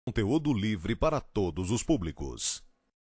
Conteúdo livre para todos os públicos.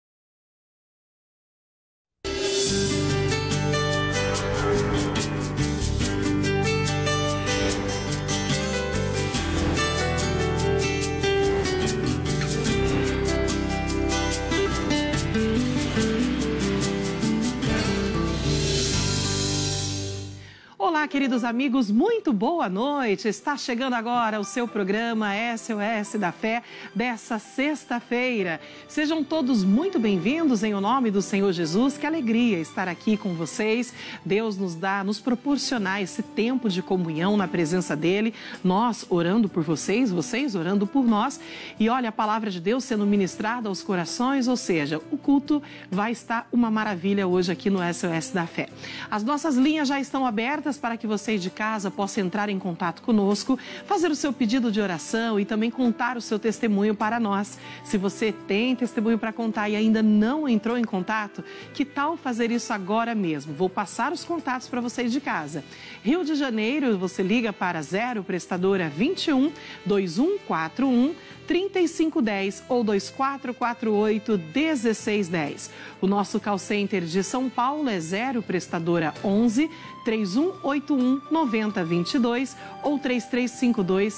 Olá, queridos amigos, muito boa noite. Está chegando agora o seu programa SOS da Fé dessa sexta-feira. Sejam todos muito bem-vindos em o nome do Senhor Jesus. Que alegria estar aqui com vocês. Deus nos proporcionar esse tempo de comunhão na presença dEle. Nós orando por vocês, vocês orando por nós. E olha, a palavra de Deus sendo ministrada aos corações, ou seja, o culto vai estar uma maravilha hoje aqui no SOS da Fé. As nossas linhas já estão abertas para que você de casa possa entrar em contato conosco, fazer o seu pedido de oração e também contar o seu testemunho para nós. Se você tem testemunho para contar e ainda não entrou em contato, que tal fazer isso agora mesmo? Vou passar os contatos para vocês de casa. Rio de Janeiro, você liga para 0 prestadora 21 2141 3510 ou 2448 1610. O nosso call center de São Paulo é 0 prestadora 11 3181 9022 ou 3352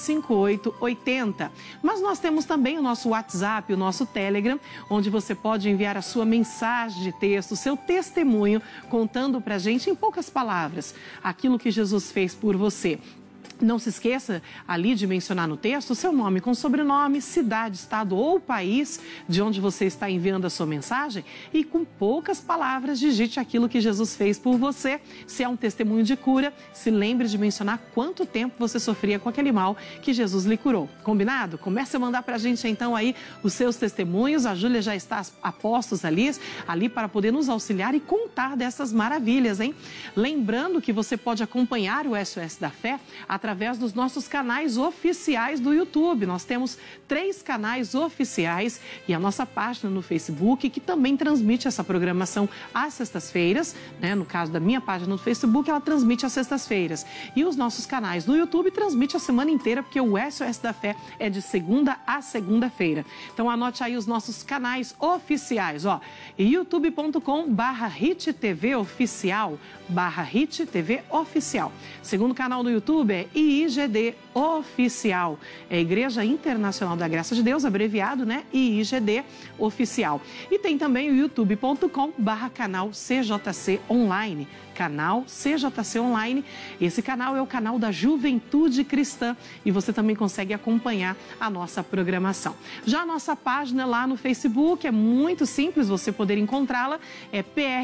5880. Mas nós temos também o nosso WhatsApp, o nosso Telegram, onde você pode enviar a sua mensagem de texto, o seu testemunho, contando pra gente em poucas palavras aquilo que Jesus fez por você. Não se esqueça ali de mencionar no texto o seu nome com sobrenome, cidade, estado ou país de onde você está enviando a sua mensagem e com poucas palavras digite aquilo que Jesus fez por você. Se é um testemunho de cura, se lembre de mencionar quanto tempo você sofria com aquele mal que Jesus lhe curou. Combinado? Comece a mandar pra gente então aí os seus testemunhos. A Júlia já está a postos ali para poder nos auxiliar e contar dessas maravilhas, hein? Lembrando que você pode acompanhar o SOS da Fé através dos nossos canais oficiais do YouTube. Nós temos 3 canais oficiais e a nossa página no Facebook, que também transmite essa programação às sextas-feiras, né? No caso da minha página no Facebook, ela transmite às sextas-feiras. E os nossos canais no YouTube transmite a semana inteira, porque o SOS da Fé é de segunda a segunda-feira. Então anote aí os nossos canais oficiais, ó. youtube.com/HitTV Oficial, /HitTV Oficial. Segundo canal no YouTube é IIGD Oficial, é Igreja Internacional da Graça de Deus, abreviado, né? IIGD Oficial. E tem também o youtube.com/canal CJC Online, canal CJC Online. Esse canal é o canal da Juventude Cristã e você também consegue acompanhar a nossa programação. Já a nossa página lá no Facebook é muito simples, você poder encontrá-la, é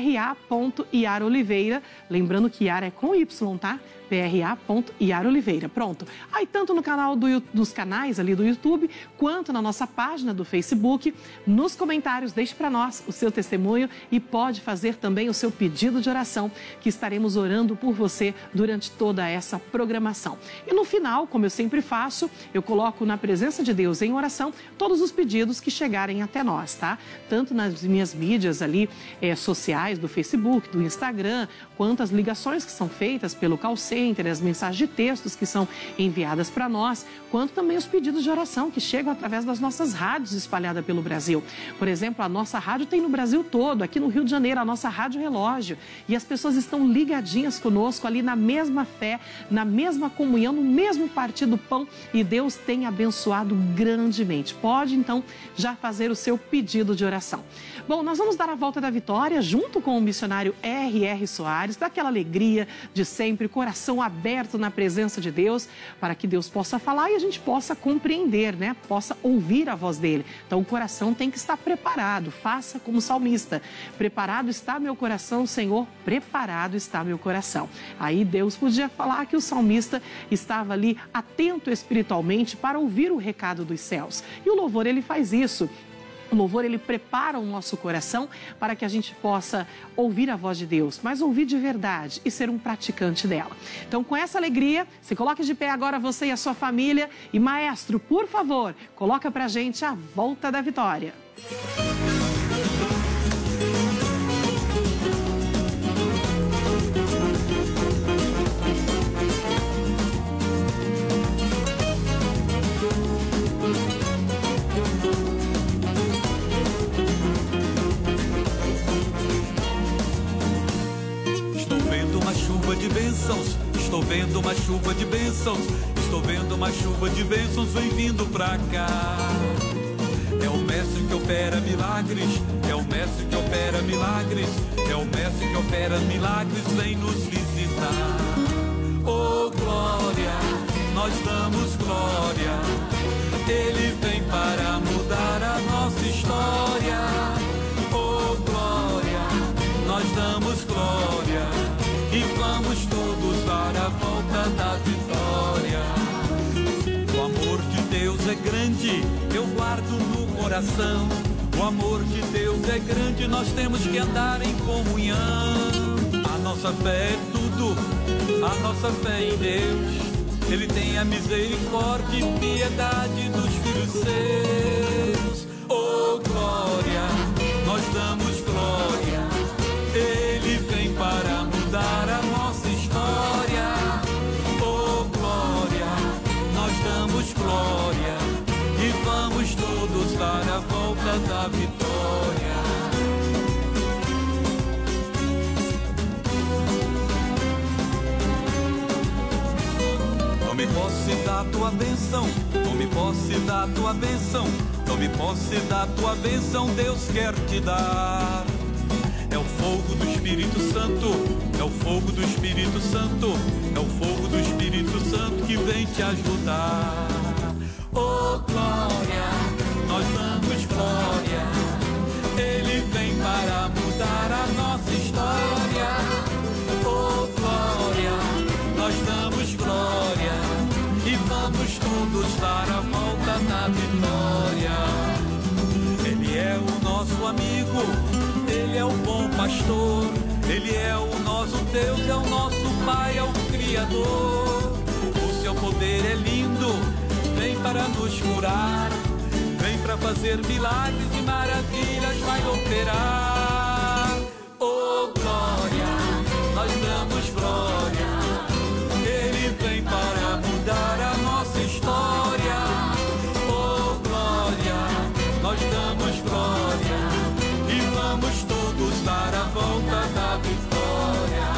pra.iaroliveira, lembrando que Iara é com Y, tá? pra.iaroliveira. Pronto. Aí tanto no canal dos canais ali do YouTube, quanto na nossa página do Facebook, nos comentários, deixe para nós o seu testemunho e pode fazer também o seu pedido de oração, que estaremos orando por você durante toda essa programação. E no final, como eu sempre faço, eu coloco na presença de Deus em oração todos os pedidos que chegarem até nós, tá? Tanto nas minhas mídias ali sociais, do Facebook, do Instagram, quanto as ligações que são feitas pelo call center, as mensagens de textos que são enviadas para nós, quanto também os pedidos de oração que chegam através das nossas rádios espalhadas pelo Brasil. Por exemplo, a nossa rádio tem no Brasil todo, aqui no Rio de Janeiro, a nossa Rádio Relógio, e as pessoas estão ligadinhas conosco ali na mesma fé, na mesma comunhão, no mesmo partir do pão, e Deus tem abençoado grandemente. Pode então já fazer o seu pedido de oração. Bom, nós vamos dar a volta da vitória junto com o missionário R.R. Soares, daquela alegria de sempre, coração aberto na presença de Deus, para que Deus possa falar e a gente possa compreender, né? Possa ouvir a voz dele. Então o coração tem que estar preparado, faça como salmista. Preparado está meu coração, Senhor, preparado está meu coração. Aí Deus podia falar que o salmista estava ali atento espiritualmente para ouvir o recado dos céus. E o louvor, ele faz isso. O louvor, ele prepara o nosso coração para que a gente possa ouvir a voz de Deus, mas ouvir de verdade e ser um praticante dela. Então, com essa alegria, se coloque de pé agora você e a sua família. E, maestro, por favor, coloca pra gente a volta da vitória. vendo uma chuva de bênçãos, estou vendo uma chuva de bênçãos, vem vindo pra cá. É o mestre que opera milagres, é o mestre que opera milagres, é o mestre que opera milagres, vem nos visitar. Oh glória, nós damos glória, Ele vem para mudar a nossa história. Oh glória, nós damos glória e vamos todos dar a volta da vitória. O amor de Deus é grande, eu guardo no coração. O amor de Deus é grande, nós temos que andar em comunhão. A nossa fé é tudo, a nossa fé em Deus. Ele tem a misericórdia e piedade dos filhos seus. Oh glória, nós damos glória, Ele vem para mudar a nossa história. Oh glória, nós damos glória e vamos todos dar a volta da vitória. Tome posse da tua bênção, tome posse da tua bênção, tome posse da tua bênção, Deus quer te dar. É o fogo do Espírito Santo, é o fogo do Espírito Santo, é o fogo do Espírito Santo que vem te ajudar. Oh glória, nós damos glória, Ele vem para mudar a nossa história. Oh glória, nós damos glória e vamos todos dar a volta da vitória. Ele é o nosso amigo, Ele é o bom pastor, Ele é o nosso Deus, é o nosso Pai, é o Criador. O seu poder é lindo, vem para nos curar, vem para fazer milagres e maravilhas, vai operar. Oh glória, nós damos glória, Ele vem para mudar a nossa história. Oh glória, nós damos glória e vamos todos dar a volta da vitória.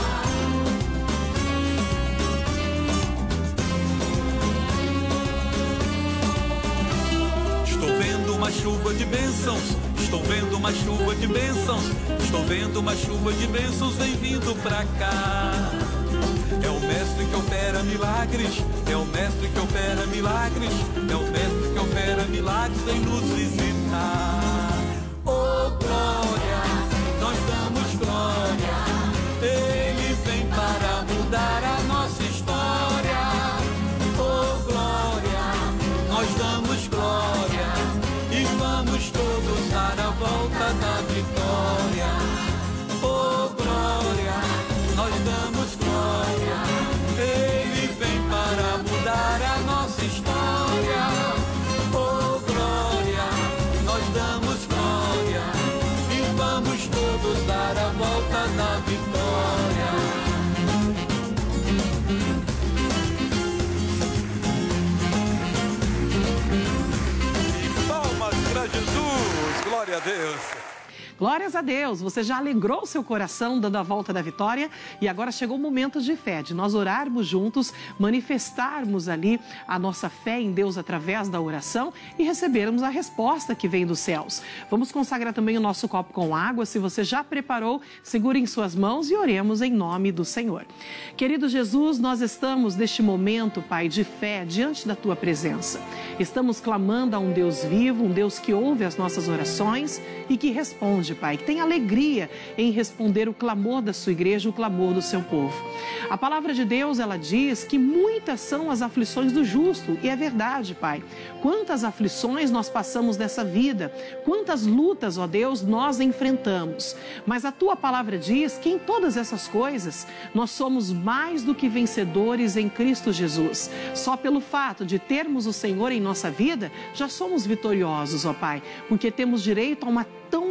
Estou vendo uma chuva de bênçãos, estou vendo uma chuva de bênçãos, estou vendo uma chuva de bênçãos, vem vindo pra cá. É o mestre que opera milagres, é o mestre que opera milagres, é o mestre que opera milagres, vem nos visitar. Oh glória, nós damos glória, Ele vem para mudar a nossa história. Oh glória, nós damos glória e vamos todos dar a volta da vitória. Oh glória, nós damos glória, Ele vem para mudar a nossa história. Oh glória, nós damos glória e vamos todos dar a volta da vitória. E palmas para Jesus, glória a Deus. Glórias a Deus, você já alegrou seu coração dando a volta da vitória e agora chegou o momento de fé, de nós orarmos juntos, manifestarmos ali a nossa fé em Deus através da oração e recebermos a resposta que vem dos céus. Vamos consagrar também o nosso copo com água, se você já preparou, segure em suas mãos e oremos em nome do Senhor. Querido Jesus, nós estamos neste momento, Pai, de fé diante da Tua presença. Estamos clamando a um Deus vivo, um Deus que ouve as nossas orações e que responde, Pai, que tem alegria em responder o clamor da sua igreja, o clamor do seu povo. A palavra de Deus, ela diz que muitas são as aflições do justo, e é verdade, Pai. Quantas aflições nós passamos nessa vida, quantas lutas, ó Deus, nós enfrentamos. Mas a tua palavra diz que em todas essas coisas nós somos mais do que vencedores em Cristo Jesus. Só pelo fato de termos o Senhor em nossa vida, já somos vitoriosos, ó Pai, porque temos direito a uma tão grande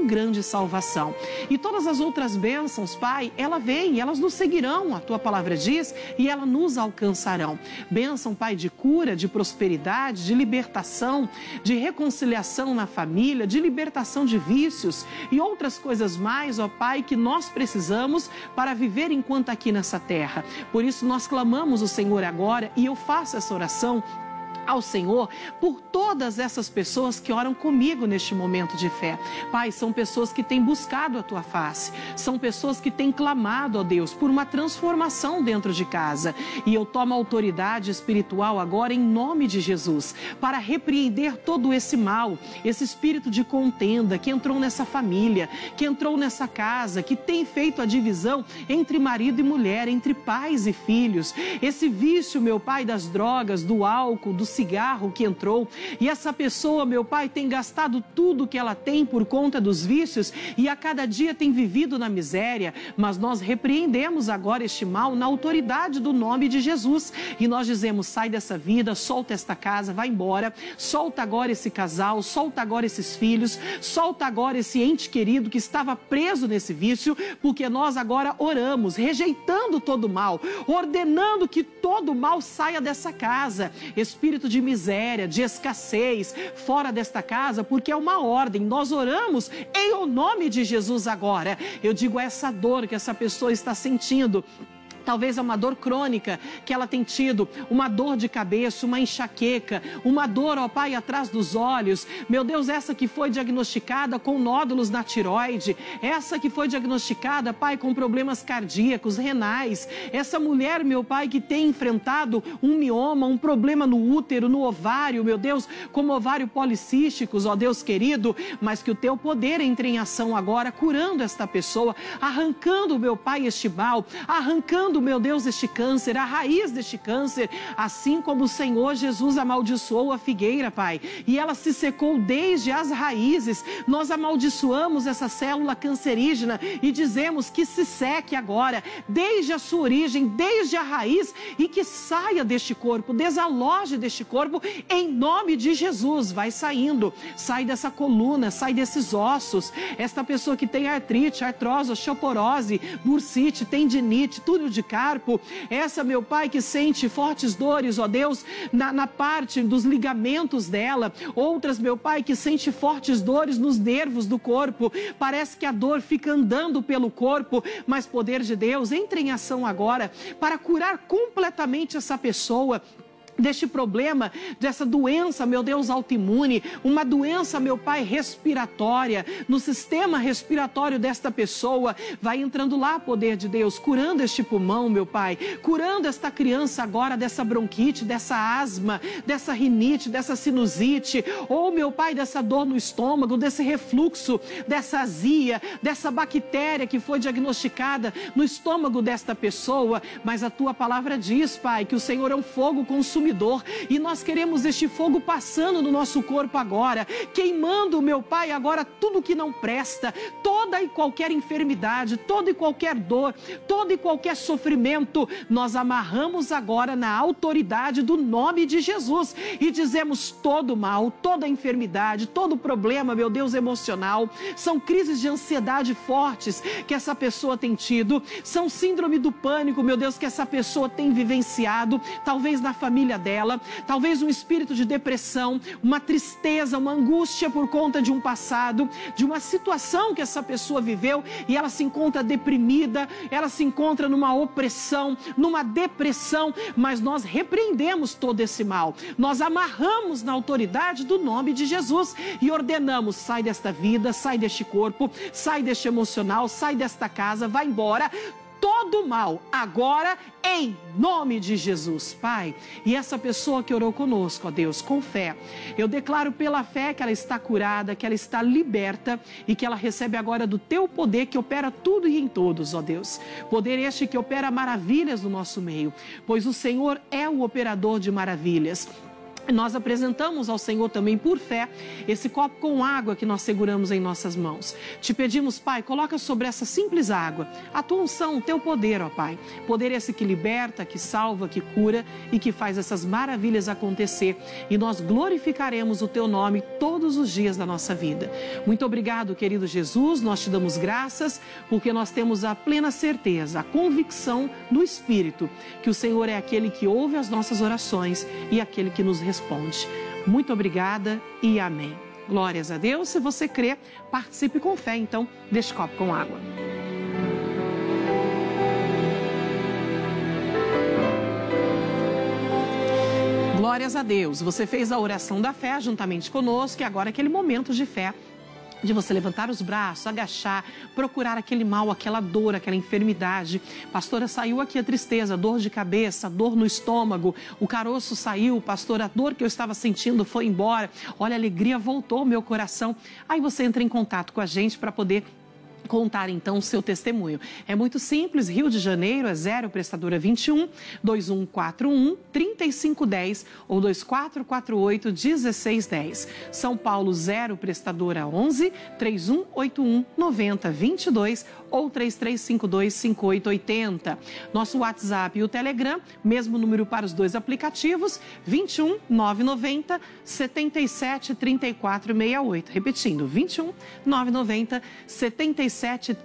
de salvação. E todas as outras bênçãos, Pai, elas nos seguirão, a Tua palavra diz, e elas nos alcançarão. Bênção, Pai, de cura, de prosperidade, de libertação, de reconciliação na família, de libertação de vícios e outras coisas mais, ó Pai, que nós precisamos para viver enquanto aqui nessa terra. Por isso nós clamamos o Senhor agora e eu faço essa oração ao Senhor por todas essas pessoas que oram comigo neste momento de fé. Pai, são pessoas que têm buscado a Tua face, são pessoas que têm clamado, ó Deus, por uma transformação dentro de casa. E eu tomo a autoridade espiritual agora em nome de Jesus, para repreender todo esse mal, esse espírito de contenda que entrou nessa família, que entrou nessa casa, que tem feito a divisão entre marido e mulher, entre pais e filhos. Esse vício, meu Pai, das drogas, do álcool, do cigarro que entrou, e essa pessoa, meu Pai, tem gastado tudo que ela tem por conta dos vícios e a cada dia tem vivido na miséria, mas nós repreendemos agora este mal na autoridade do nome de Jesus e nós dizemos, sai dessa vida, solta esta casa, vai embora, solta agora esse casal, solta agora esses filhos, solta agora esse ente querido que estava preso nesse vício, porque nós agora oramos, rejeitando todo o mal, ordenando que todo o mal saia dessa casa, espírito de miséria, de escassez, fora desta casa, porque é uma ordem. Nós oramos em o nome de Jesus agora. Eu digo essa dor que essa pessoa está sentindo. Talvez é uma dor crônica que ela tem tido, uma dor de cabeça, uma enxaqueca, uma dor, ó Pai, atrás dos olhos. Meu Deus, essa que foi diagnosticada com nódulos na tireoide, essa que foi diagnosticada, Pai, com problemas cardíacos, renais. Essa mulher, meu Pai, que tem enfrentado um mioma, um problema no útero, no ovário, meu Deus, como ovário policísticos, ó Deus querido, mas que o Teu poder entre em ação agora, curando esta pessoa, arrancando, meu Pai, este mal, arrancando, meu Deus, este câncer, a raiz deste câncer, assim como o Senhor Jesus amaldiçoou a figueira, Pai, e ela se secou desde as raízes. Nós amaldiçoamos essa célula cancerígena e dizemos que se seque agora, desde a sua origem, desde a raiz, e que saia deste corpo, desaloje deste corpo, em nome de Jesus. Vai saindo, sai dessa coluna, sai desses ossos. Esta pessoa que tem artrite, artrose, osteoporose, bursite, tendinite, túnel de carpo, essa, meu Pai, que sente fortes dores, ó Deus, na parte dos ligamentos dela, outras, meu Pai, que sente fortes dores nos nervos do corpo, parece que a dor fica andando pelo corpo, mas poder de Deus, entre em ação agora, para curar completamente essa pessoa, deste problema, dessa doença, meu Deus, autoimune, uma doença, meu Pai, respiratória, no sistema respiratório desta pessoa, vai entrando lá, poder de Deus, curando este pulmão, meu Pai, curando esta criança agora dessa bronquite, dessa asma, dessa rinite, dessa sinusite, ou, meu Pai, dessa dor no estômago, desse refluxo, dessa azia, dessa bactéria que foi diagnosticada no estômago desta pessoa, mas a Tua palavra diz, Pai, que o Senhor é um fogo consumidor, e nós queremos este fogo passando no nosso corpo agora, queimando, meu Pai, agora tudo que não presta, toda e qualquer enfermidade, toda e qualquer dor, todo e qualquer sofrimento, nós amarramos agora na autoridade do nome de Jesus e dizemos todo mal, toda enfermidade, todo problema, meu Deus, emocional, são crises de ansiedade fortes que essa pessoa tem tido, são síndrome do pânico, meu Deus, que essa pessoa tem vivenciado, talvez na família dela, talvez um espírito de depressão, uma tristeza, uma angústia por conta de um passado, de uma situação que essa pessoa viveu e ela se encontra deprimida, ela se encontra numa opressão, numa depressão, mas nós repreendemos todo esse mal, nós amarramos na autoridade do nome de Jesus e ordenamos, sai desta vida, sai deste corpo, sai deste emocional, sai desta casa, vai embora, todo mal, agora em nome de Jesus, Pai. E essa pessoa que orou conosco, ó Deus, com fé, eu declaro pela fé que ela está curada, que ela está liberta e que ela recebe agora do Teu poder que opera tudo e em todos, ó Deus. Poder este que opera maravilhas no nosso meio, pois o Senhor é o operador de maravilhas. Nós apresentamos ao Senhor também por fé esse copo com água que nós seguramos em nossas mãos. Te pedimos, Pai, coloca sobre essa simples água a tua unção, o teu poder, ó Pai. Poder esse que liberta, que salva, que cura e que faz essas maravilhas acontecer. E nós glorificaremos o teu nome todos os dias da nossa vida. Muito obrigado, querido Jesus. Nós te damos graças porque nós temos a plena certeza, a convicção no Espírito que o Senhor é aquele que ouve as nossas orações e aquele que nos responde. Muito obrigada e amém. Glórias a Deus. Se você crê, participe com fé, então, deste copo com água. Glórias a Deus. Você fez a oração da fé juntamente conosco e agora é aquele momento de fé, de você levantar os braços, agachar, procurar aquele mal, aquela dor, aquela enfermidade. Pastora, saiu aqui a tristeza, dor de cabeça, dor no estômago, o caroço saiu, pastora, a dor que eu estava sentindo foi embora. Olha, a alegria voltou ao meu coração. Aí você entra em contato com a gente para poder contar então o seu testemunho. É muito simples, Rio de Janeiro é 0 prestadora 21 2141 3510 ou 2448 1610. São Paulo 0 prestadora 11 3181 9022 ou 3352 5880. Nosso WhatsApp e o Telegram, mesmo número para os dois aplicativos, 21 990 77 34 68. Repetindo, 21 990 77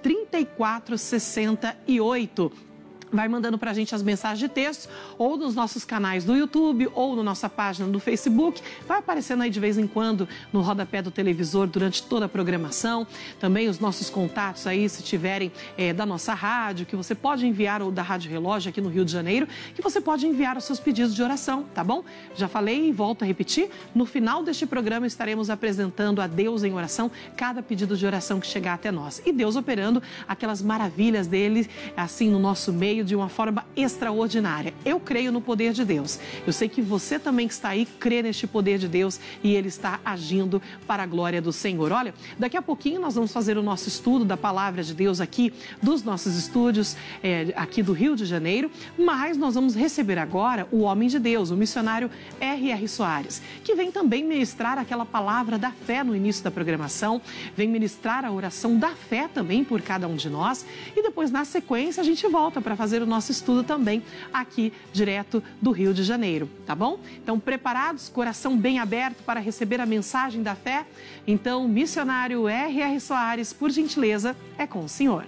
34 68. Vai mandando pra gente as mensagens de texto ou nos nossos canais do YouTube ou na nossa página do Facebook. Vai aparecendo aí de vez em quando no rodapé do televisor durante toda a programação. Também os nossos contatos aí, se tiverem da nossa rádio, que você pode enviar, ou da Rádio Relógio aqui no Rio de Janeiro, que você pode enviar os seus pedidos de oração, tá bom? Já falei e volto a repetir. No final deste programa estaremos apresentando a Deus em oração cada pedido de oração que chegar até nós. E Deus operando aquelas maravilhas dele, assim, no nosso meio, de uma forma extraordinária. Eu creio no poder de Deus. Eu sei que você também que está aí crê neste poder de Deus e Ele está agindo para a glória do Senhor. Olha, daqui a pouquinho nós vamos fazer o nosso estudo da Palavra de Deus aqui dos nossos estúdios aqui do Rio de Janeiro, mas nós vamos receber agora o homem de Deus, o missionário R.R. Soares, que vem também ministrar aquela palavra da fé no início da programação, vem ministrar a oração da fé também por cada um de nós e depois na sequência a gente volta para fazer o nosso estudo também aqui, direto do Rio de Janeiro, tá bom? Então, preparados, coração bem aberto para receber a mensagem da fé? Então, missionário R.R. Soares, por gentileza, é com o senhor.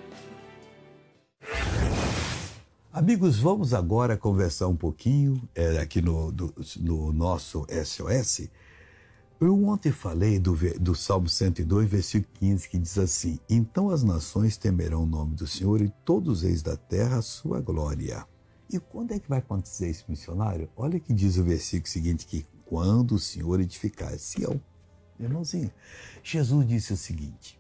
Amigos, vamos agora conversar um pouquinho aqui no nosso SOS. Eu ontem falei do Salmo 102, versículo 15, que diz assim: então as nações temerão o nome do Senhor e todos os reis da terra a sua glória. E quando é que vai acontecer isso, missionário? Olha que diz o versículo seguinte, que quando o Senhor edificar Sião. Irmãozinho, Jesus disse o seguinte,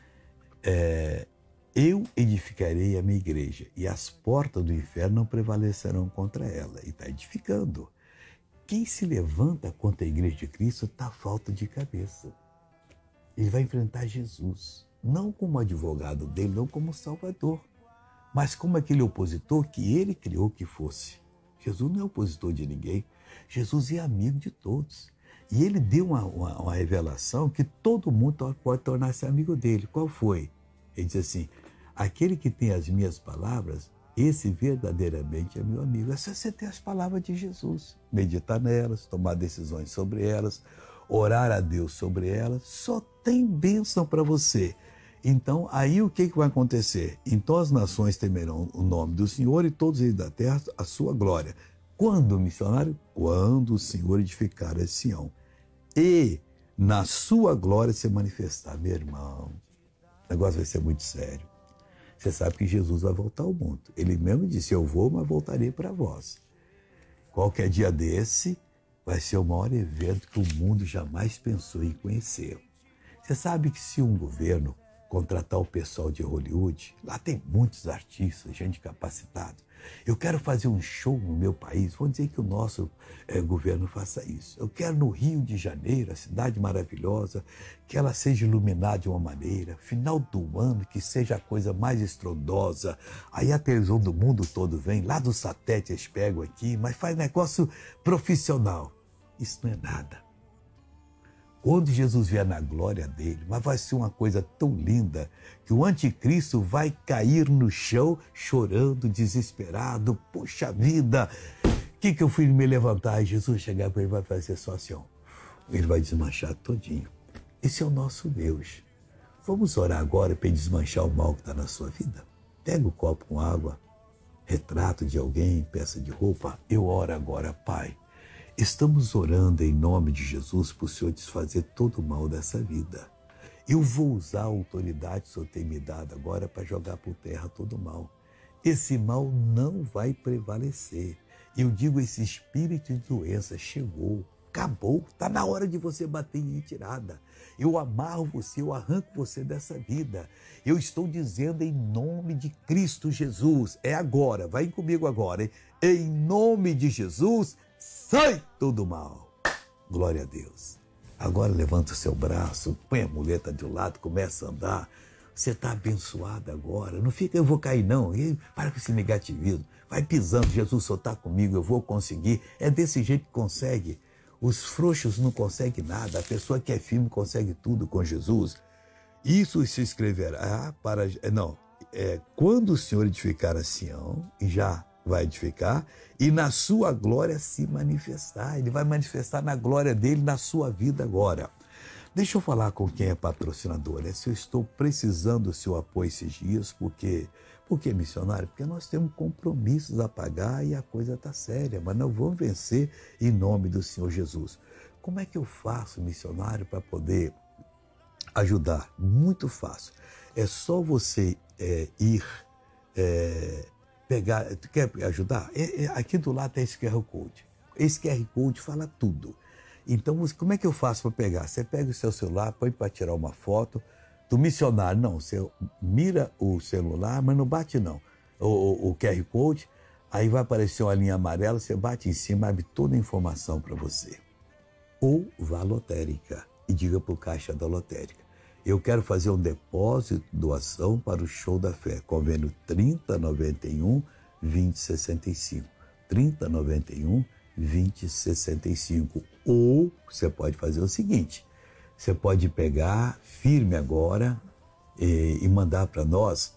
eu edificarei a minha igreja e as portas do inferno não prevalecerão contra ela. E está edificando. Quem se levanta contra a igreja de Cristo está falta de cabeça. Ele vai enfrentar Jesus, não como advogado dele, não como salvador, mas como aquele opositor que ele criou que fosse. Jesus não é opositor de ninguém, Jesus é amigo de todos. E ele deu uma revelação que todo mundo pode tornar-se amigo dele. Qual foi? Ele disse assim, aquele que tem as minhas palavras, esse verdadeiramente é meu amigo. É só você ter as palavras de Jesus, meditar nelas, tomar decisões sobre elas, orar a Deus sobre elas, só tem bênção para você. Então, aí o que vai acontecer? Então as nações temerão o nome do Senhor e todos eles da terra a sua glória. Quando, missionário? Quando o Senhor edificar a Sião e na sua glória se manifestar. Meu irmão, o negócio vai ser muito sério. Você sabe que Jesus vai voltar ao mundo. Ele mesmo disse, eu vou, mas voltarei para vós. Qualquer dia desse vai ser o maior evento que o mundo jamais pensou em conhecer. Você sabe que se um governo contratar o pessoal de Hollywood, lá tem muitos artistas, gente capacitada. Eu quero fazer um show no meu país, vamos dizer que o nosso governo faça isso. Eu quero no Rio de Janeiro, a cidade maravilhosa, que ela seja iluminada de uma maneira, final do ano, que seja a coisa mais estrondosa. Aí a televisão do mundo todo vem, lá do satélite eles pegam aqui, mas faz negócio profissional. Isso não é nada. Quando Jesus vier na glória dele, mas vai ser uma coisa tão linda que o anticristo vai cair no chão chorando, desesperado. Poxa vida, o que eu fui me levantar? E Jesus chegar para ele vai fazer só assim, ó. Ele vai desmanchar todinho. Esse é o nosso Deus. Vamos orar agora para ele desmanchar o mal que está na sua vida? Pega o copo com água, retrato de alguém, peça de roupa. Eu oro agora, Pai. Estamos orando em nome de Jesus para o Senhor desfazer todo o mal dessa vida. Eu vou usar a autoridade que o Senhor tem me dado agora para jogar por terra todo o mal. Esse mal não vai prevalecer. Eu digo, esse espírito de doença chegou, acabou, está na hora de você bater em retirada. Eu amarro você, eu arranco você dessa vida. Eu estou dizendo em nome de Cristo Jesus. É agora, vai comigo agora, hein? Em nome de Jesus, sai todo mal. Glória a Deus. Agora levanta o seu braço, põe a muleta de um lado, começa a andar. Você está abençoado agora. Não fica, eu vou cair não. E para com esse negativismo. Vai pisando, Jesus só está comigo, eu vou conseguir. É desse jeito que consegue. Os frouxos não conseguem nada. A pessoa que é firme consegue tudo com Jesus. Isso se escreverá para... quando o Senhor edificar a Sião, e já vai edificar, e na sua glória se manifestar. Ele vai manifestar na glória dele, na sua vida agora. Deixa eu falar com quem é patrocinador. Se eu estou precisando do seu apoio esses dias, por quê, missionário? Porque nós temos compromissos a pagar e a coisa está séria, mas nós vamos vencer em nome do Senhor Jesus. Como é que eu faço, missionário, para poder ajudar? Muito fácil. É só você pegar... Tu quer ajudar? Aqui do lado tem esse QR Code. Esse QR Code fala tudo. Então, como é que eu faço para pegar? Você pega o seu celular, põe para tirar uma foto do missionário. Não, você mira o celular, mas não bate não. O QR Code, aí vai aparecer uma linha amarela, você bate em cima, abre toda a informação para você. Ou vá à lotérica e diga para o caixa da lotérica: eu quero fazer um depósito, doação para o Show da Fé, convênio 3091 2065. 3091 2065. Ou você pode fazer o seguinte: você pode pegar firme agora e mandar para nós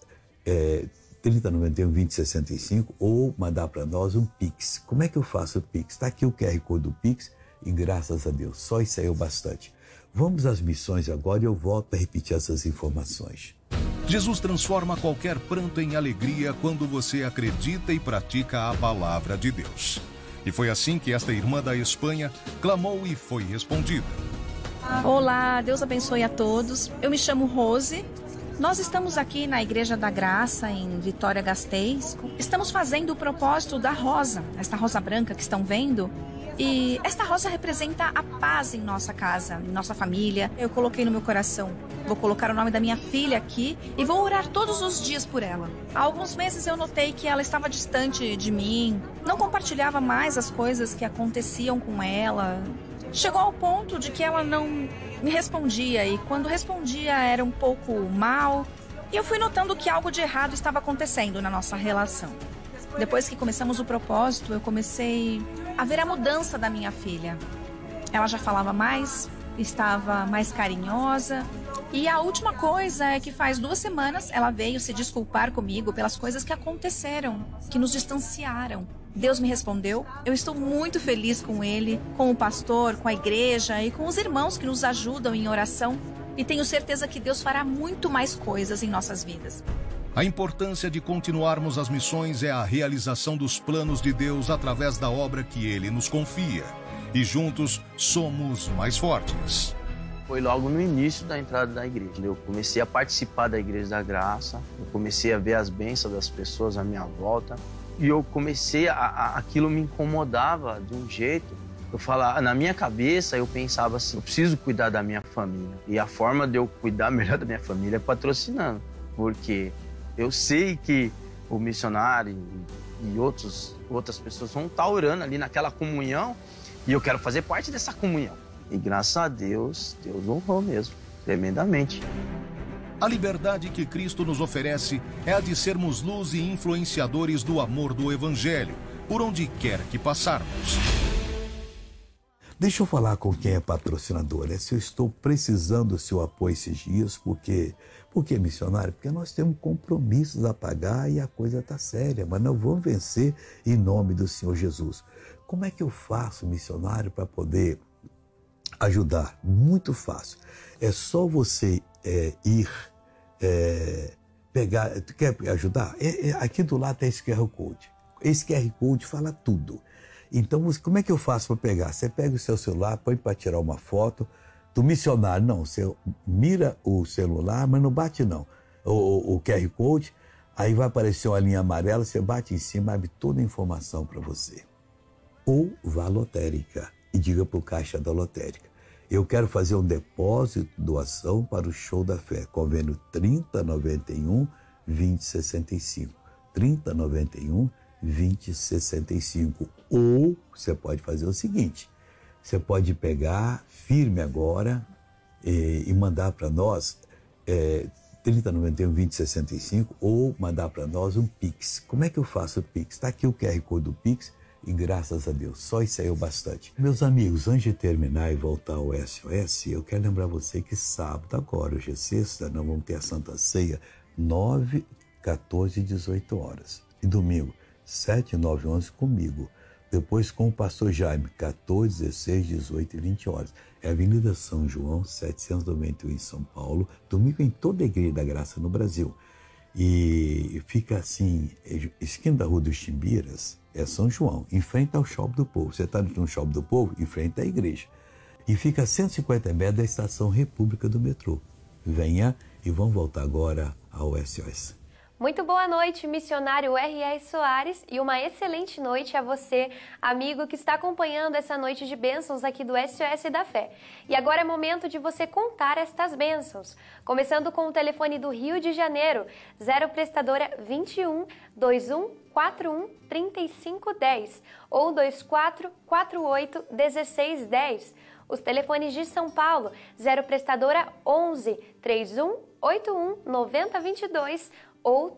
3091 2065, ou mandar para nós um Pix. Como é que eu faço o Pix? Está aqui o QR Code do Pix e graças a Deus, só isso aí é o bastante. Vamos às missões agora e eu volto a repetir essas informações. Jesus transforma qualquer pranto em alegria quando você acredita e pratica a palavra de Deus. E foi assim que esta irmã da Espanha clamou e foi respondida. Olá, Deus abençoe a todos. Eu me chamo Rose. Nós estamos aqui na Igreja da Graça, em Vitória Gasteiz. Estamos fazendo o propósito da rosa, esta rosa branca que estão vendo. E esta rosa representa a paz em nossa casa, em nossa família. Eu coloquei no meu coração. Vou colocar o nome da minha filha aqui e vou orar todos os dias por ela. Há alguns meses eu notei que ela estava distante de mim, não compartilhava mais as coisas que aconteciam com ela. Chegou ao ponto de que ela não me respondia e quando respondia era um pouco mal. E eu fui notando que algo de errado estava acontecendo na nossa relação. Depois que começamos o propósito, eu comecei a ver a mudança da minha filha. Ela já falava mais, estava mais carinhosa. E a última coisa é que faz 2 semanas ela veio se desculpar comigo pelas coisas que aconteceram, que nos distanciaram. Deus me respondeu. Eu estou muito feliz com ele, com o pastor, com a igreja e com os irmãos que nos ajudam em oração. E tenho certeza que Deus fará muito mais coisas em nossas vidas. A importância de continuarmos as missões é a realização dos planos de Deus através da obra que Ele nos confia. E juntos somos mais fortes. Foi logo no início da entrada da igreja. Eu comecei a participar da Igreja da Graça, eu comecei a ver as bênçãos das pessoas à minha volta. E eu comecei aquilo me incomodava de um jeito. Eu falava, na minha cabeça eu pensava assim, eu preciso cuidar da minha família. E a forma de eu cuidar melhor da minha família é patrocinando. Porque eu sei que o missionário e outras pessoas vão estar orando ali naquela comunhão e eu quero fazer parte dessa comunhão. E graças a Deus, Deus honrou mesmo, tremendamente. A liberdade que Cristo nos oferece é a de sermos luz e influenciadores do amor do Evangelho, por onde quer que passarmos. Deixa eu falar com quem é patrocinador, né? Se eu estou precisando do seu apoio esses dias, por quê, missionário? Porque nós temos compromissos a pagar e a coisa está séria, mas nós vamos vencer em nome do Senhor Jesus. Como é que eu faço, missionário, para poder ajudar? Muito fácil. É só você pegar... Tu quer ajudar? Aqui do lado tem esse QR Code. Esse QR Code fala tudo. Então, como é que eu faço para pegar? Você pega o seu celular, põe para tirar uma foto do missionário. Não, você mira o celular, mas não bate não. O QR Code, aí vai aparecer uma linha amarela, você bate em cima, abre toda a informação para você. Ou vá à lotérica e diga para o caixa da lotérica: eu quero fazer um depósito, doação para o Show da Fé, convênio 3091 2065. 3091 2065. Ou você pode fazer o seguinte: você pode pegar firme agora e mandar para nós 3091 2065, ou mandar para nós um Pix. Como é que eu faço o Pix? Está aqui o QR Code do Pix e graças a Deus, só isso aí é o bastante. Meus amigos, antes de terminar e voltar ao SOS, eu quero lembrar você que sábado agora, hoje é sexta, nós vamos ter a Santa Ceia 9, 14 e 18 horas. E domingo 7, 9, 11 comigo. Depois com o pastor Jaime, 14, 16, 18 e 20 horas. É a Avenida São João, 791 em São Paulo. Domingo em toda a Igreja da Graça no Brasil. E fica assim, esquina da Rua dos Timbiras, é São João, em frente ao Shopping do Povo. Você está no Shopping do Povo, em frente à igreja. E fica a 150 metros da Estação República do metrô. Venha e vamos voltar agora ao SOS. Muito boa noite, missionário R.R. Soares, e uma excelente noite a você, amigo que está acompanhando essa noite de bênçãos aqui do SOS da Fé. E agora é momento de você contar estas bênçãos, começando com o telefone do Rio de Janeiro, 0 prestadora 21 21 41 35 10 ou 24 48 16 10. Os telefones de São Paulo, 0 prestadora 11 31 81 90 22 ou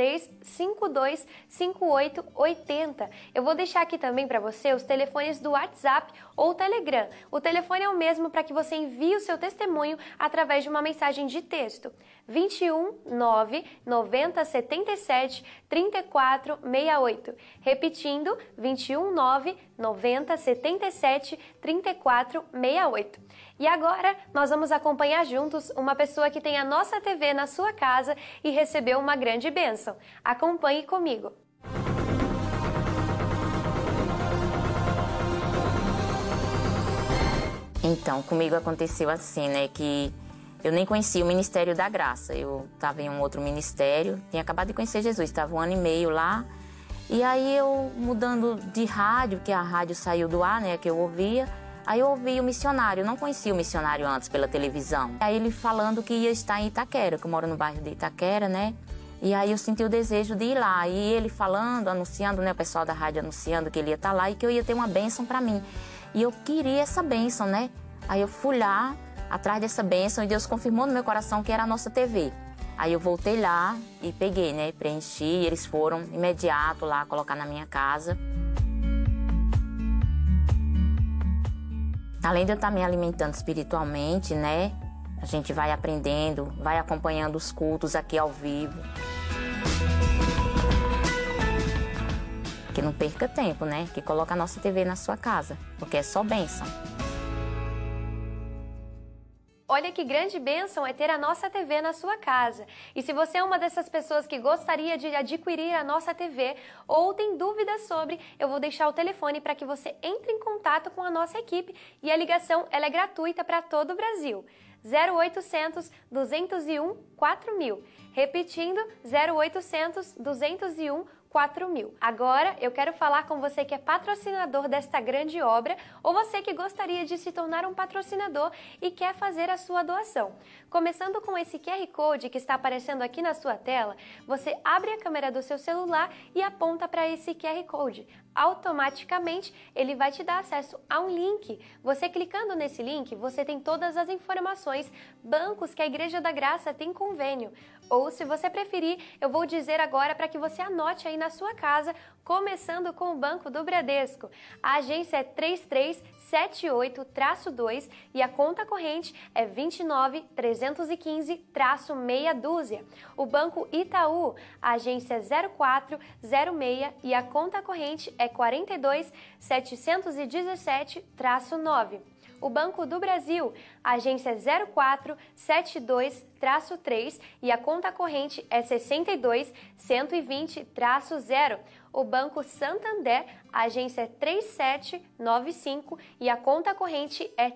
33525880. Eu vou deixar aqui também para você os telefones do WhatsApp ou Telegram. O telefone é o mesmo para que você envie o seu testemunho através de uma mensagem de texto. 21 9 90 77 34 68. Repetindo, 21 9 90 77 34 68. E agora nós vamos acompanhar juntos uma pessoa que tem a nossa TV na sua casa e recebeu uma grande bênção. Acompanhe comigo. Então, comigo aconteceu assim, né, que eu nem conhecia o Ministério da Graça. Eu estava em um outro ministério, tinha acabado de conhecer Jesus, estava 1 ano e meio lá. E aí eu mudando de rádio, que a rádio saiu do ar, né, que eu ouvia. Aí eu ouvi o missionário, eu não conhecia o missionário antes pela televisão. Aí ele falando que ia estar em Itaquera, que eu moro no bairro de Itaquera, né? E aí eu senti o desejo de ir lá. E ele falando, anunciando, né? O pessoal da rádio anunciando que ele ia estar lá e que eu ia ter uma bênção para mim. E eu queria essa bênção, né? Aí eu fui lá, atrás dessa bênção, e Deus confirmou no meu coração que era a nossa TV. Aí eu voltei lá e peguei, né? Preenchi, e eles foram imediato lá colocar na minha casa. Além de eu estar me alimentando espiritualmente, né? A gente vai aprendendo, vai acompanhando os cultos aqui ao vivo. Que não perca tempo, né? Que coloca a nossa TV na sua casa, porque é só bênção. Olha que grande bênção é ter a nossa TV na sua casa. E se você é uma dessas pessoas que gostaria de adquirir a nossa TV ou tem dúvidas sobre, eu vou deixar o telefone para que você entre em contato com a nossa equipe e a ligação ela é gratuita para todo o Brasil. 0800 201 4000. Repetindo, 0800 201 4000. Agora eu quero falar com você que é patrocinador desta grande obra ou você que gostaria de se tornar um patrocinador e quer fazer a sua doação. Começando com esse QR Code que está aparecendo aqui na sua tela, você abre a câmera do seu celular e aponta para esse QR Code. Automaticamente ele vai te dar acesso a um link. Você clicando nesse link, você tem todas as informações, bancos que a Igreja da Graça tem convênio. Ou se você preferir, eu vou dizer agora para que você anote aí na sua casa, começando com o Banco do Bradesco. A agência é 3378-2 e a conta corrente é 29315-meia dúzia. O Banco Itaú, a agência é 0406 e a conta corrente é 42717-9. O Banco do Brasil, a agência é 0472-3 e a conta corrente é 62120-0. O Banco Santander, a agência é 3795 e a conta corrente é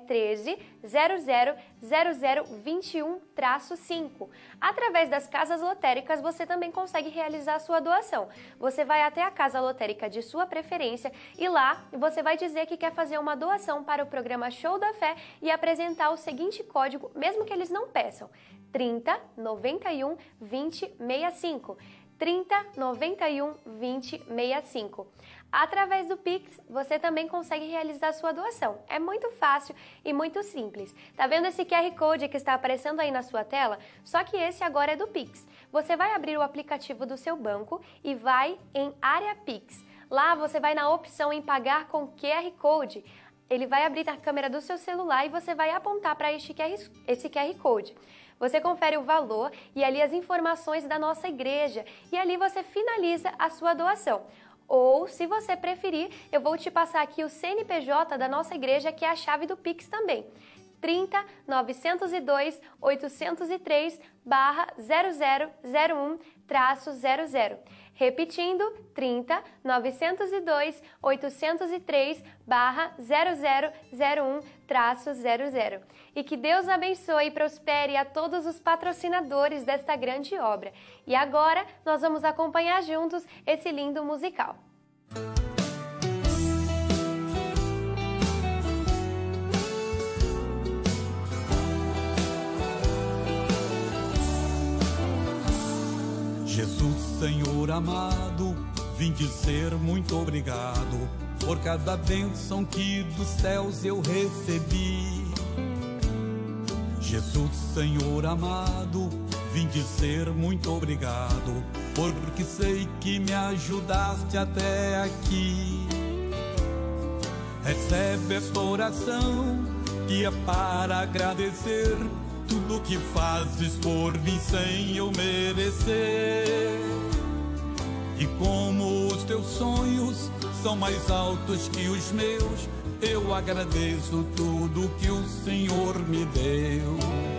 13000021-5. Através das casas lotéricas, você também consegue realizar a sua doação. Você vai até a casa lotérica de sua preferência e lá você vai dizer que quer fazer uma doação para o programa Show da Fé e apresentar o seguinte código, mesmo que eles não peçam: 30 91 20 65. 30 91 20 65. Através do Pix, você também consegue realizar sua doação. É muito fácil e muito simples. Tá vendo esse QR Code que está aparecendo aí na sua tela? Só que esse agora é do Pix. Você vai abrir o aplicativo do seu banco e vai em Área Pix. Lá você vai na opção em pagar com QR Code. Ele vai abrir na câmera do seu celular e você vai apontar para esse QR Code. Você confere o valor e ali as informações da nossa igreja e ali você finaliza a sua doação. Ou, se você preferir, eu vou te passar aqui o CNPJ da nossa igreja, que é a chave do Pix também. 30 902 803/0001-00. Repetindo, 30 902 803/0001-00. E que Deus abençoe e prospere a todos os patrocinadores desta grande obra. E agora nós vamos acompanhar juntos esse lindo musical. Jesus, Senhor amado, vim dizer muito obrigado por cada bênção que dos céus eu recebi. Jesus, Senhor amado, vim dizer muito obrigado, porque sei que me ajudaste até aqui. Recebe esta oração que é para agradecer tudo que fazes por mim sem eu merecer. E como os teus sonhos são mais altos que os meus, eu agradeço tudo que o Senhor me deu.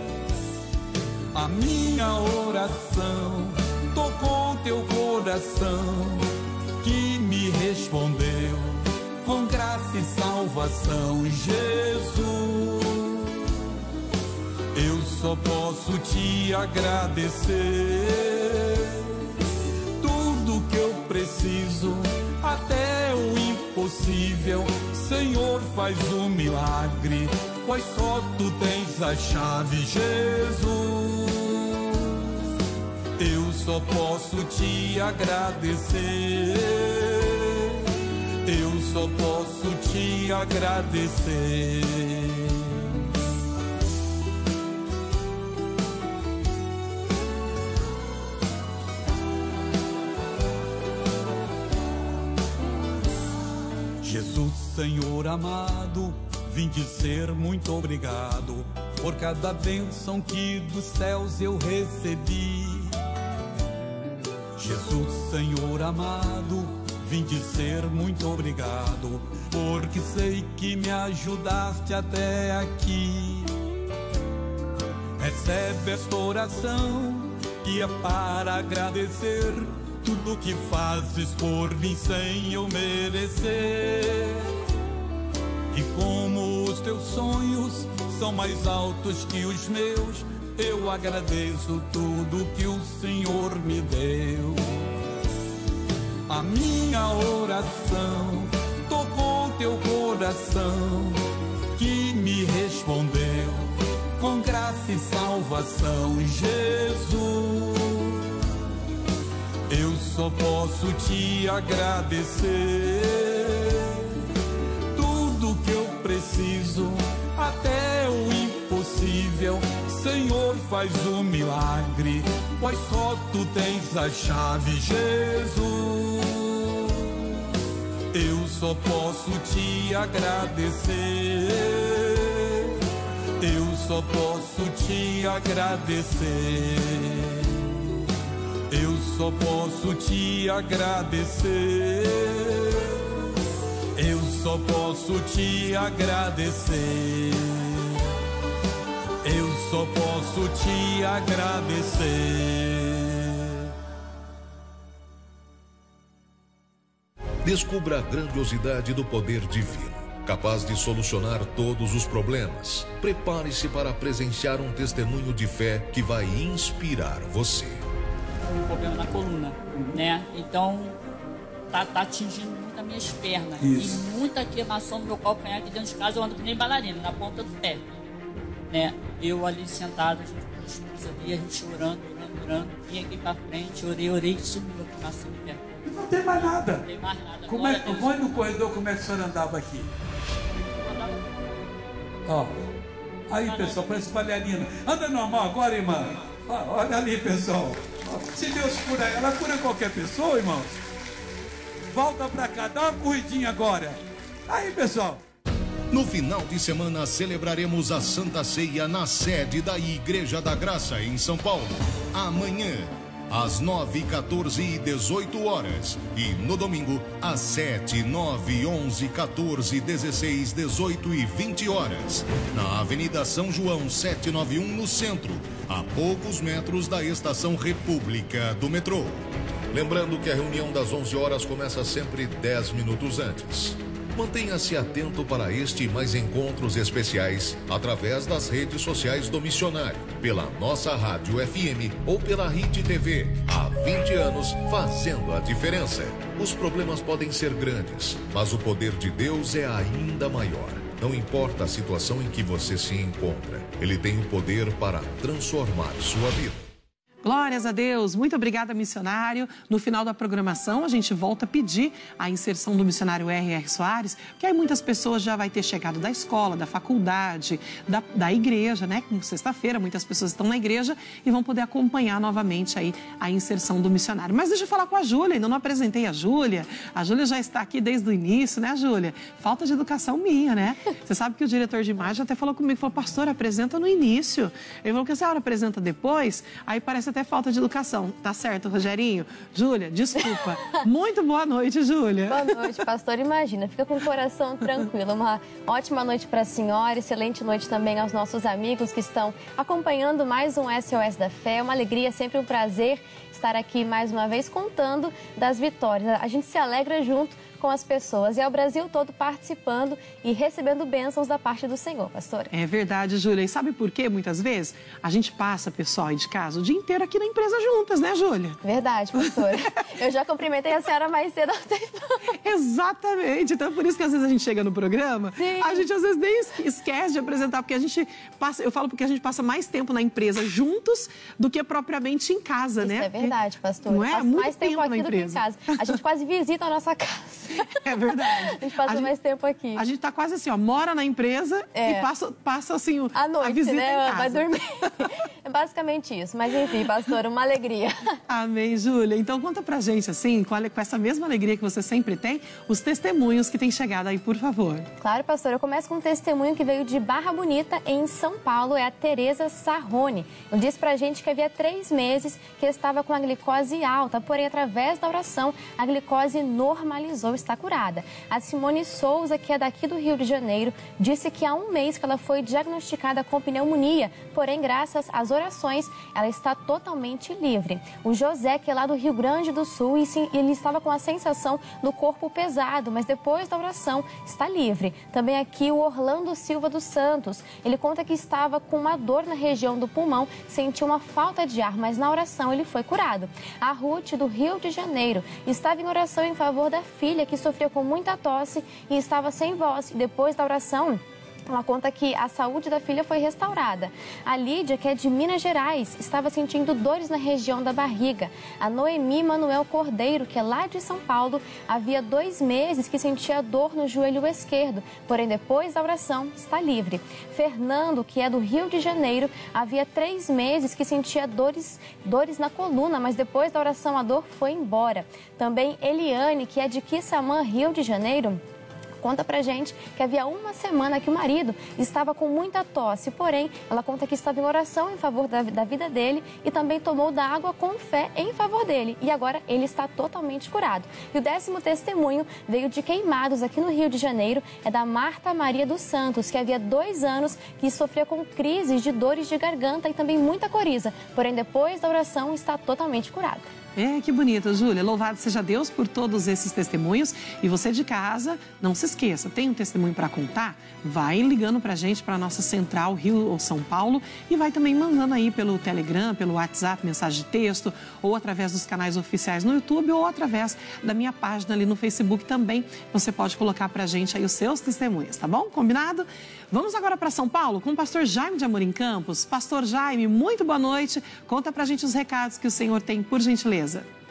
A minha oração tocou teu coração, que me respondeu com graça e salvação. Jesus, eu só posso te agradecer. Tudo que eu preciso, até o impossível, Senhor, faz um milagre, pois só tu tens a chave, Jesus. Eu só posso te agradecer. Eu só posso te agradecer. Jesus, Senhor amado, vim dizer muito obrigado por cada bênção que dos céus eu recebi. Jesus, Senhor amado, vim dizer muito obrigado, porque sei que me ajudaste até aqui. Recebe esta oração que é para agradecer tudo que fazes por mim sem eu merecer. E como os teus sonhos são mais altos que os meus, eu agradeço tudo que o Senhor me deu. A minha oração tocou teu coração, que me respondeu com graça e salvação. Jesus, eu só posso te agradecer. Tudo que eu preciso, até o impossível, Senhor, faz um milagre, pois só tu tens a chave, Jesus. Eu só posso te agradecer. Eu só posso te agradecer. Eu só posso te agradecer. Eu só posso te agradecer. Eu só posso te agradecer. Descubra a grandiosidade do poder divino, capaz de solucionar todos os problemas. Prepare-se para presenciar um testemunho de fé que vai inspirar você. Um problema na coluna, né? Então, tá atingindo muito as minhas pernas. Isso. E muita queimação no meu calcanhar aqui dentro de casa. Eu ando que nem bailarina, na ponta do pé. Né? Eu ali sentado, a gente chorando, vim aqui pra frente, orei e sumiu a queimação do pé. Não tem mais nada. Não tem mais nada. Vai no corredor, como é que o senhor andava aqui? Ó, aí pessoal, parece bailarina. Anda normal agora, irmã. Ó, olha ali, pessoal. Ó, se Deus cura ela, cura qualquer pessoa, irmãos. Volta pra cá, dá uma corridinha agora. Aí, pessoal. No final de semana, celebraremos a Santa Ceia na sede da Igreja da Graça, em São Paulo. Amanhã, às 9, 14 e 18 horas. E no domingo, às 7, 9, 11, 14, 16, 18 e 20 horas. Na Avenida São João, 791, no centro, a poucos metros da Estação República do metrô. Lembrando que a reunião das 11 horas começa sempre 10 minutos antes. Mantenha-se atento para este e mais encontros especiais através das redes sociais do missionário, pela nossa rádio FM ou pela Rede TV. Há 20 anos fazendo a diferença. Os problemas podem ser grandes, mas o poder de Deus é ainda maior. Não importa a situação em que você se encontra, Ele tem o poder para transformar sua vida. Glórias a Deus, muito obrigada, missionário. No final da programação, a gente volta a pedir a inserção do missionário R.R. Soares, porque aí muitas pessoas já vai ter chegado da escola, da faculdade, da igreja, né? Sexta-feira, muitas pessoas estão na igreja e vão poder acompanhar novamente aí a inserção do missionário. Mas deixa eu falar com a Júlia, ainda não apresentei a Júlia. A Júlia já está aqui desde o início, né, Júlia? Falta de educação minha, né? Você sabe que o diretor de imagem até falou comigo, falou, pastor, apresenta no início. Ele falou que a senhora apresenta depois, aí parece até falta de educação. Tá certo, Rogerinho? Júlia, desculpa. Muito boa noite, Júlia. Boa noite, pastor. Imagina, fica com o coração tranquilo. Uma ótima noite para a senhora, excelente noite também aos nossos amigos que estão acompanhando mais um SOS da Fé. Uma alegria, sempre um prazer estar aqui mais uma vez contando das vitórias. A gente se alegra junto com as pessoas e é o Brasil todo participando e recebendo bênçãos da parte do Senhor, pastora. É verdade, Júlia. E sabe por quê? Muitas vezes a gente passa, pessoal aí de casa, o dia inteiro aqui na empresa juntas, né, Júlia? Verdade, pastora. Eu já cumprimentei a senhora mais cedo. Exatamente. Então, por isso que às vezes a gente chega no programa, sim, a gente às vezes nem esquece de apresentar, porque a gente passa, eu falo porque a gente passa mais tempo na empresa juntos do que propriamente em casa, isso, né? Isso é verdade, pastora. Não é? Muito mais tempo aqui do que em casa. A gente quase visita a nossa casa. É verdade. A gente passa mais tempo aqui. A gente tá quase assim, ó, mora na empresa e passa assim, à noite, a visita, né? Em casa. Vai dormir. É basicamente isso. Mas enfim, pastora, uma alegria. Amém, Júlia. Então conta pra gente, assim, com essa mesma alegria que você sempre tem, os testemunhos que têm chegado aí, por favor. Claro, pastora. Eu começo com um testemunho que veio de Barra Bonita, em São Paulo. É a Tereza Sarrone. Ela disse pra gente que havia 3 meses que estava com a glicose alta, porém, através da oração, a glicose normalizou, está curada. A Simone Souza, que é daqui do Rio de Janeiro, disse que há 1 mês que ela foi diagnosticada com pneumonia, porém, graças às orações, ela está totalmente livre. O José, que é lá do Rio Grande do Sul, ele estava com a sensação do corpo pesado, mas depois da oração está livre. Também aqui o Orlando Silva dos Santos, ele conta que estava com uma dor na região do pulmão, sentiu uma falta de ar, mas na oração ele foi curado. A Ruth, do Rio de Janeiro, estava em oração em favor da filha que sofria com muita tosse e estava sem voz. E depois da oração, Ela conta que a saúde da filha foi restaurada. A Lídia, que é de Minas Gerais, estava sentindo dores na região da barriga. A Noemi Manuel Cordeiro, que é lá de São Paulo, havia 2 meses que sentia dor no joelho esquerdo, porém depois da oração está livre. Fernando, que é do Rio de Janeiro, havia 3 meses que sentia dores na coluna, mas depois da oração a dor foi embora. Também Eliane, que é de Quissamã, Rio de Janeiro, conta pra gente que havia 1 semana que o marido estava com muita tosse, porém, ela conta que estava em oração em favor da vida dele e também tomou da água com fé em favor dele. E agora ele está totalmente curado. E o 10º testemunho veio de Queimados, aqui no Rio de Janeiro, é da Marta Maria dos Santos, que havia 2 anos que sofria com crises de dores de garganta e também muita coriza, porém, depois da oração está totalmente curada. Que bonito, Júlia. Louvado seja Deus por todos esses testemunhos. E você de casa, não se esqueça, tem um testemunho para contar? Vai ligando para a gente, para a nossa central Rio ou São Paulo, e vai também mandando aí pelo Telegram, pelo WhatsApp, mensagem de texto, ou através dos canais oficiais no YouTube, ou através da minha página ali no Facebook também. Você pode colocar para a gente aí os seus testemunhos, tá bom? Combinado? Vamos agora para São Paulo com o pastor Jaime de Amorim Campos. Pastor Jaime, muito boa noite. Conta para a gente os recados que o senhor tem, por gentileza.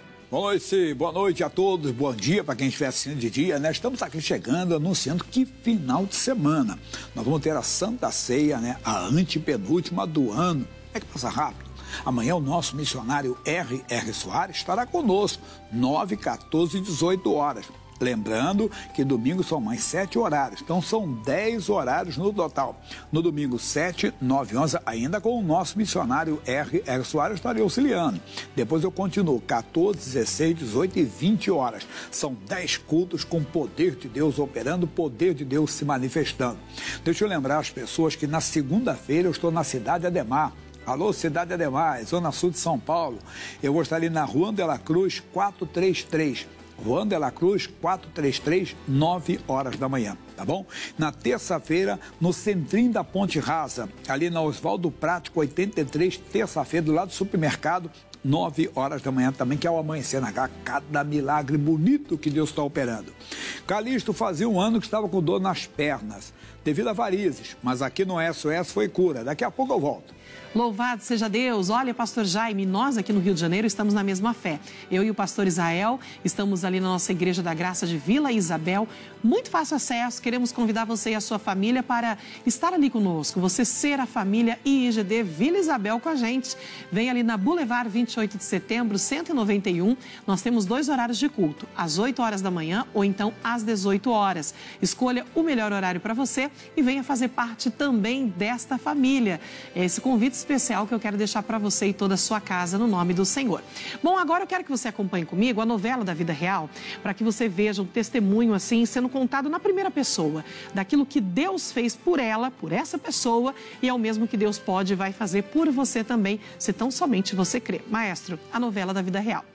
Boa noite a todos, bom dia para quem estiver assistindo de dia, né? Estamos aqui chegando, anunciando que final de semana nós vamos ter a Santa Ceia, né? A antepenúltima do ano. É que passa rápido. Amanhã o nosso missionário R.R. Soares estará conosco, 9, 14 e 18 horas. Lembrando que domingo são mais 7 horários, então são 10 horários no total. No domingo 7, 9 e 11, ainda com o nosso missionário R.R. Soares estarei auxiliando. Depois eu continuo, 14, 16, 18 e 20 horas. São 10 cultos com o poder de Deus operando, o poder de Deus se manifestando. Deixa eu lembrar as pessoas que na segunda-feira eu estou na cidade Ademar. Alô, Cidade Ademar, Zona Sul de São Paulo. Eu vou estar ali na Rua de la Cruz, 433. Juan de la Cruz, 433, 9 horas da manhã, tá bom? Na terça-feira, no centrinho da Ponte Rasa, ali na Oswaldo Prático, 83, terça-feira, do lado do supermercado, 9 horas da manhã também, que é o Amanhecer na H, cada milagre bonito que Deus está operando. Calixto fazia 1 ano que estava com dor nas pernas, devido a varizes, mas aqui no SOS foi cura. Daqui a pouco eu volto. Louvado seja Deus. Olha, pastor Jaime, nós aqui no Rio de Janeiro estamos na mesma fé. Eu e o pastor Israel estamos ali na nossa Igreja da Graça de Vila Isabel. Muito fácil acesso. Queremos convidar você e a sua família para estar ali conosco. Você ser a família IGD Vila Isabel com a gente. Vem ali na Boulevard 28 de Setembro, 191. Nós temos 2 horários de culto, às 8 horas da manhã ou então às 18 horas. Escolha o melhor horário para você e venha fazer parte também desta família. Esse convite especial que eu quero deixar para você e toda a sua casa no nome do Senhor. Bom, agora eu quero que você acompanhe comigo a novela da vida real, para que você veja um testemunho assim sendo contado na primeira pessoa, daquilo que Deus fez por ela, por essa pessoa, e é o mesmo que Deus pode e vai fazer por você também, se tão somente você crer. Maestro, a novela da vida real.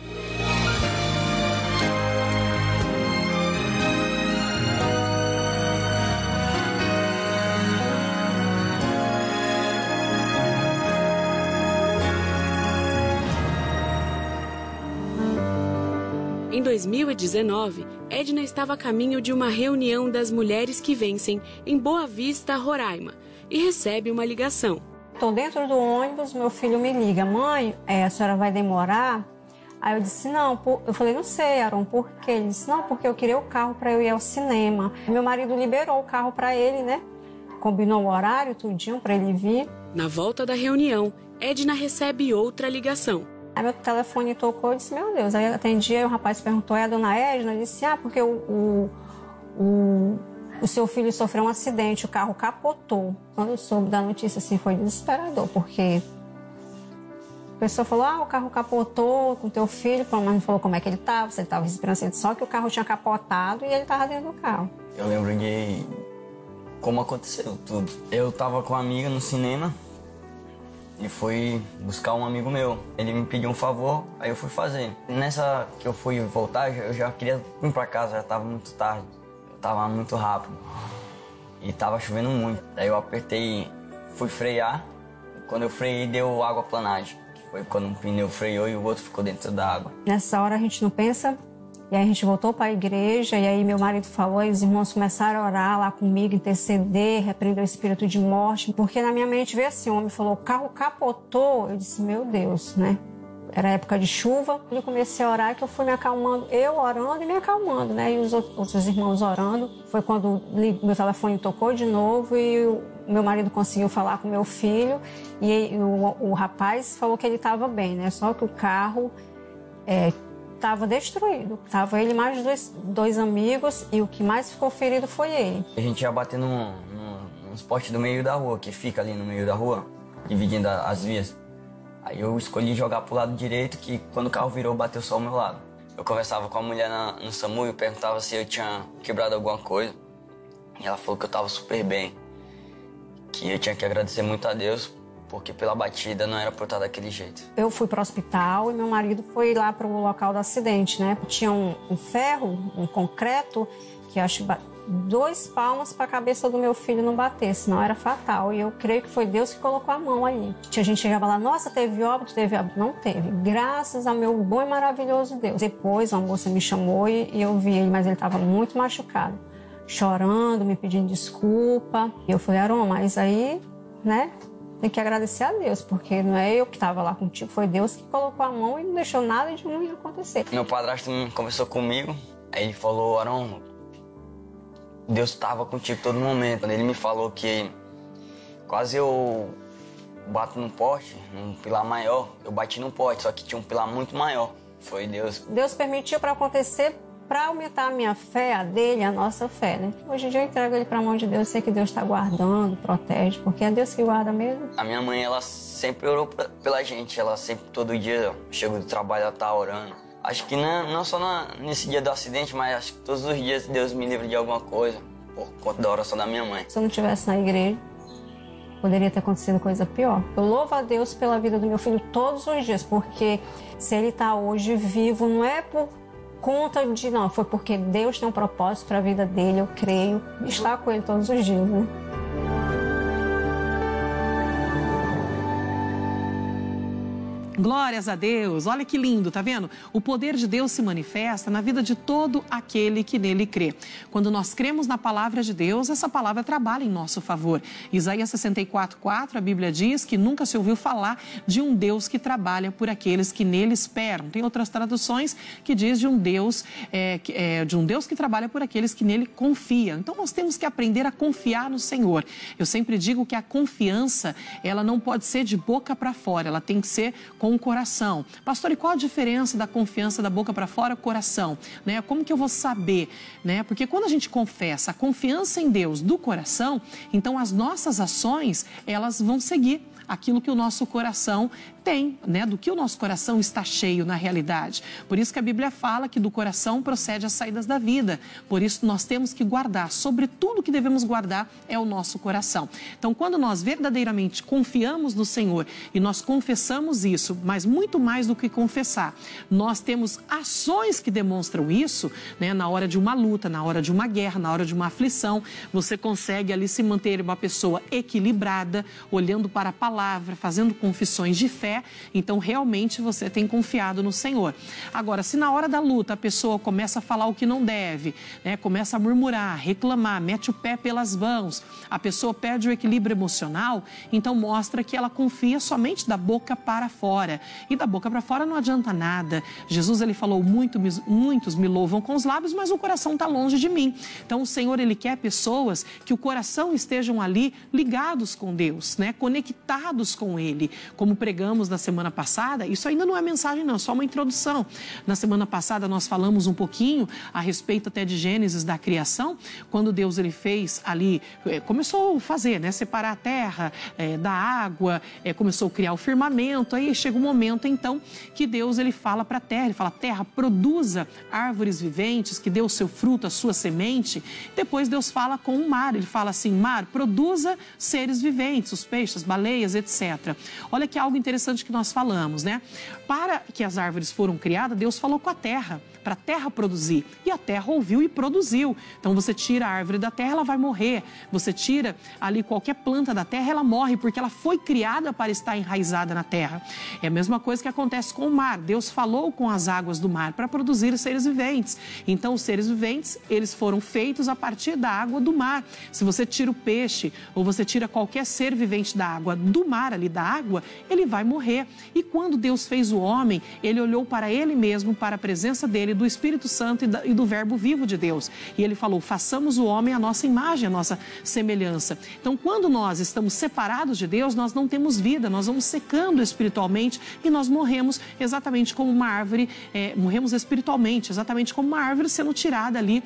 Em 2019, Edna estava a caminho de uma reunião das Mulheres que Vencem em Boa Vista, Roraima, e recebe uma ligação. Estou dentro do ônibus, meu filho me liga, mãe, a senhora vai demorar? Aí eu disse, não, eu falei, não sei, Aaron, por quê? Ele disse, não, porque eu queria o carro para eu ir ao cinema. Meu marido liberou o carro para ele, né? Combinou o horário, tudinho, para ele vir. Na volta da reunião, Edna recebe outra ligação. Aí meu telefone tocou e disse, meu Deus. Aí eu atendi, aí o rapaz perguntou, é a dona Edna? Eu disse, porque o seu filho sofreu um acidente, o carro capotou. Quando eu soube da notícia, assim, foi desesperador, porque a pessoa falou, o carro capotou com teu filho, mas não falou como é que ele estava, se ele estava respirando, só que o carro tinha capotado e ele estava dentro do carro. Eu lembro de como aconteceu tudo. Eu estava com uma amiga no cinema, e fui buscar um amigo meu. Ele me pediu um favor, aí eu fui fazer. Nessa que eu fui voltar, eu já queria ir pra casa, já tava muito tarde. Eu tava muito rápido. E tava chovendo muito. Daí eu apertei, fui frear. Quando eu freiei, deu água-planagem. Que foi quando um pneu freou e o outro ficou dentro da água. Nessa hora a gente não pensa E aí a gente voltou para a igreja, e aí meu marido falou, e os irmãos começaram a orar lá comigo, interceder, repreender o espírito de morte, porque na minha mente veio assim, o homem falou, o carro capotou. Eu disse, meu Deus, né? Era época de chuva, eu comecei a orar, que eu fui me acalmando, eu orando e me acalmando, né? E os outros irmãos orando. Foi quando meu telefone tocou de novo e o meu marido conseguiu falar com meu filho, e o rapaz falou que ele estava bem, né? Só que o carro estava destruído. Tava ele mais dois amigos, e o que mais ficou ferido foi ele. A gente ia bater nos postes do meio da rua, que fica ali no meio da rua, dividindo as vias. Aí eu escolhi jogar pro lado direito, que quando o carro virou, bateu só ao meu lado. Eu conversava com a mulher no SAMU e perguntava se eu tinha quebrado alguma coisa. E ela falou que eu tava super bem, que eu tinha que agradecer muito a Deus, porque pela batida não era por estar daquele jeito. Eu fui para o hospital e meu marido foi lá para o local do acidente, né? Tinha um ferro, um concreto, que acho 2 palmos para a cabeça do meu filho não bater, senão era fatal. E eu creio que foi Deus que colocou a mão ali. A gente chegava lá, nossa, teve óbito? Teve óbito? Não teve. Graças ao meu bom e maravilhoso Deus. Depois a moça me chamou e eu vi ele, mas ele estava muito machucado, chorando, me pedindo desculpa. E eu falei, Aron, mas aí, né? Tem que agradecer a Deus, porque não é eu que estava lá contigo, foi Deus que colocou a mão e não deixou nada de ruim acontecer. Meu padrasto conversou comigo, aí ele falou, Aron, Deus estava contigo todo momento. Quando ele me falou que quase eu bato num poste, num pilar maior, eu bati num poste, só que tinha um pilar muito maior. Foi Deus. Deus permitiu para acontecer para aumentar a minha fé, a dele, a nossa fé, né? Hoje em dia eu entrego ele para a mão de Deus, sei que Deus está guardando, protege, porque é Deus que guarda mesmo. A minha mãe, ela sempre orou pela gente, ela sempre, todo dia, chega do trabalho, ela tá orando. Acho que não só nesse dia do acidente, mas acho que todos os dias Deus me livra de alguma coisa, por conta da oração da minha mãe. Se eu não estivesse na igreja, poderia ter acontecido coisa pior. Eu louvo a Deus pela vida do meu filho todos os dias, porque se ele está hoje vivo, não é por conta de... Não, foi porque Deus tem um propósito para a vida dele, eu creio, estar com ele todos os dias, né? Glórias a Deus, olha que lindo, tá vendo? O poder de Deus se manifesta na vida de todo aquele que nele crê. Quando nós cremos na palavra de Deus, essa palavra trabalha em nosso favor. Isaías 64:4, a Bíblia diz que nunca se ouviu falar de um Deus que trabalha por aqueles que nele esperam. Tem outras traduções que diz de um Deus que trabalha por aqueles que nele confiam. Então nós temos que aprender a confiar no Senhor. Eu sempre digo que a confiança, ela não pode ser de boca para fora, ela tem que ser com o coração. Pastor, e qual a diferença da confiança da boca para fora, coração? Né? Como que eu vou saber? Né? Porque quando a gente confessa a confiança em Deus do coração, então as nossas ações, elas vão seguir aquilo que o nosso coração tem, né? Do que o nosso coração está cheio na realidade. Por isso que a Bíblia fala que do coração procede as saídas da vida. Por isso nós temos que guardar, sobre tudo que devemos guardar é o nosso coração. Então, quando nós verdadeiramente confiamos no Senhor e nós confessamos isso, mas muito mais do que confessar, nós temos ações que demonstram isso, né? Na hora de uma luta, na hora de uma guerra, na hora de uma aflição, você consegue ali se manter uma pessoa equilibrada, olhando para a palavra, fazendo confissões de fé. Então, realmente, você tem confiado no Senhor. Agora, se na hora da luta a pessoa começa a falar o que não deve, né? Começa a murmurar, reclamar, mete o pé pelas mãos, a pessoa perde o equilíbrio emocional, então mostra que ela confia somente da boca para fora. E da boca para fora não adianta nada. Jesus, ele falou, muitos me louvam com os lábios, mas o coração está longe de mim. Então, o Senhor, ele quer pessoas que o coração estejam ali ligados com Deus, né? Conectados com Ele. Como pregamos na semana passada, isso ainda não é mensagem não, é só uma introdução. Na semana passada nós falamos um pouquinho a respeito até de Gênesis da criação, quando Deus ele fez ali, começou a fazer, né? Separar a terra da água, começou a criar o firmamento, aí chega um momento então que Deus ele fala para a terra, ele fala, terra, produza árvores viventes, que dê o seu fruto, a sua semente. Depois Deus fala com o mar, ele fala assim, mar, produza seres viventes, os peixes, baleias, etc. Olha que algo interessante interessante que nós falamos, né? Para que as árvores foram criadas, Deus falou com a terra, para a terra produzir. E a terra ouviu e produziu. Então você tira a árvore da terra, ela vai morrer. Você tira ali qualquer planta da terra, ela morre, porque ela foi criada para estar enraizada na terra. É a mesma coisa que acontece com o mar. Deus falou com as águas do mar para produzir seres viventes. Então os seres viventes, eles foram feitos a partir da água do mar. Se você tira o peixe ou você tira qualquer ser vivente da água do mar, ali da água, ele vai morrer. E quando Deus fez o homem, ele olhou para ele mesmo, para a presença dele, do Espírito Santo e do Verbo vivo de Deus. E ele falou, façamos o homem à nossa imagem, à nossa semelhança. Então, quando nós estamos separados de Deus, nós não temos vida, nós vamos secando espiritualmente e nós morremos exatamente como uma árvore, morremos espiritualmente, exatamente como uma árvore sendo tirada ali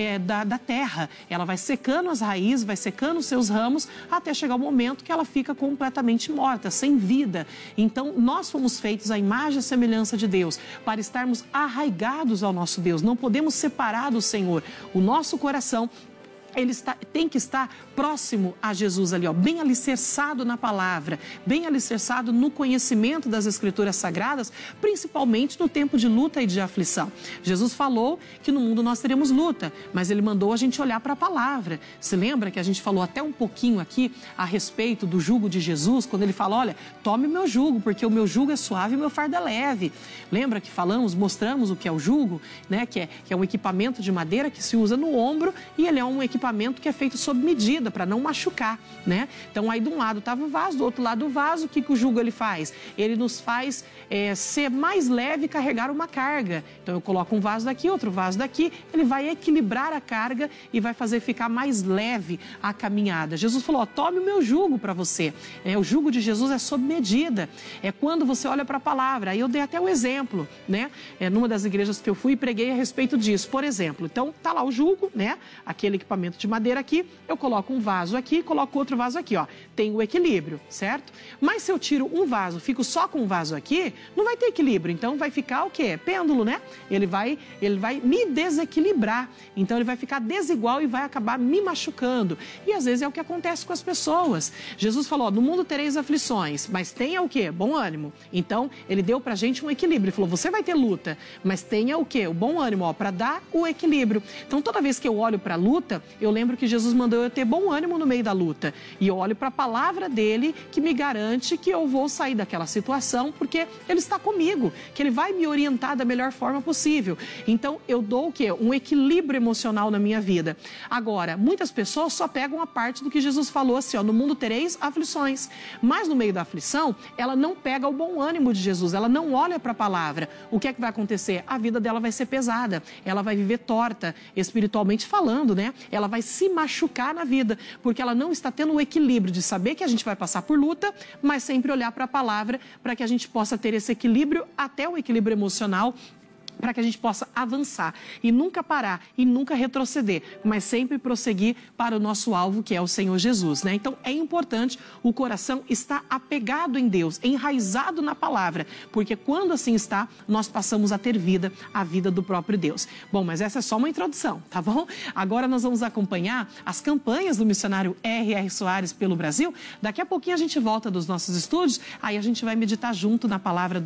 da terra. Ela vai secando as raízes, vai secando os seus ramos, até chegar o momento que ela fica completamente morta, sem vida. Então, nós fomos feitos à imagem e semelhança de Deus, para estarmos arraigados ao nosso Deus. Não podemos separar do Senhor. O nosso coração, ele tem que estar próximo a Jesus ali, ó, bem alicerçado na palavra, bem alicerçado no conhecimento das Escrituras Sagradas, principalmente no tempo de luta e de aflição. Jesus falou que no mundo nós teremos luta, mas ele mandou a gente olhar para a palavra. Se lembra que a gente falou até um pouquinho aqui a respeito do jugo de Jesus, quando ele fala, olha, tome o meu jugo, porque o meu jugo é suave e o meu fardo é leve. Lembra que mostramos o que é o jugo, né? Que é um equipamento de madeira que se usa no ombro e ele é um equipamento que é feito sob medida, para não machucar, né? Então, aí de um lado estava o vaso, do outro lado o vaso, o que o jugo ele faz? Ele nos faz ser mais leve e carregar uma carga. Então, eu coloco um vaso daqui, outro vaso daqui, ele vai equilibrar a carga e vai fazer ficar mais leve a caminhada. Jesus falou, ó, tome o meu jugo para você. O jugo de Jesus é sob medida. É quando você olha para a palavra. Aí eu dei até o exemplo, né? Numa das igrejas que eu fui e preguei a respeito disso. Por exemplo, então, tá lá o jugo, né? Aquele equipamento de madeira aqui, eu coloco um vaso aqui, coloco outro vaso aqui, ó. Tem o equilíbrio, certo? Mas se eu tiro um vaso, fico só com um vaso aqui, não vai ter equilíbrio. Então vai ficar o quê? Pêndulo, né? Ele vai me desequilibrar. Então ele vai ficar desigual e vai acabar me machucando. E às vezes é o que acontece com as pessoas. Jesus falou, ó, no mundo tereis aflições, mas tenha o quê? Bom ânimo. Então ele deu pra gente um equilíbrio. Ele falou, você vai ter luta, mas tenha o quê? O bom ânimo, ó, para dar o equilíbrio. Então toda vez que eu olho para a luta, eu lembro que Jesus mandou eu ter bom ânimo no meio da luta. E eu olho para a palavra dele que me garante que eu vou sair daquela situação porque ele está comigo, que ele vai me orientar da melhor forma possível. Então eu dou o quê? Um equilíbrio emocional na minha vida. Agora, muitas pessoas só pegam a parte do que Jesus falou assim, ó, no mundo tereis aflições. Mas no meio da aflição, ela não pega o bom ânimo de Jesus, ela não olha para a palavra. O que é que vai acontecer? A vida dela vai ser pesada, ela vai viver torta, espiritualmente falando, né? Ela vai se machucar na vida, porque ela não está tendo o equilíbrio de saber que a gente vai passar por luta, mas sempre olhar para a palavra para que a gente possa ter esse equilíbrio, até o equilíbrio emocional, para que a gente possa avançar e nunca parar e nunca retroceder, mas sempre prosseguir para o nosso alvo, que é o Senhor Jesus, né? Então, é importante o coração estar apegado em Deus, enraizado na palavra, porque quando assim está, nós passamos a ter vida, a vida do próprio Deus. Bom, mas essa é só uma introdução, tá bom? Agora nós vamos acompanhar as campanhas do missionário R.R. Soares pelo Brasil. Daqui a pouquinho a gente volta dos nossos estúdios, aí a gente vai meditar juntos na palavra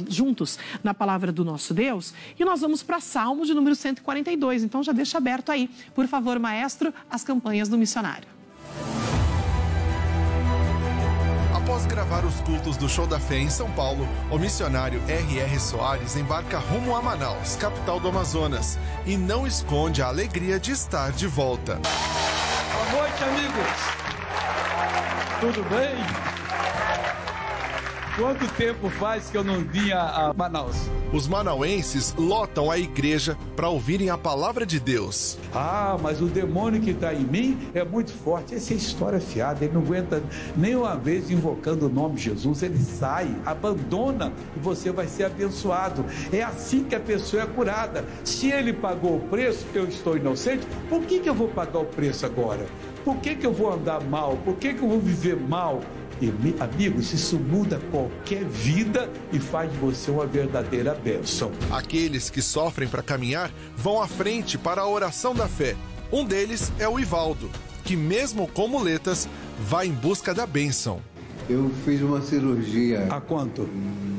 do nosso Deus, e nós vamos para Salmo de número 142, então já deixa aberto aí. Por favor, maestro, as campanhas do missionário. Após gravar os cultos do Show da Fé em São Paulo, o missionário R.R. Soares embarca rumo a Manaus, capital do Amazonas, e não esconde a alegria de estar de volta. Boa noite, amigos. Tudo bem? Quanto tempo faz que eu não vinha a Manaus? Os manauenses lotam a igreja para ouvirem a palavra de Deus. Ah, mas o demônio que está em mim é muito forte. Essa é história fiada. Ele não aguenta nem uma vez invocando o nome de Jesus. Ele sai, abandona e você vai ser abençoado. É assim que a pessoa é curada. Se ele pagou o preço, eu estou inocente, por que eu vou pagar o preço agora? Por que eu vou andar mal? Por que eu vou viver mal? E, amigos, isso muda qualquer vida e faz de você uma verdadeira bênção. Aqueles que sofrem para caminhar vão à frente para a oração da fé. Um deles é o Ivaldo, que mesmo com muletas, vai em busca da bênção. Eu fiz uma cirurgia. Há quanto?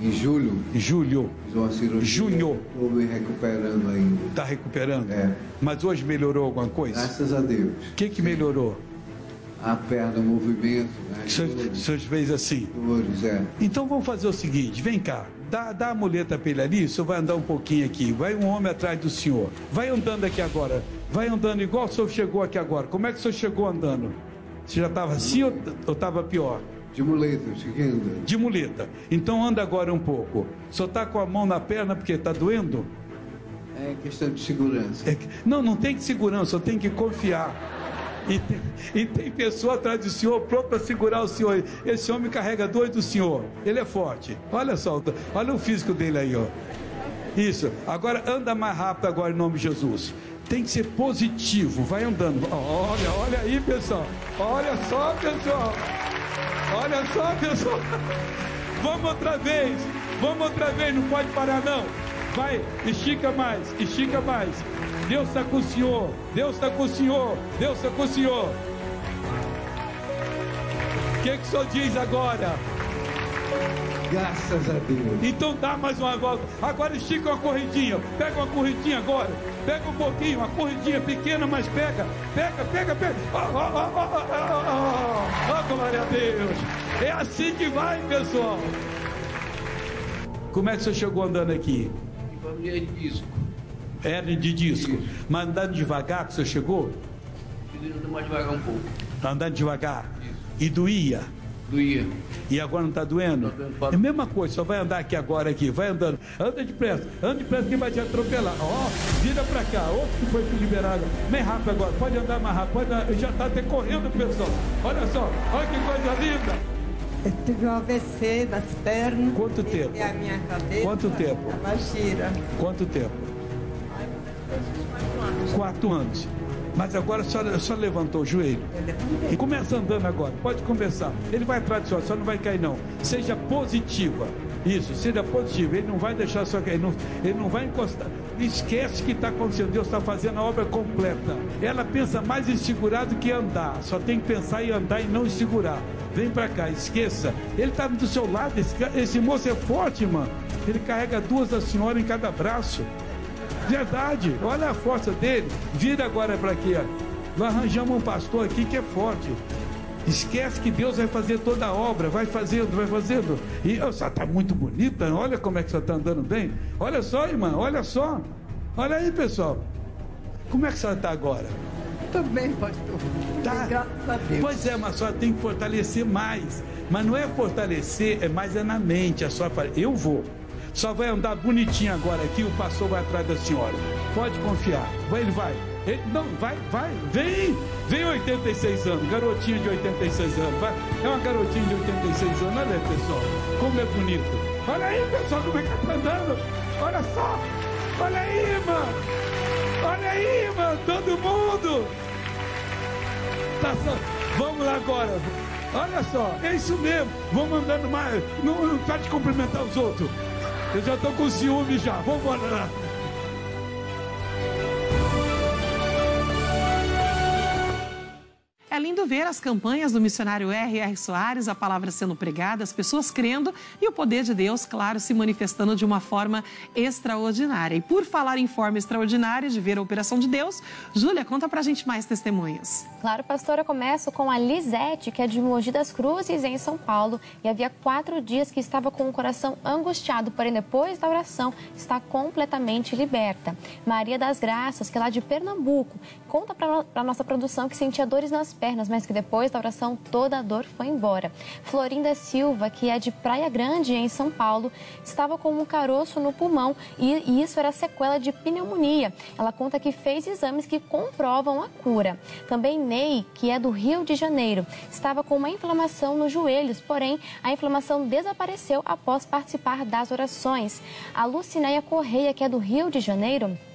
Em julho. Julho. Fiz uma cirurgia. Junho. Estou me recuperando ainda. Está recuperando? É. Mas hoje melhorou alguma coisa? Graças a Deus. O que melhorou? A perna, o movimento. Né? O senhor fez assim? Dores, é. Então vamos fazer o seguinte, vem cá. Dá a muleta para ele ali, o senhor vai andar um pouquinho aqui. Vai um homem atrás do senhor. Vai andando aqui agora. Vai andando igual o senhor chegou aqui agora. Como é que o senhor chegou andando? Você já estava assim ou estava pior? De muleta, eu cheguei andando. De muleta. Então anda agora um pouco. O senhor está com a mão na perna porque está doendo? É questão de segurança. Não tem que segurança, só tem que confiar. E tem pessoa atrás do senhor pronto para segurar o senhor. Esse homem carrega 2 do senhor. Ele é forte. Olha só, olha o físico dele aí, ó. Isso. Agora anda mais rápido agora em nome de Jesus. Tem que ser positivo. Vai andando. Olha aí, pessoal. Olha só, pessoal. Olha só, pessoal. Vamos outra vez. Não pode parar, não. Vai, estica mais. Deus está com o senhor. Deus está com o senhor. O que o senhor diz agora? Graças a Deus. Então dá mais uma volta. Agora estica uma corridinha. Pega uma corridinha agora. Pega um pouquinho, uma corridinha pequena, mas pega. Glória a Deus. É assim que vai, pessoal. Como é que o senhor chegou andando aqui? De disco. Hernia de disco. Isso. Mas andando devagar que o senhor chegou? Andando mais devagar um pouco. Andando devagar. Isso. E doía? Doía. E agora não está doendo? Tá doendo. É a mesma coisa, só vai andar aqui agora, vai andando. Anda depressa, que vai te atropelar. Vira pra cá, outro que foi liberado. Bem rápido agora, pode andar mais rápido. Já está até correndo, pessoal. Olha só, olha que coisa linda. Eu tive um AVC das pernas. Quanto tempo? E a minha cabeça. Quanto tempo? Ela gira. Quanto tempo? 4 anos. Mas agora só levantou o joelho. E começa andando agora. Pode começar. Ele vai atrás do senhor, só não vai cair não. Seja positiva. Isso, seja positiva. Ele não vai deixar só cair. Ele não vai encostar. Esquece que está acontecendo. Deus está fazendo a obra completa. Ela pensa mais em segurar do que andar. Só tem que pensar em andar e não em segurar. Vem pra cá, esqueça. Ele está do seu lado. Esse moço é forte, irmã. Ele carrega 2 da senhora em cada braço. Verdade, olha a força dele. Vira agora para aqui, ó. Nós arranjamos um pastor aqui que é forte. Esquece que Deus vai fazer toda a obra. Vai fazendo. E só está muito bonita. Olha como é que você está andando bem. Olha só, irmã, olha só. Olha aí, pessoal. Como é que você está agora? Estou bem, pastor. Tá. Graças a Deus. Pois é, mas só tem que fortalecer mais. Mas não é fortalecer, é na mente. Eu vou. Só vai andar bonitinho agora aqui, o pastor vai atrás da senhora. Pode confiar. Ele vai. Vem 86 anos, garotinha de 86 anos. Vai. É uma garotinha de 86 anos. Olha aí, pessoal, como é bonito. Olha aí, pessoal, como é que tá andando. Olha só. Olha aí, irmã. Todo mundo. Tá só. Vamos lá agora. Olha só, é isso mesmo. Vamos andando mais. Não pode cumprimentar os outros. Eu já estou com ciúme já. Vamos lá. É lindo ver as campanhas do missionário R.R. Soares, a palavra sendo pregada, as pessoas crendo e o poder de Deus, claro, se manifestando de uma forma extraordinária. E por falar em forma extraordinária de ver a operação de Deus, Júlia, conta pra gente mais testemunhos. Claro, pastora, eu começo com a Lisete, que é de Mogi das Cruzes, em São Paulo, e havia 4 dias que estava com o coração angustiado, porém depois da oração está completamente liberta. Maria das Graças, que é lá de Pernambuco, conta para nossa produção que sentia dores nas pernas, mas que depois da oração toda a dor foi embora. Florinda Silva, que é de Praia Grande, em São Paulo, estava com um caroço no pulmão e isso era sequela de pneumonia. Ela conta que fez exames que comprovam a cura. Também Ney, que é do Rio de Janeiro, estava com uma inflamação nos joelhos, porém a inflamação desapareceu após participar das orações. A Lucinéia Correia, que é do Rio de Janeiro,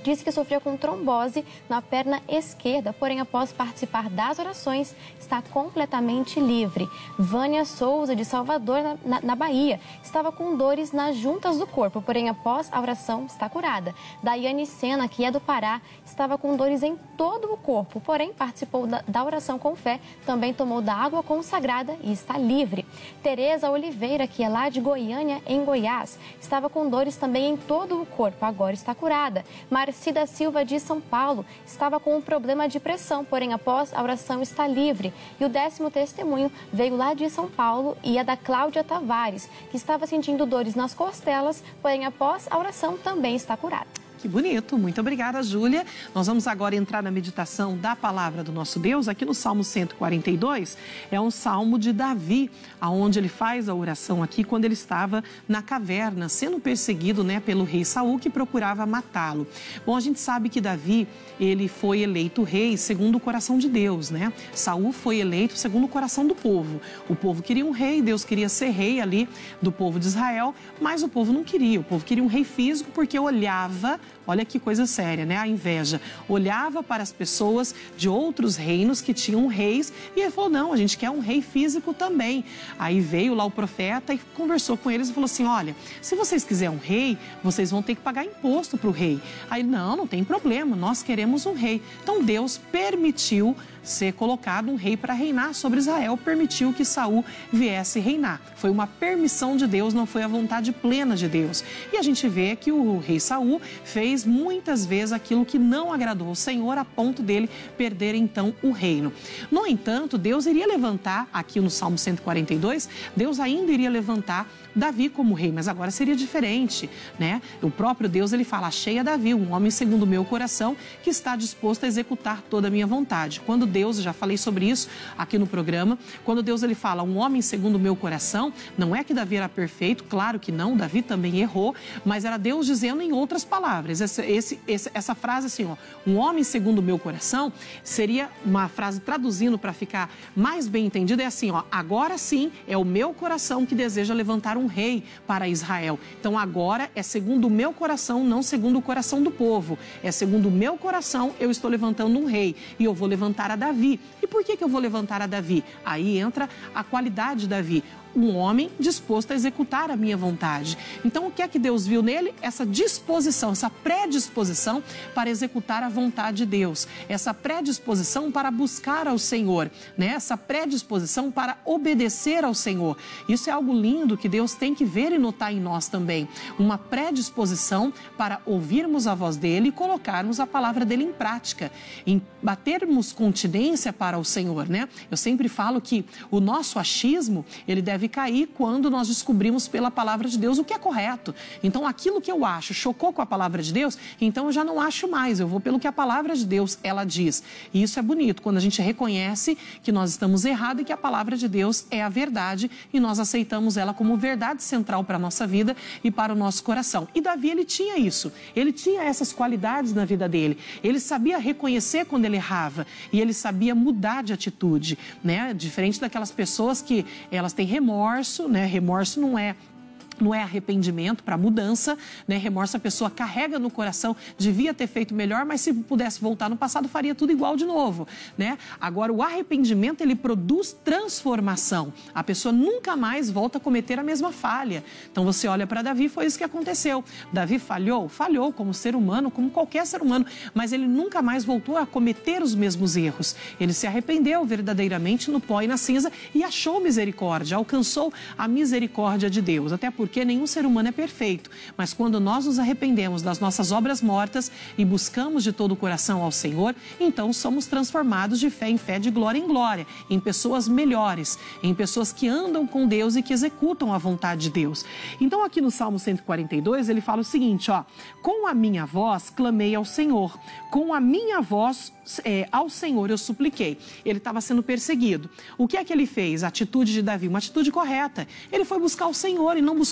disse que sofria com trombose na perna esquerda, porém, após participar das orações, está completamente livre. Vânia Souza, de Salvador, na Bahia, estava com dores nas juntas do corpo, porém, após a oração, está curada. Daiane Sena, que é do Pará, estava com dores em todo o corpo, porém, participou da oração com fé, também tomou da água consagrada e está livre. Tereza Oliveira, que é lá de Goiânia, em Goiás, estava com dores também em todo o corpo, agora está curada. Marcida Silva, de São Paulo, estava com um problema de pressão, porém, após a oração, está livre. E o 10º testemunho veio lá de São Paulo e é da Cláudia Tavares, que estava sentindo dores nas costelas, porém, após a oração, também está curada. Que bonito, muito obrigada, Júlia. Nós vamos agora entrar na meditação da palavra do nosso Deus, aqui no Salmo 142, é um salmo de Davi, onde ele faz a oração aqui quando ele estava na caverna, sendo perseguido, né, pelo rei Saul, que procurava matá-lo. Bom, a gente sabe que Davi, ele foi eleito rei segundo o coração de Deus, né? Saul foi eleito segundo o coração do povo. O povo queria um rei, Deus queria ser rei ali do povo de Israel, mas o povo não queria. O povo queria um rei físico porque olhava, olha que coisa séria, né? A inveja. Olhava para as pessoas de outros reinos que tinham reis e ele falou, não, a gente quer um rei físico também. Aí veio lá o profeta e conversou com eles e falou assim, olha, se vocês quiserem um rei, vocês vão ter que pagar imposto para o rei. Aí, não tem problema, nós queremos um rei. Então Deus permitiu ser colocado um rei para reinar sobre Israel, permitiu que Saul viesse reinar. Foi uma permissão de Deus, não foi a vontade plena de Deus. E a gente vê que o rei Saul fez muitas vezes aquilo que não agradou ao Senhor, a ponto dele perder então o reino. No entanto, Deus iria levantar, aqui no Salmo 142, Deus ainda iria levantar Davi como rei, mas agora seria diferente, né? O próprio Deus, ele fala, achei a Davi, um homem segundo o meu coração, que está disposto a executar toda a minha vontade. Quando Deus, já falei sobre isso aqui no programa, quando Deus, ele fala, um homem segundo o meu coração, não é que Davi era perfeito, claro que não, Davi também errou, mas era Deus dizendo em outras palavras. Essa frase assim, ó, um homem segundo o meu coração, seria uma frase traduzindo para ficar mais bem entendida, é assim, ó, agora sim é o meu coração que deseja levantar um rei para Israel. Então agora é segundo o meu coração, não segundo o coração do povo. É segundo o meu coração, eu estou levantando um rei e eu vou levantar a Davi. E por que eu vou levantar a Davi? Aí entra a qualidade de Davi. Um homem disposto a executar a minha vontade. Então, o que é que Deus viu nele? Essa disposição, essa predisposição para executar a vontade de Deus. Essa predisposição para buscar ao Senhor, né? Essa predisposição para obedecer ao Senhor. Isso é algo lindo que Deus tem que ver e notar em nós também. Uma predisposição para ouvirmos a voz dele e colocarmos a palavra dele em prática. Em batermos continência para o Senhor, né? Eu sempre falo que o nosso achismo, ele deve cair quando nós descobrimos pela palavra de Deus o que é correto. Então, aquilo que eu acho chocou com a palavra de Deus, então eu já não acho mais, eu vou pelo que a palavra de Deus, ela diz. E isso é bonito, quando a gente reconhece que nós estamos errados e que a palavra de Deus é a verdade e nós aceitamos ela como verdade central para a nossa vida e para o nosso coração. E Davi, ele tinha isso, ele tinha essas qualidades na vida dele. Ele sabia reconhecer quando ele errava e ele sabia mudar de atitude, né? Diferente daquelas pessoas que elas têm remorso, né? Remorso não é arrependimento para mudança, né? Remorso a pessoa carrega no coração, devia ter feito melhor, mas se pudesse voltar no passado, faria tudo igual de novo, né? Agora, o arrependimento, ele produz transformação. A pessoa nunca mais volta a cometer a mesma falha. Então, você olha para Davi, foi isso que aconteceu. Davi falhou como ser humano, como qualquer ser humano, mas ele nunca mais voltou a cometer os mesmos erros. Ele se arrependeu verdadeiramente no pó e na cinza e achou misericórdia, alcançou a misericórdia de Deus. Até porque nenhum ser humano é perfeito, mas quando nós nos arrependemos das nossas obras mortas e buscamos de todo o coração ao Senhor, então somos transformados de fé em fé, de glória em glória, em pessoas melhores, em pessoas que andam com Deus e que executam a vontade de Deus. Então, aqui no Salmo 142, ele fala o seguinte, ó, com a minha voz clamei ao Senhor, com a minha voz ao Senhor eu supliquei. Ele estava sendo perseguido. O que é que ele fez? A atitude de Davi, uma atitude correta. Ele foi buscar o Senhor e não buscou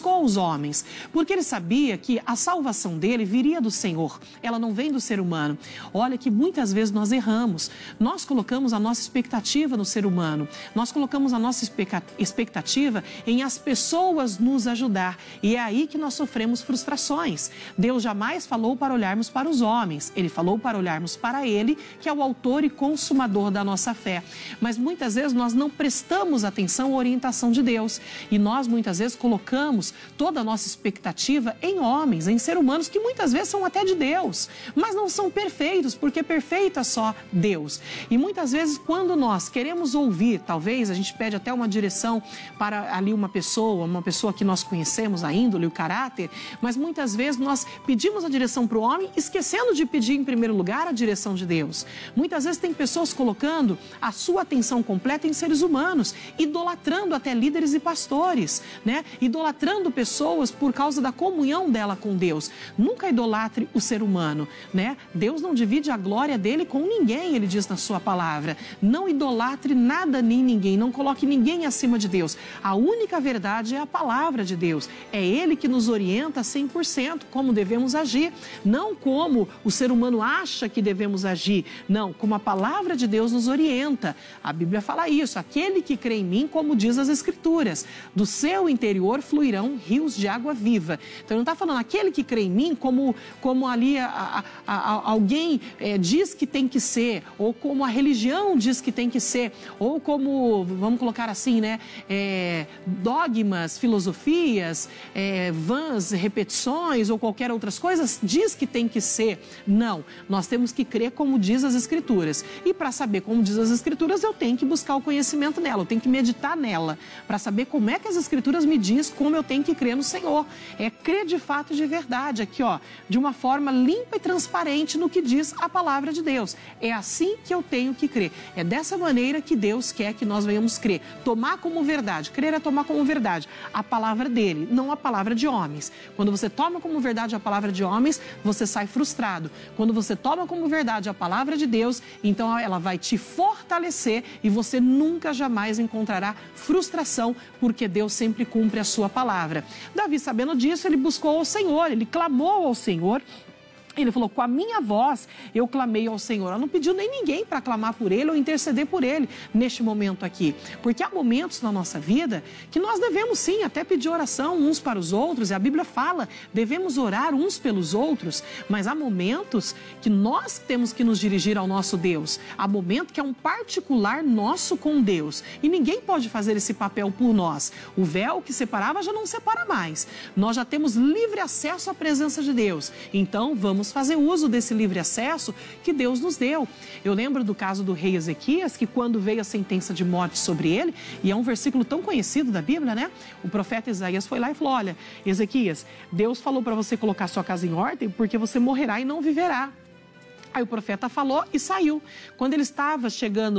buscou os homens, porque ele sabia que a salvação dele viria do Senhor, ela não vem do ser humano. Olha que muitas vezes nós erramos, nós colocamos a nossa expectativa no ser humano, nós colocamos a nossa expectativa em as pessoas nos ajudar, e é aí que nós sofremos frustrações. Deus jamais falou para olharmos para os homens, ele falou para olharmos para ele, que é o autor e consumador da nossa fé. Mas muitas vezes nós não prestamos atenção à orientação de Deus, e nós muitas vezes colocamos toda a nossa expectativa em homens, em seres humanos que muitas vezes são até de Deus, mas não são perfeitos, porque perfeito é só Deus. E muitas vezes quando nós queremos ouvir, talvez a gente pede até uma direção para ali uma pessoa que nós conhecemos, a índole, o caráter, mas muitas vezes nós pedimos a direção para o homem, esquecendo de pedir em primeiro lugar a direção de Deus. Muitas vezes tem pessoas colocando a sua atenção completa em seres humanos, idolatrando até líderes e pastores, né? Idolatrando pessoas por causa da comunhão dela com Deus. Nunca idolatre o ser humano, né? Deus não divide a glória dele com ninguém, ele diz na sua palavra. Não idolatre nada nem ninguém, não coloque ninguém acima de Deus. A única verdade é a palavra de Deus. É ele que nos orienta 100% como devemos agir, não como o ser humano acha que devemos agir, não, como a palavra de Deus nos orienta. A Bíblia fala isso, aquele que crê em mim, como diz as Escrituras, do seu interior fluirão rios de água viva. Então não está falando aquele que crê em mim como ali alguém diz que tem que ser, ou como a religião diz que tem que ser, ou como, vamos colocar assim, né, dogmas, filosofias, vãs repetições ou qualquer outras coisas, diz que tem que ser. Não, nós temos que crer como diz as Escrituras. E para saber como diz as Escrituras, eu tenho que buscar o conhecimento nela, eu tenho que meditar nela, para saber como é que as Escrituras me diz como eu tenho que crer no Senhor. É crer de fato e de verdade, aqui ó, de uma forma limpa e transparente no que diz a palavra de Deus. É assim que eu tenho que crer. É dessa maneira que Deus quer que nós venhamos crer. Tomar como verdade, crer é tomar como verdade a palavra dele, não a palavra de homens. Quando você toma como verdade a palavra de homens, você sai frustrado. Quando você toma como verdade a palavra de Deus, então ela vai te fortalecer e você nunca jamais encontrará frustração, porque Deus sempre cumpre a sua palavra. Davi, sabendo disso, ele buscou ao Senhor, ele clamou ao Senhor. Ele falou, com a minha voz eu clamei ao Senhor. Ela não pediu nem ninguém para clamar por ele ou interceder por ele neste momento aqui. Porque há momentos na nossa vida que nós devemos sim até pedir oração uns para os outros. E a Bíblia fala, devemos orar uns pelos outros. Mas há momentos que nós temos que nos dirigir ao nosso Deus. Há momento que é um particular nosso com Deus. E ninguém pode fazer esse papel por nós. O véu que separava já não separa mais. Nós já temos livre acesso à presença de Deus. Então vamos fazer uso desse livre acesso que Deus nos deu. Eu lembro do caso do rei Ezequias, que quando veio a sentença de morte sobre ele, e é um versículo tão conhecido da Bíblia, né? O profeta Isaías foi lá e falou, olha, Ezequias, Deus falou para você colocar sua casa em ordem porque você morrerá e não viverá. Aí o profeta falou e saiu. Quando ele estava chegando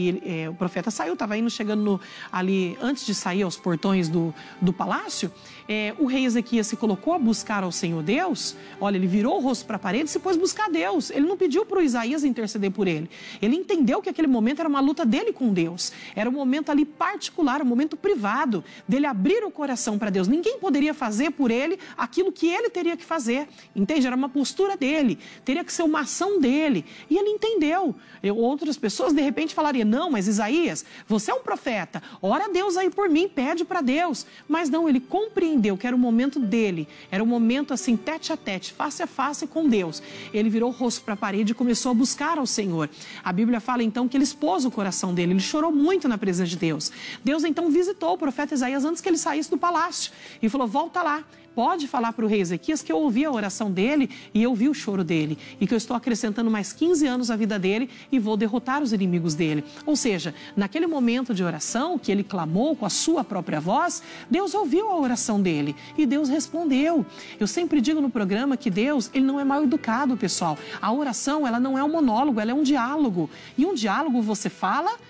o profeta saiu, estava chegando ali, antes de sair aos portões do palácio, o rei Ezequias se colocou a buscar ao Senhor Deus. Olha, ele virou o rosto para a parede e se pôs buscar Deus. Ele não pediu para o Isaías interceder por ele. Ele entendeu que aquele momento era uma luta dele com Deus. Era um momento ali particular, um momento privado, dele abrir o coração para Deus. Ninguém poderia fazer por ele aquilo que ele teria que fazer. Entende? Era uma postura dele. Teria que ser uma ação dele. E ele entendeu. Outras pessoas de repente falariam, não, mas Isaías, você é um profeta, ora a Deus aí por mim, pede para Deus. Mas não, ele compreendeu que era o momento dele, era um momento assim, tete a tete, face a face com Deus. Ele virou o rosto para a parede e começou a buscar ao Senhor. A Bíblia fala então que ele expôs o coração dele, ele chorou muito na presença de Deus. Deus então visitou o profeta Isaías antes que ele saísse do palácio e falou, volta lá. Pode falar para o rei Ezequias que eu ouvi a oração dele e eu vi o choro dele e que eu estou acrescentando mais 15 anos à vida dele e vou derrotar os inimigos dele. Ou seja, naquele momento de oração que ele clamou com a sua própria voz, Deus ouviu a oração dele e Deus respondeu. Eu sempre digo no programa que Deus, ele não é mal educado, pessoal. A oração, ela não é um monólogo, ela é um diálogo. E um diálogo você fala,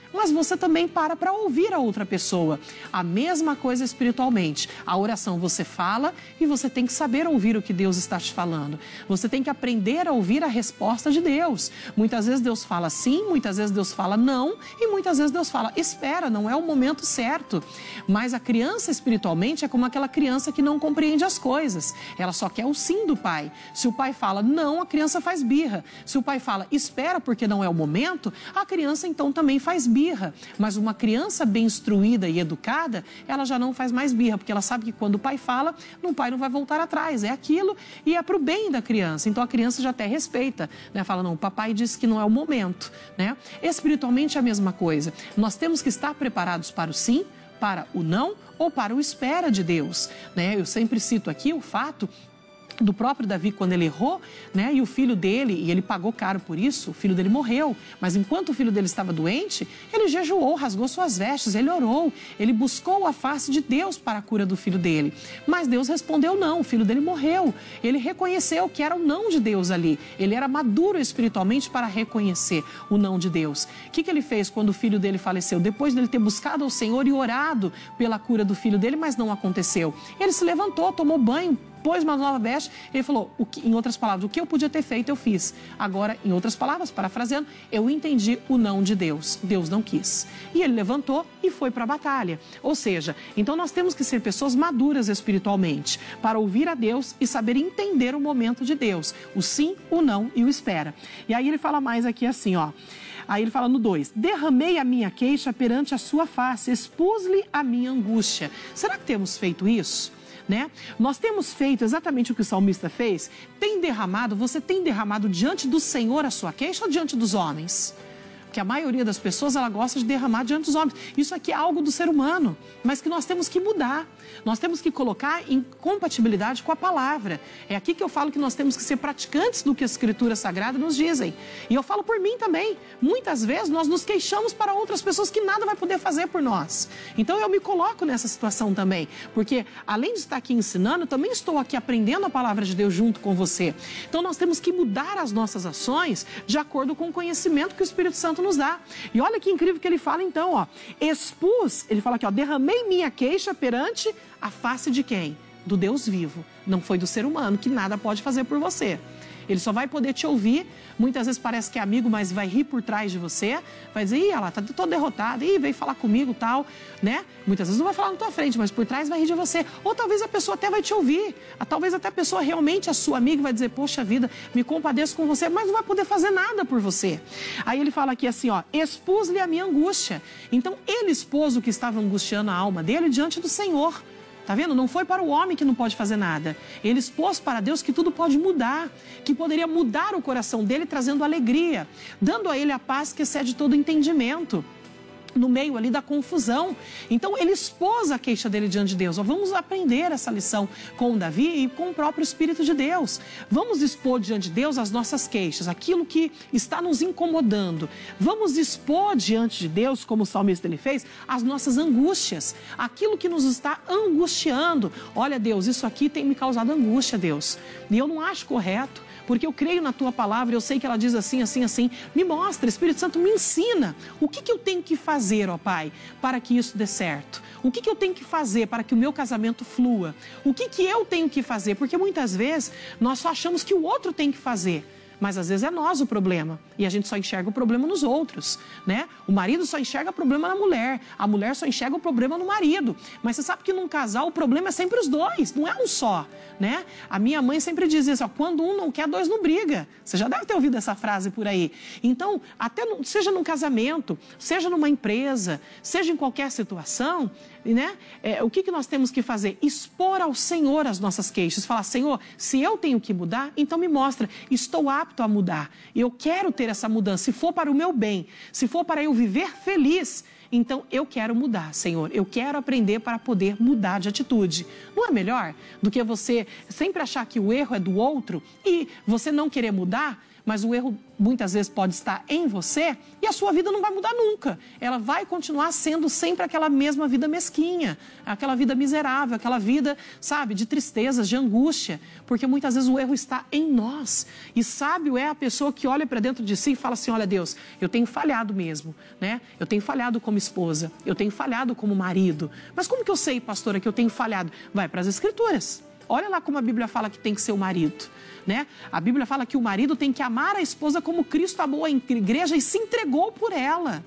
mas você também para ouvir a outra pessoa. A mesma coisa espiritualmente. A oração você fala e você tem que saber ouvir o que Deus está te falando. Você tem que aprender a ouvir a resposta de Deus. Muitas vezes Deus fala sim, muitas vezes Deus fala não e muitas vezes Deus fala espera, não é o momento certo. Mas a criança espiritualmente é como aquela criança que não compreende as coisas. Ela só quer o sim do pai. Se o pai fala não, a criança faz birra. Se o pai fala espera porque não é o momento, a criança então também faz birra. Mas uma criança bem instruída e educada, ela já não faz mais birra, porque ela sabe que quando o pai fala, o pai não vai voltar atrás. É aquilo e é para o bem da criança. Então a criança já até respeita, né? Fala, não, o papai disse que não é o momento, né? Espiritualmente é a mesma coisa. Nós temos que estar preparados para o sim, para o não ou para o espera de Deus, né? Eu sempre cito aqui o fato do próprio Davi, quando ele errou, né, e o filho dele, e ele pagou caro por isso, o filho dele morreu, mas enquanto o filho dele estava doente, ele jejuou, rasgou suas vestes, ele orou, ele buscou a face de Deus para a cura do filho dele, mas Deus respondeu não, o filho dele morreu, ele reconheceu que era o não de Deus ali, ele era maduro espiritualmente para reconhecer o não de Deus. O que ele fez quando o filho dele faleceu? Depois dele ter buscado ao Senhor e orado pela cura do filho dele, mas não aconteceu, ele se levantou, tomou banho, pôs uma nova veste, ele falou, em outras palavras, o que eu podia ter feito, eu fiz. Agora, em outras palavras, parafraseando, eu entendi o não de Deus. Deus não quis. E ele levantou e foi para a batalha. Ou seja, então nós temos que ser pessoas maduras espiritualmente, para ouvir a Deus e saber entender o momento de Deus. O sim, o não e o espera. E aí ele fala mais aqui assim, ó. Aí ele fala no 2, derramei a minha queixa perante a sua face, expus-lhe a minha angústia. Será que temos feito isso? Né? Nós temos feito exatamente o que o salmista fez, você tem derramado diante do Senhor a sua queixa ou diante dos homens? Porque a maioria das pessoas, ela gosta de derramar diante dos homens. Isso aqui é algo do ser humano, mas que nós temos que mudar. Nós temos que colocar em compatibilidade com a palavra. É aqui que eu falo que nós temos que ser praticantes do que as Escrituras Sagradas nos dizem. E eu falo por mim também. Muitas vezes nós nos queixamos para outras pessoas que nada vai poder fazer por nós. Então eu me coloco nessa situação também. Porque além de estar aqui ensinando, eu também estou aqui aprendendo a palavra de Deus junto com você. Então nós temos que mudar as nossas ações de acordo com o conhecimento que o Espírito Santo nos dá. E olha que incrível que ele fala então, ó, expus, ele fala aqui, ó, derramei minha queixa perante a face de quem? Do Deus vivo. Não foi do ser humano, que nada pode fazer por você. Ele só vai poder te ouvir, muitas vezes parece que é amigo, mas vai rir por trás de você, vai dizer, ih, ela tá toda derrotada, ih, veio falar comigo, tal, né? Muitas vezes não vai falar na tua frente, mas por trás vai rir de você. Ou talvez a pessoa até vai te ouvir, talvez até a pessoa realmente, a sua amiga, vai dizer, poxa vida, me compadeço com você, mas não vai poder fazer nada por você. Aí ele fala aqui assim, ó, expus-lhe a minha angústia. Então ele expôs o que estava angustiando a alma dele diante do Senhor. Tá vendo? Não foi para o homem que não pode fazer nada. Ele expôs para Deus que tudo pode mudar, que poderia mudar o coração dele trazendo alegria, dando a ele a paz que excede todo entendimento. No meio ali da confusão. Então ele expôs a queixa dele diante de Deus. Vamos aprender essa lição com Davi e com o próprio Espírito de Deus. Vamos expor diante de Deus as nossas queixas, aquilo que está nos incomodando. Vamos expor diante de Deus, como o salmista ele fez, as nossas angústias, aquilo que nos está angustiando. Olha, Deus, isso aqui tem me causado angústia, Deus. E eu não acho correto. Porque eu creio na tua palavra, eu sei que ela diz assim, assim, assim. Me mostra, Espírito Santo, me ensina. O que eu tenho que fazer, ó Pai, para que isso dê certo? O que eu tenho que fazer para que o meu casamento flua? O que eu tenho que fazer? Porque muitas vezes nós só achamos que o outro tem que fazer. Mas às vezes é nós o problema e a gente só enxerga o problema nos outros, né? O marido só enxerga o problema na mulher, a mulher só enxerga o problema no marido. Mas você sabe que num casal o problema é sempre os dois, não é um só, né? A minha mãe sempre diz isso, ó, quando um não quer, dois não briga. Você já deve ter ouvido essa frase por aí. Então, até seja num casamento, seja numa empresa, seja em qualquer situação, né? O que nós temos que fazer? Expor ao Senhor as nossas queixas. Falar, Senhor, se eu tenho que mudar, então me mostra. Estou apto a mudar. Eu quero ter essa mudança. Se for para o meu bem, se for para eu viver feliz, então eu quero mudar, Senhor. Eu quero aprender para poder mudar de atitude. Não é melhor do que você sempre achar que o erro é do outro e você não querer mudar? mas o erro muitas vezes pode estar em você e a sua vida não vai mudar nunca. Ela vai continuar sendo sempre aquela mesma vida mesquinha, aquela vida miserável, aquela vida, sabe, de tristezas, de angústia, porque muitas vezes o erro está em nós. E sábio é a pessoa que olha para dentro de si e fala assim, olha Deus, eu tenho falhado mesmo, né? Eu tenho falhado como esposa, eu tenho falhado como marido. Mas como que eu sei, pastora, que eu tenho falhado? Vai para as Escrituras. Olha lá como a Bíblia fala que tem que ser o marido, né? A Bíblia fala que o marido tem que amar a esposa como Cristo amou a igreja e se entregou por ela,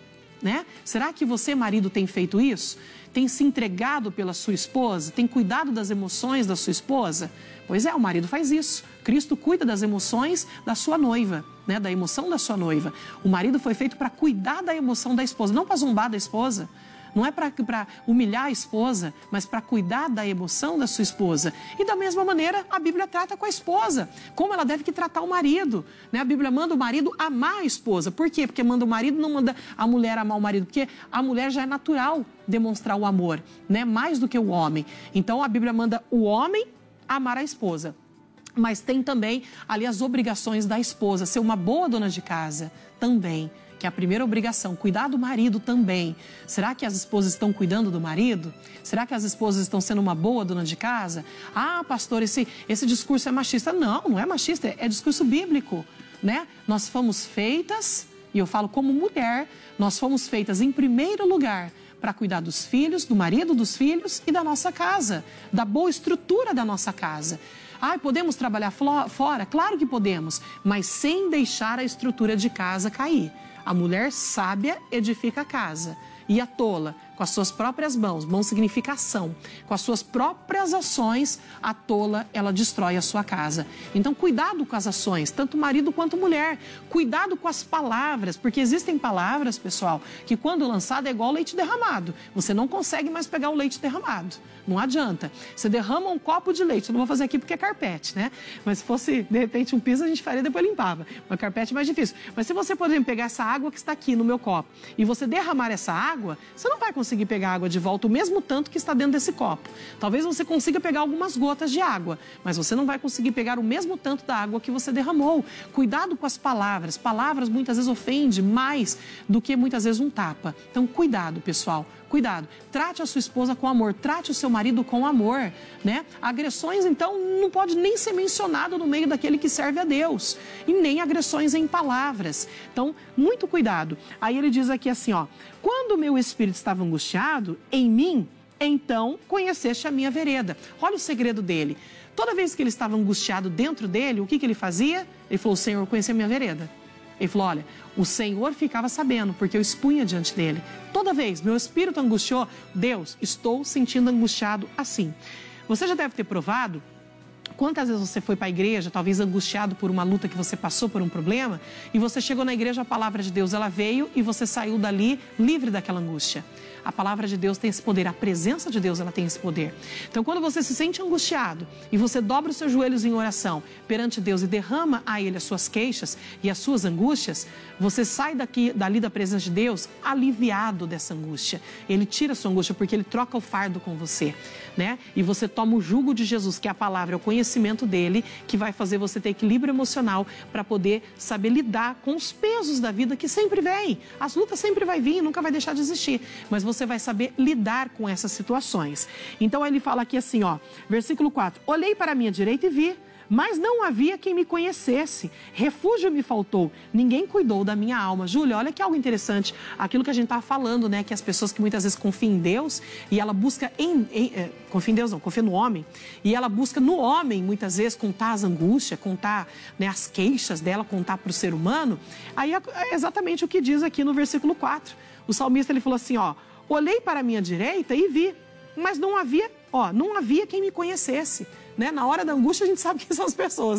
né? Será que você, marido, tem feito isso? Tem se entregado pela sua esposa? Tem cuidado das emoções da sua esposa? Pois é, o marido faz isso. Cristo cuida das emoções da sua noiva, né? Da emoção da sua noiva. O marido foi feito para cuidar da emoção da esposa, não para zombar da esposa. Não é para humilhar a esposa, mas para cuidar da emoção da sua esposa. E da mesma maneira, a Bíblia trata com a esposa, como ela deve que tratar o marido, né? A Bíblia manda o marido amar a esposa. Por quê? Porque manda o marido, não manda a mulher amar o marido. Porque a mulher já é natural demonstrar o amor, né? Mais do que o homem. Então, a Bíblia manda o homem amar a esposa. Mas tem também ali as obrigações da esposa, ser uma boa dona de casa também. Que é a primeira obrigação, cuidar do marido também. Será que as esposas estão cuidando do marido? Será que as esposas estão sendo uma boa dona de casa? Ah, pastor, esse discurso é machista. Não, não é machista, é discurso bíblico, né? Nós fomos feitas, e eu falo como mulher, nós fomos feitas em primeiro lugar para cuidar dos filhos, do marido, dos filhos e da nossa casa, da boa estrutura da nossa casa. Ah, podemos trabalhar fora? Claro que podemos, mas sem deixar a estrutura de casa cair. A mulher sábia edifica a casa e a tola, com as suas próprias mãos, mão significa ação, com as suas próprias ações, a tola, ela destrói a sua casa. Então, cuidado com as ações, tanto marido quanto mulher. Cuidado com as palavras, porque existem palavras, pessoal, que quando lançada é igual leite derramado. Você não consegue mais pegar o leite derramado. Não adianta. Você derrama um copo de leite, eu não vou fazer aqui porque é carpete, né? Mas se fosse, de repente, um piso, a gente faria e depois limpava. Uma carpete é mais difícil. Mas se você, por exemplo, pegar essa água que está aqui no meu copo e você derramar essa água, você não vai conseguir pegar a água de volta o mesmo tanto que está dentro desse copo. Talvez você consiga pegar algumas gotas de água, mas você não vai conseguir pegar o mesmo tanto da água que você derramou. Cuidado com as palavras. Palavras muitas vezes ofendem mais do que muitas vezes um tapa. Então, cuidado, pessoal. Cuidado, trate a sua esposa com amor, trate o seu marido com amor, né? Agressões, então, não pode nem ser mencionado no meio daquele que serve a Deus. E nem agressões em palavras. Então, muito cuidado. Aí ele diz aqui assim, ó, quando o meu espírito estava angustiado em mim, então conheceste a minha vereda. Olha o segredo dele. Toda vez que ele estava angustiado dentro dele, o que ele fazia? Ele falou, Senhor, conheci a minha vereda. Ele falou, olha, o Senhor ficava sabendo, porque eu expunha diante dele. Toda vez, meu espírito angustiou, Deus, estou sentindo angustiado assim. Você já deve ter provado quantas vezes você foi para a igreja, talvez angustiado por uma luta que você passou, por um problema, e você chegou na igreja, a palavra de Deus, ela veio e você saiu dali livre daquela angústia. A palavra de Deus tem esse poder, a presença de Deus, ela tem esse poder. Então, quando você se sente angustiado e você dobra os seus joelhos em oração perante Deus e derrama a Ele as suas queixas e as suas angústias, você sai dali da presença de Deus aliviado dessa angústia. Ele tira a sua angústia porque Ele troca o fardo com você, né? E você toma o jugo de Jesus, que é a palavra, é o conhecimento dEle, que vai fazer você ter equilíbrio emocional para poder saber lidar com os pesos da vida que sempre vem. As lutas sempre vai vir, nunca vai deixar de existir, mas você vai saber lidar com essas situações. Então, ele fala aqui assim, ó, versículo 4. Olhei para a minha direita e vi, mas não havia quem me conhecesse. Refúgio me faltou, ninguém cuidou da minha alma. Júlia, olha que algo interessante, aquilo que a gente estava falando, né, que as pessoas que muitas vezes confiam em Deus e ela busca confia em Deus não, confia no homem, e ela busca no homem, muitas vezes, contar as angústias, contar, né, as queixas dela, contar para o ser humano. Aí é exatamente o que diz aqui no versículo 4. O salmista, ele falou assim, ó, olhei para a minha direita e vi, mas não havia quem me conhecesse. Né? Na hora da angústia, a gente sabe quem são as pessoas,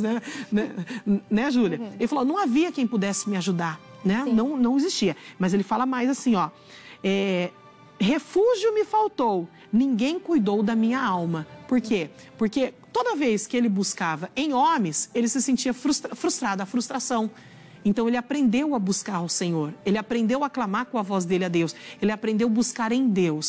né, Júlia? Uhum. Ele falou, não havia quem pudesse me ajudar, né? Não existia. Mas ele fala mais assim, ó, refúgio me faltou, ninguém cuidou da minha alma. Por quê? Porque toda vez que ele buscava em homens, ele se sentia frustrado, a frustração. Então, ele aprendeu a buscar o Senhor, ele aprendeu a clamar com a voz dele a Deus, ele aprendeu a buscar em Deus.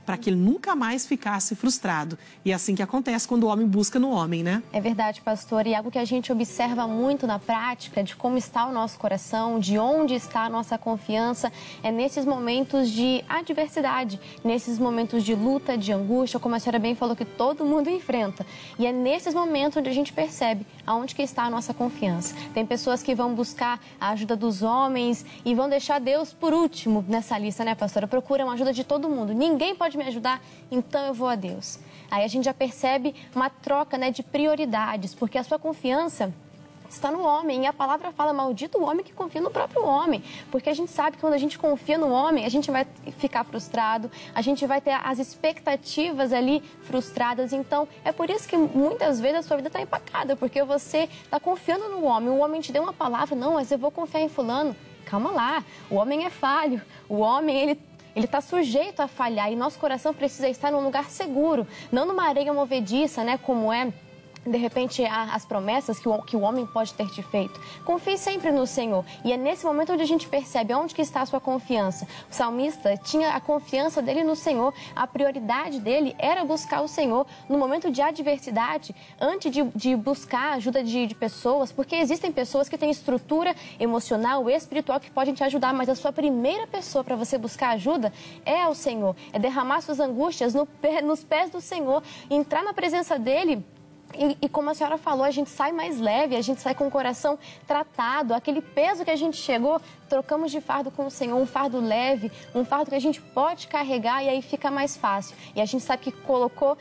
para que ele nunca mais ficasse frustrado. E é assim que acontece quando o homem busca no homem, né? É verdade, pastor. E algo que a gente observa muito na prática, de como está o nosso coração, de onde está a nossa confiança, é nesses momentos de adversidade, nesses momentos de luta, de angústia, como a senhora bem falou, que todo mundo enfrenta. E é nesses momentos onde a gente percebe aonde que está a nossa confiança. Tem pessoas que vão buscar a ajuda dos homens e vão deixar Deus por último nessa lista, né, pastora? Procuram a ajuda de todo mundo. Ninguém pode me ajudar, então eu vou a Deus. Aí a gente já percebe uma troca, né, de prioridades, porque a sua confiança está no homem. E a palavra fala, maldito o homem que confia no próprio homem. Porque a gente sabe que quando a gente confia no homem, a gente vai ficar frustrado, a gente vai ter as expectativas ali frustradas. Então, é por isso que muitas vezes a sua vida está empacada, porque você está confiando no homem. O homem te deu uma palavra, não, mas eu vou confiar em fulano. Calma lá, o homem é falho, o homem, ele está sujeito a falhar e nosso coração precisa estar num lugar seguro, não numa areia movediça, né, como é, de repente, as promessas que o homem pode ter te feito. Confie sempre no Senhor. E é nesse momento onde a gente percebe onde que está a sua confiança. O salmista tinha a confiança dele no Senhor. A prioridade dele era buscar o Senhor no momento de adversidade, antes de buscar a ajuda de pessoas, porque existem pessoas que têm estrutura emocional, espiritual, que podem te ajudar, mas a sua primeira pessoa para você buscar ajuda é o Senhor. É derramar suas angústias nos pés do Senhor, entrar na presença dele. E como a senhora falou, a gente sai mais leve, a gente sai com o coração tratado, aquele peso que a gente chegou, trocamos de fardo com o Senhor, um fardo leve, um fardo que a gente pode carregar e aí fica mais fácil. E a gente sabe que colocou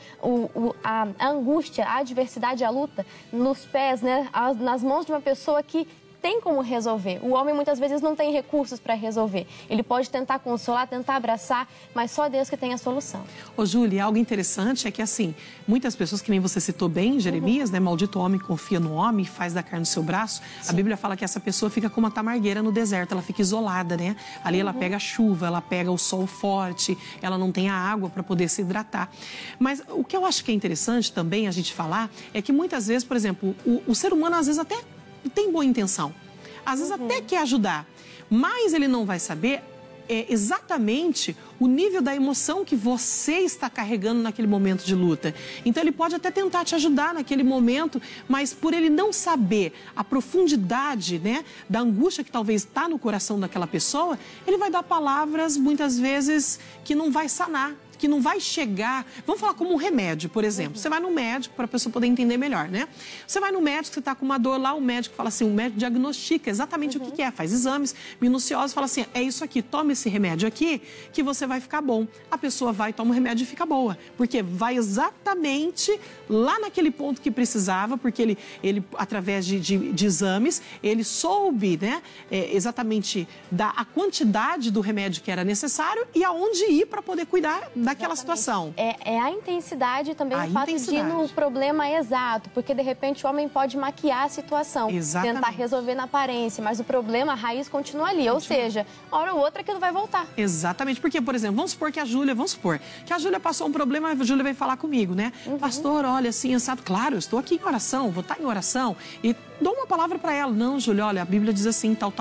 a angústia, a adversidade, a luta nos pés, né, nas mãos de uma pessoa que tem como resolver. O homem muitas vezes não tem recursos para resolver. Ele pode tentar consolar, tentar abraçar, mas só Deus que tem a solução. Ô, Júlia, algo interessante é que, assim, muitas pessoas, que nem você citou bem, Jeremias, né? Maldito homem confia no homem, faz da carne do seu braço. Sim. A Bíblia fala que essa pessoa fica como uma tamargueira no deserto, ela fica isolada, né? Ali ela pega a chuva, ela pega o sol forte, ela não tem a água para poder se hidratar. Mas o que eu acho que é interessante também a gente falar é que muitas vezes, por exemplo, o ser humano às vezes até tem boa intenção, às vezes até quer ajudar, mas ele não vai saber exatamente o nível da emoção que você está carregando naquele momento de luta. Então ele pode até tentar te ajudar naquele momento, mas por ele não saber a profundidade, né, da angústia que talvez está no coração daquela pessoa, ele vai dar palavras muitas vezes que não vai sanar, que não vai chegar. Vamos falar como um remédio, por exemplo. Você vai no médico, para a pessoa poder entender melhor, né? Você vai no médico, você está com uma dor lá, o médico fala assim, o médico diagnostica exatamente o que é, faz exames minuciosos, fala assim, é isso aqui, toma esse remédio aqui, que você vai ficar bom. A pessoa vai, toma o remédio e fica boa, porque vai exatamente lá naquele ponto que precisava, porque ele através de exames, ele soube, né, exatamente a quantidade do remédio que era necessário e aonde ir para poder cuidar daquela situação. É a intensidade também, o fato de ir no problema exato, porque de repente o homem pode maquiar a situação, tentar resolver na aparência, mas o problema, a raiz continua ali, ou seja, uma hora ou outra aquilo vai voltar. Exatamente, porque, por exemplo, vamos supor que a Júlia passou um problema, a Júlia veio falar comigo, né? Pastor, olha, assim, claro, eu estou aqui em oração, vou estar em oração e dou uma palavra para ela. Não, Júlia, olha, a Bíblia diz assim, tal.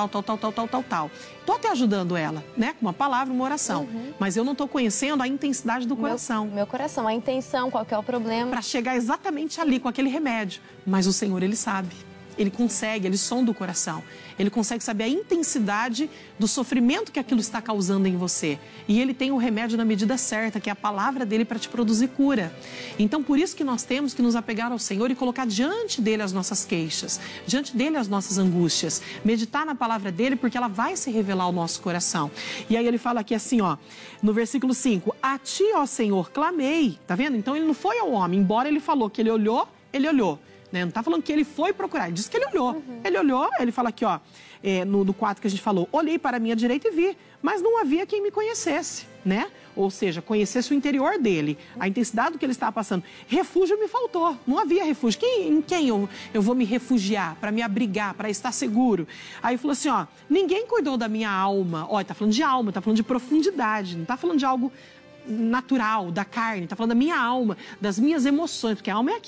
Estou até ajudando ela, né? Com uma palavra, uma oração. Mas eu não estou conhecendo a intensidade do coração. Meu coração, a intenção, qual que é o problema. Para chegar exatamente ali, com aquele remédio. Mas o Senhor, Ele sabe. Ele consegue, Ele sonda o coração. Ele consegue saber a intensidade do sofrimento que aquilo está causando em você. E Ele tem o remédio na medida certa, que é a palavra dEle para te produzir cura. Então, por isso que nós temos que nos apegar ao Senhor e colocar diante dEle as nossas queixas, diante dEle as nossas angústias. Meditar na palavra dEle, porque ela vai se revelar ao nosso coração. E aí Ele fala aqui assim, ó, no versículo 5, a Ti, ó Senhor, clamei. Tá vendo? Então, Ele não foi ao homem, embora Ele falou que Ele olhou. Não está falando que ele foi procurar, ele disse que ele olhou. Ele olhou, ele fala aqui, ó, no 4 que a gente falou, olhei para a minha direita e vi, mas não havia quem me conhecesse, né? Ou seja, conhecesse o interior dele, a intensidade do que ele estava passando. Refúgio me faltou, não havia refúgio. Em quem eu vou me refugiar, para me abrigar, para estar seguro? Aí falou assim, ó, ninguém cuidou da minha alma. Ó, está falando de alma, está falando de profundidade, não está falando de algo natural, da carne, está falando da minha alma, das minhas emoções, porque a alma é aqui.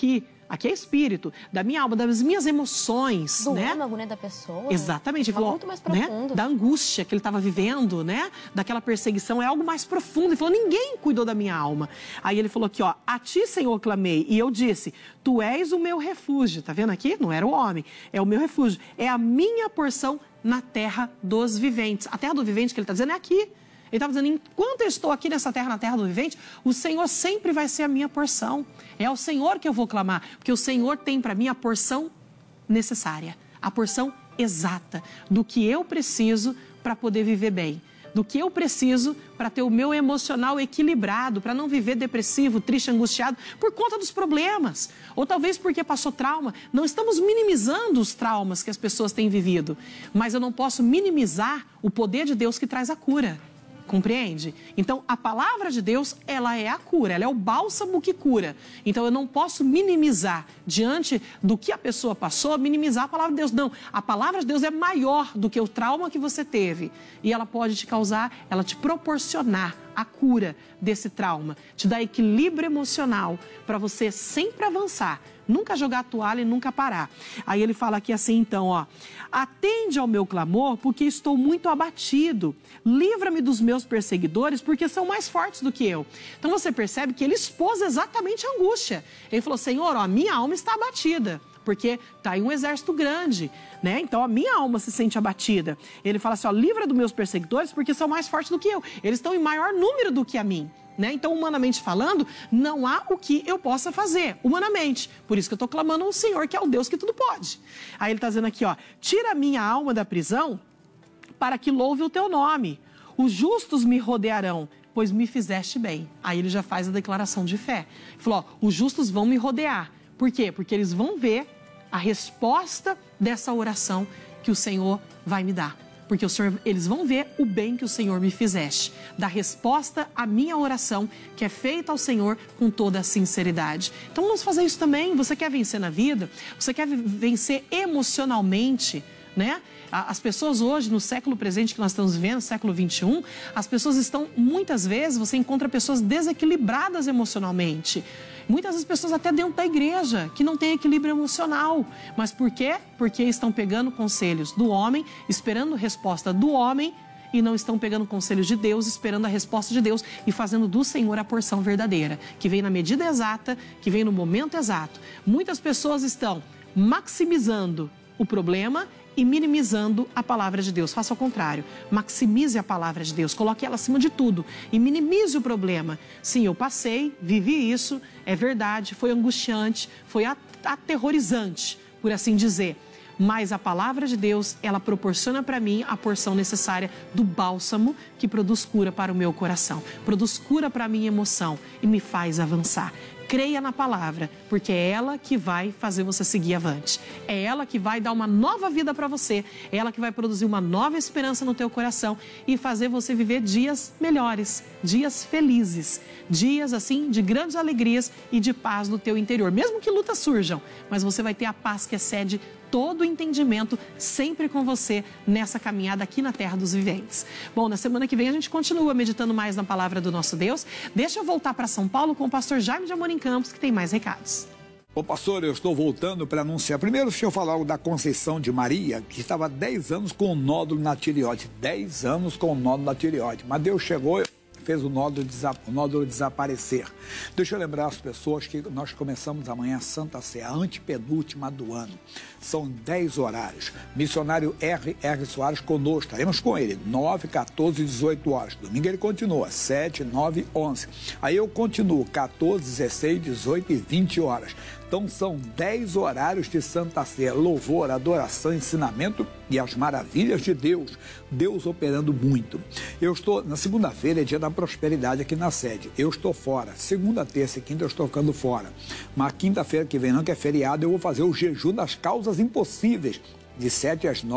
Aqui é espírito, da minha alma, das minhas emoções, do né? âmago, né, da pessoa. Exatamente. Ele falou, muito mais profundo. Né? Da angústia que ele estava vivendo, né? Daquela perseguição, é algo mais profundo. Ele falou, ninguém cuidou da minha alma. Aí ele falou aqui, ó, a ti, Senhor, clamei, e eu disse, tu és o meu refúgio. Tá vendo aqui? Não era o homem, é o meu refúgio. É a minha porção na terra dos viventes. A terra do vivente que ele está dizendo é aqui. Ele estava dizendo, enquanto eu estou aqui nessa terra, na terra do vivente, o Senhor sempre vai ser a minha porção. É ao Senhor que eu vou clamar, porque o Senhor tem para mim a porção necessária, a porção exata do que eu preciso para poder viver bem, do que eu preciso para ter o meu emocional equilibrado, para não viver depressivo, triste, angustiado, por conta dos problemas, ou talvez porque passou trauma. Não estamos minimizando os traumas que as pessoas têm vivido, mas eu não posso minimizar o poder de Deus que traz a cura. Compreende? Então, a palavra de Deus, ela é a cura, ela é o bálsamo que cura. Então, eu não posso minimizar, diante do que a pessoa passou, minimizar a palavra de Deus. Não, a palavra de Deus é maior do que o trauma que você teve. E ela pode te causar, ela te proporcionar a cura desse trauma, te dá equilíbrio emocional para você sempre avançar, nunca jogar a toalha e nunca parar. Aí ele fala aqui assim, então, ó, atende ao meu clamor porque estou muito abatido, livra-me dos meus perseguidores porque são mais fortes do que eu. Então você percebe que ele expôs exatamente a angústia. Ele falou, Senhor, ó, a minha alma está abatida, porque está aí um exército grande, né? Então a minha alma se sente abatida. Ele fala assim, ó, livra dos meus perseguidores porque são mais fortes do que eu. Eles estão em maior número do que a mim. Né? Então, humanamente falando, não há o que eu possa fazer, humanamente. Por isso que eu estou clamando ao Senhor, que é o Deus que tudo pode. Aí ele está dizendo aqui, ó, tira a minha alma da prisão para que louve o teu nome. Os justos me rodearão, pois me fizeste bem. Aí ele já faz a declaração de fé. Ele falou, ó, os justos vão me rodear. Por quê? Porque eles vão ver a resposta dessa oração que o Senhor vai me dar. Porque eles vão ver o bem que o Senhor me fizeste, da resposta à minha oração, que é feita ao Senhor com toda a sinceridade. Então vamos fazer isso também. Você quer vencer na vida? Você quer vencer emocionalmente, né? As pessoas hoje, no século presente que nós estamos vivendo, século 21, as pessoas estão, muitas vezes, você encontra pessoas desequilibradas emocionalmente. Muitas das pessoas até dentro da igreja, que não tem equilíbrio emocional. Mas por quê? Porque estão pegando conselhos do homem, esperando resposta do homem, e não estão pegando conselhos de Deus, esperando a resposta de Deus e fazendo do Senhor a porção verdadeira, que vem na medida exata, que vem no momento exato. Muitas pessoas estão maximizando o problema e minimizando a palavra de Deus. Faça o contrário, maximize a palavra de Deus, coloque ela acima de tudo e minimize o problema. Sim, eu passei, vivi isso, é verdade, foi angustiante, foi aterrorizante, por assim dizer. Mas a palavra de Deus, ela proporciona para mim a porção necessária do bálsamo que produz cura para o meu coração, produz cura para a minha emoção e me faz avançar. Creia na palavra, porque é ela que vai fazer você seguir avante. É ela que vai dar uma nova vida para você. É ela que vai produzir uma nova esperança no teu coração e fazer você viver dias melhores, dias felizes, dias assim de grandes alegrias e de paz no teu interior. Mesmo que lutas surjam, mas você vai ter a paz que excede todo o entendimento sempre com você nessa caminhada aqui na Terra dos Viventes. Bom, na semana que vem a gente continua meditando mais na palavra do nosso Deus. Deixa eu voltar para São Paulo com o pastor Jaime de Amorim Campos, que tem mais recados. Ô pastor, eu estou voltando para anunciar. Primeiro, deixa eu falar algo da Conceição de Maria, que estava há 10 anos com um nódulo na tireoide. 10 anos com um nódulo na tireoide. Mas Deus chegou e fez o nódulo desaparecer. Deixa eu lembrar as pessoas que nós começamos amanhã a Santa Ceia, a antepenúltima do ano. São 10 horários. Missionário R. Soares conosco, estaremos com ele, 9, 14 e 18 horas. Domingo ele continua, 7, 9, 11. Aí eu continuo, 14, 16, 18 e 20 horas. Então são 10 horários de Santa Ceia, louvor, adoração, ensinamento e as maravilhas de Deus. Deus operando muito. Eu estou, na segunda-feira é dia da prosperidade aqui na sede. Eu estou fora. Segunda, terça e quinta eu estou ficando fora. Mas quinta-feira que vem não, que é feriado, eu vou fazer o jejum das causas impossíveis. De 7 às 9,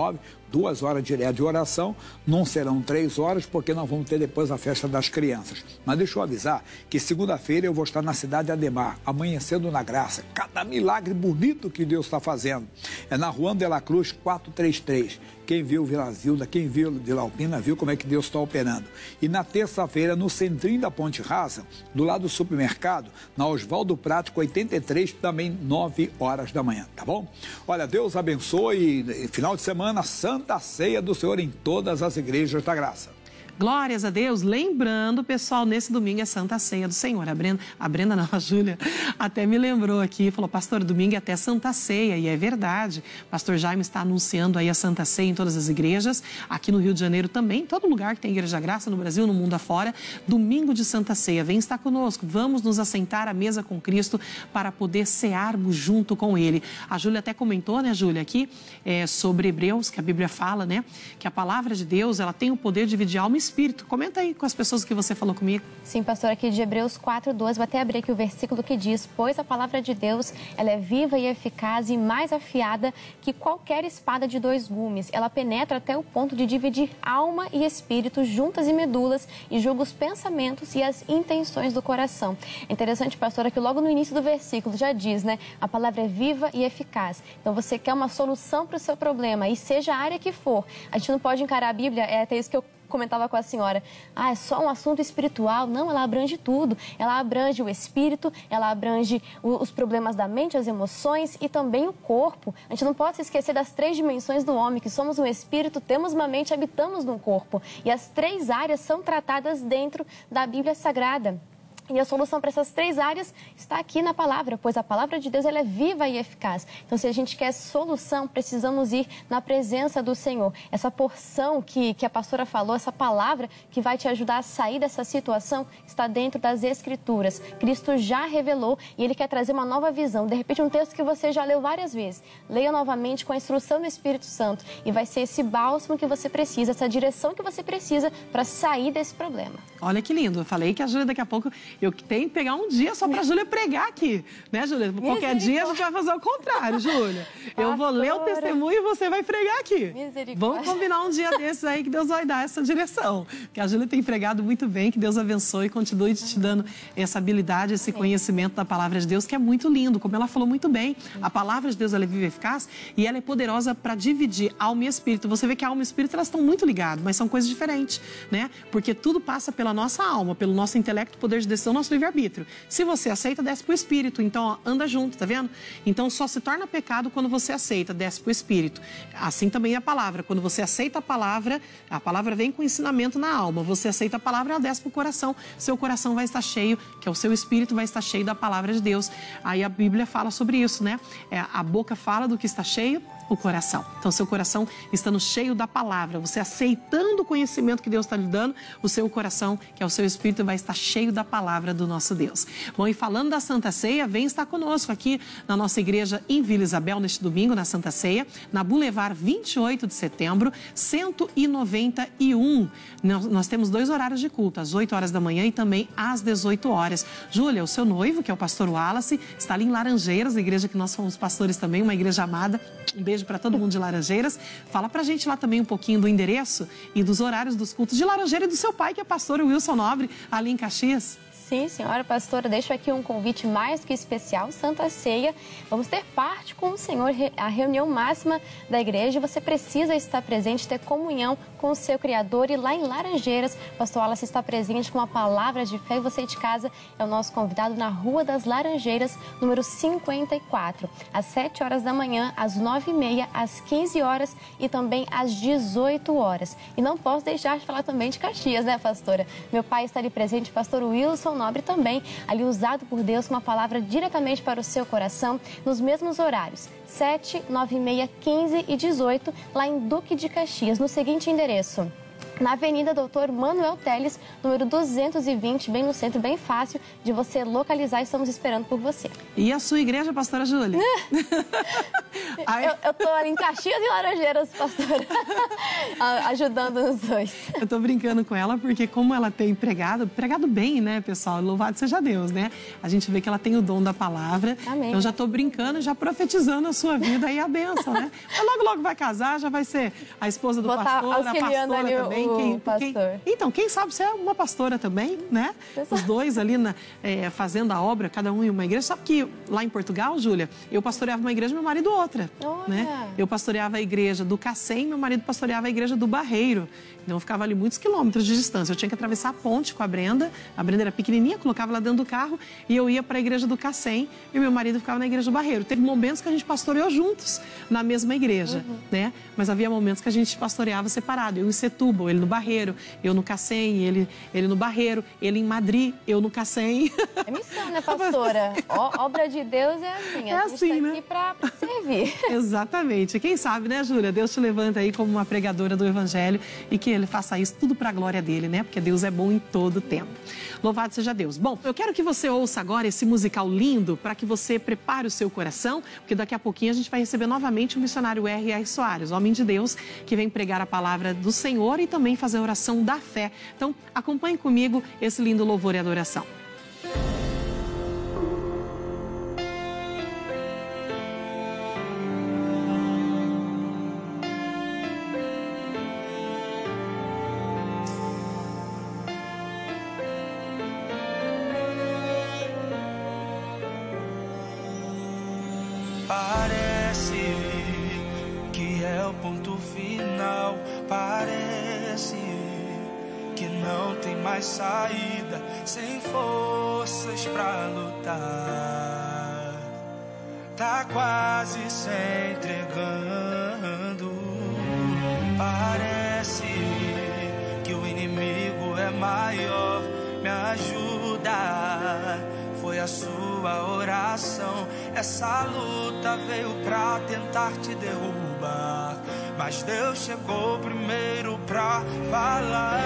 2 horas direto de oração, não serão 3 horas, porque nós vamos ter depois a festa das crianças. Mas deixa eu avisar que segunda-feira eu vou estar na cidade de Ademar, amanhecendo na graça. Cada milagre bonito que Deus está fazendo. É na Juan de la Cruz 433. Quem viu Vila Zilda, quem viu Vila Alpina, viu como é que Deus está operando. E na terça-feira, no centrinho da Ponte Rasa, do lado do supermercado, na Oswaldo Prático 83, também 9 horas da manhã, tá bom? Olha, Deus abençoe e final de semana, Santa Ceia do Senhor em todas as igrejas da graça. Glórias a Deus. Lembrando, pessoal, nesse domingo é Santa Ceia do Senhor. A Brenda não, a Júlia até me lembrou aqui, falou, pastor, domingo é até Santa Ceia, e é verdade. Pastor Jaime está anunciando aí a Santa Ceia em todas as igrejas, aqui no Rio de Janeiro também, em todo lugar que tem Igreja Graça, no Brasil, no mundo afora, domingo de Santa Ceia. Vem estar conosco, vamos nos assentar à mesa com Cristo para poder cearmos junto com Ele. A Júlia até comentou, né, Júlia, aqui sobre Hebreus, que a Bíblia fala, né, que a palavra de Deus, ela tem o poder de dividir alma e espírito. Comenta aí com as pessoas que você falou comigo. Sim, pastor, aqui de Hebreus 4:12, vou até abrir aqui o versículo que diz: pois a palavra de Deus, ela é viva e eficaz e mais afiada que qualquer espada de 2 gumes. Ela penetra até o ponto de dividir alma e espírito, juntas e medulas, e julga os pensamentos e as intenções do coração. É interessante, pastora, que logo no início do versículo já diz, né? A palavra é viva e eficaz. Então, você quer uma solução para o seu problema, e seja a área que for. A gente não pode encarar a Bíblia, é até isso que eu comentava com a senhora, é só um assunto espiritual. Não, ela abrange tudo. Ela abrange o espírito, ela abrange os problemas da mente, as emoções e também o corpo. A gente não pode se esquecer das 3 dimensões do homem, que somos um espírito, temos uma mente, habitamos num corpo. E as 3 áreas são tratadas dentro da Bíblia Sagrada. E a solução para essas 3 áreas está aqui na palavra, pois a palavra de Deus, ela é viva e eficaz. Então, se a gente quer solução, precisamos ir na presença do Senhor. Essa porção que a pastora falou, essa palavra que vai te ajudar a sair dessa situação, está dentro das Escrituras. Cristo já revelou e Ele quer trazer uma nova visão. De repente, um texto que você já leu várias vezes. Leia novamente com a instrução do Espírito Santo e vai ser esse bálsamo que você precisa, essa direção que você precisa para sair desse problema. Olha que lindo. Eu falei que a Júlia daqui a pouco... Eu tenho que pegar um dia só para a Júlia pregar aqui, né, Júlia? Qualquer dia a gente vai fazer o contrário, Júlia. Eu vou ler o testemunho e você vai pregar aqui. Vamos combinar um dia desses aí que Deus vai dar essa direção. Que a Júlia tem pregado muito bem, que Deus abençoe e continue te dando essa habilidade, esse conhecimento da palavra de Deus, que é muito lindo, como ela falou muito bem. A palavra de Deus, ela é viva e eficaz e ela é poderosa para dividir alma e espírito. Você vê que a alma e o espírito, elas estão muito ligadas, mas são coisas diferentes, né? Porque tudo passa pela nossa alma, pelo nosso intelecto, poder de decisão, nosso livre-arbítrio. Se você aceita, desce pro espírito. Então, ó, anda junto, tá vendo? Então, só se torna pecado quando você aceita, desce pro espírito. Assim também é a palavra. Quando você aceita a palavra vem com ensinamento na alma. Você aceita a palavra, ela desce pro coração. Seu coração vai estar cheio, que é o seu espírito, vai estar cheio da palavra de Deus. Aí a Bíblia fala sobre isso, né? A boca fala do que está cheio, o coração. Então, seu coração estando cheio da palavra, você aceitando o conhecimento que Deus está lhe dando, o seu coração, que é o seu espírito, vai estar cheio da palavra do nosso Deus. Bom, e falando da Santa Ceia, vem estar conosco aqui na nossa igreja em Vila Isabel, neste domingo, na Santa Ceia, na Boulevard 28 de setembro, 191. Nós temos 2 horários de culto, às 8 horas da manhã e também às 18 horas. Júlia, o seu noivo, que é o pastor Wallace, está ali em Laranjeiras, na igreja que nós somos pastores também, uma igreja amada. Um beijo para todo mundo de Laranjeiras. Fala pra gente lá também um pouquinho do endereço e dos horários dos cultos de Laranjeira e do seu pai, que é pastor Wilson Nobre, ali em Caxias. Sim, senhora pastora, deixo aqui um convite mais do que especial, Santa Ceia. Vamos ter parte com o Senhor, a reunião máxima da igreja. Você precisa estar presente, ter comunhão com o seu Criador. E lá em Laranjeiras, o pastor Wallace está presente com uma palavra de fé. E você de casa é o nosso convidado na Rua das Laranjeiras, número 54, às 7 horas da manhã, às 9h30, às 15 horas e também às 18 horas. E não posso deixar de falar também de Caxias, né, pastora? Meu pai está ali presente, pastor Wilson Nobre também, ali usado por Deus com uma palavra diretamente para o seu coração, nos mesmos horários, 7, 9h30, 15 e 18, lá em Duque de Caxias, no seguinte endereço: na Avenida Doutor Manuel Teles, número 220, bem no centro, bem fácil de você localizar. Estamos esperando por você. E a sua igreja, pastora Júlia? Eu tô ali em Caxias e Laranjeiras, pastora, ajudando os dois. Eu tô brincando com ela porque como ela tem pregado bem, né, pessoal? Louvado seja Deus, né? A gente vê que ela tem o dom da palavra. Amém. Eu já tô brincando, já profetizando a sua vida e a bênção, né? Mas logo, logo vai casar, já vai ser a esposa do pastor, a pastora também. Então, quem sabe você é uma pastora também, né? Os dois ali fazendo a obra, cada um em uma igreja. Sabe que lá em Portugal, Júlia, eu pastoreava uma igreja e meu marido outra. Né? Eu pastoreava a igreja do Cacém, meu marido pastoreava a igreja do Barreiro. Então eu ficava ali muitos quilômetros de distância. Eu tinha que atravessar a ponte com a Brenda era pequenininha, colocava ela dentro do carro e eu ia para a igreja do Cacém e meu marido ficava na igreja do Barreiro. Teve momentos que a gente pastoreou juntos na mesma igreja, né? Mas havia momentos que a gente pastoreava separado. Eu em Setúbal, ele no Barreiro, eu no Cacém, ele no Barreiro, ele em Madrid, eu no Cacém. É missão, né, pastora? Obra de Deus é assim, a gente tá aqui para servir. Exatamente. Quem sabe, né, Júlia? Deus te levanta aí como uma pregadora do Evangelho e que ele faça isso tudo para a glória dele, né? Porque Deus é bom em todo tempo. Louvado seja Deus. Bom, eu quero que você ouça agora esse musical lindo para que você prepare o seu coração, porque daqui a pouquinho a gente vai receber novamente o missionário R.R. Soares, homem de Deus, que vem pregar a palavra do Senhor e também fazer a oração da fé. Então, acompanhe comigo esse lindo louvor e adoração. Parece que é o ponto final, parece que não tem mais saída, sem forças pra lutar, tá quase se entregando. Parece que o inimigo é maior, me ajuda. Foi a sua oração, essa luta veio pra tentar te derrubar, mas Deus chegou primeiro pra falar.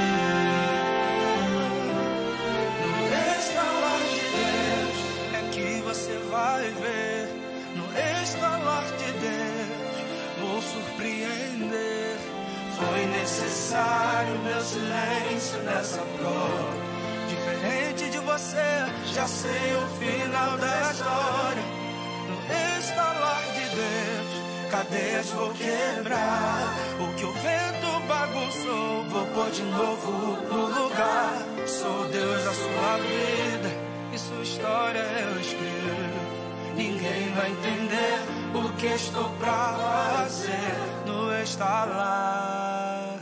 No estalar de Deus é que você vai ver, no estalar de Deus vou surpreender. Foi necessário meu silêncio nessa prova. Diferente de você, já sei o final da história. No estalar de Deus, cadeias vou quebrar. O que o vento bagunçou, vou pôr de novo no lugar. Sou Deus da sua vida e sua história eu escrevo. Ninguém vai entender o que estou pra fazer no estalar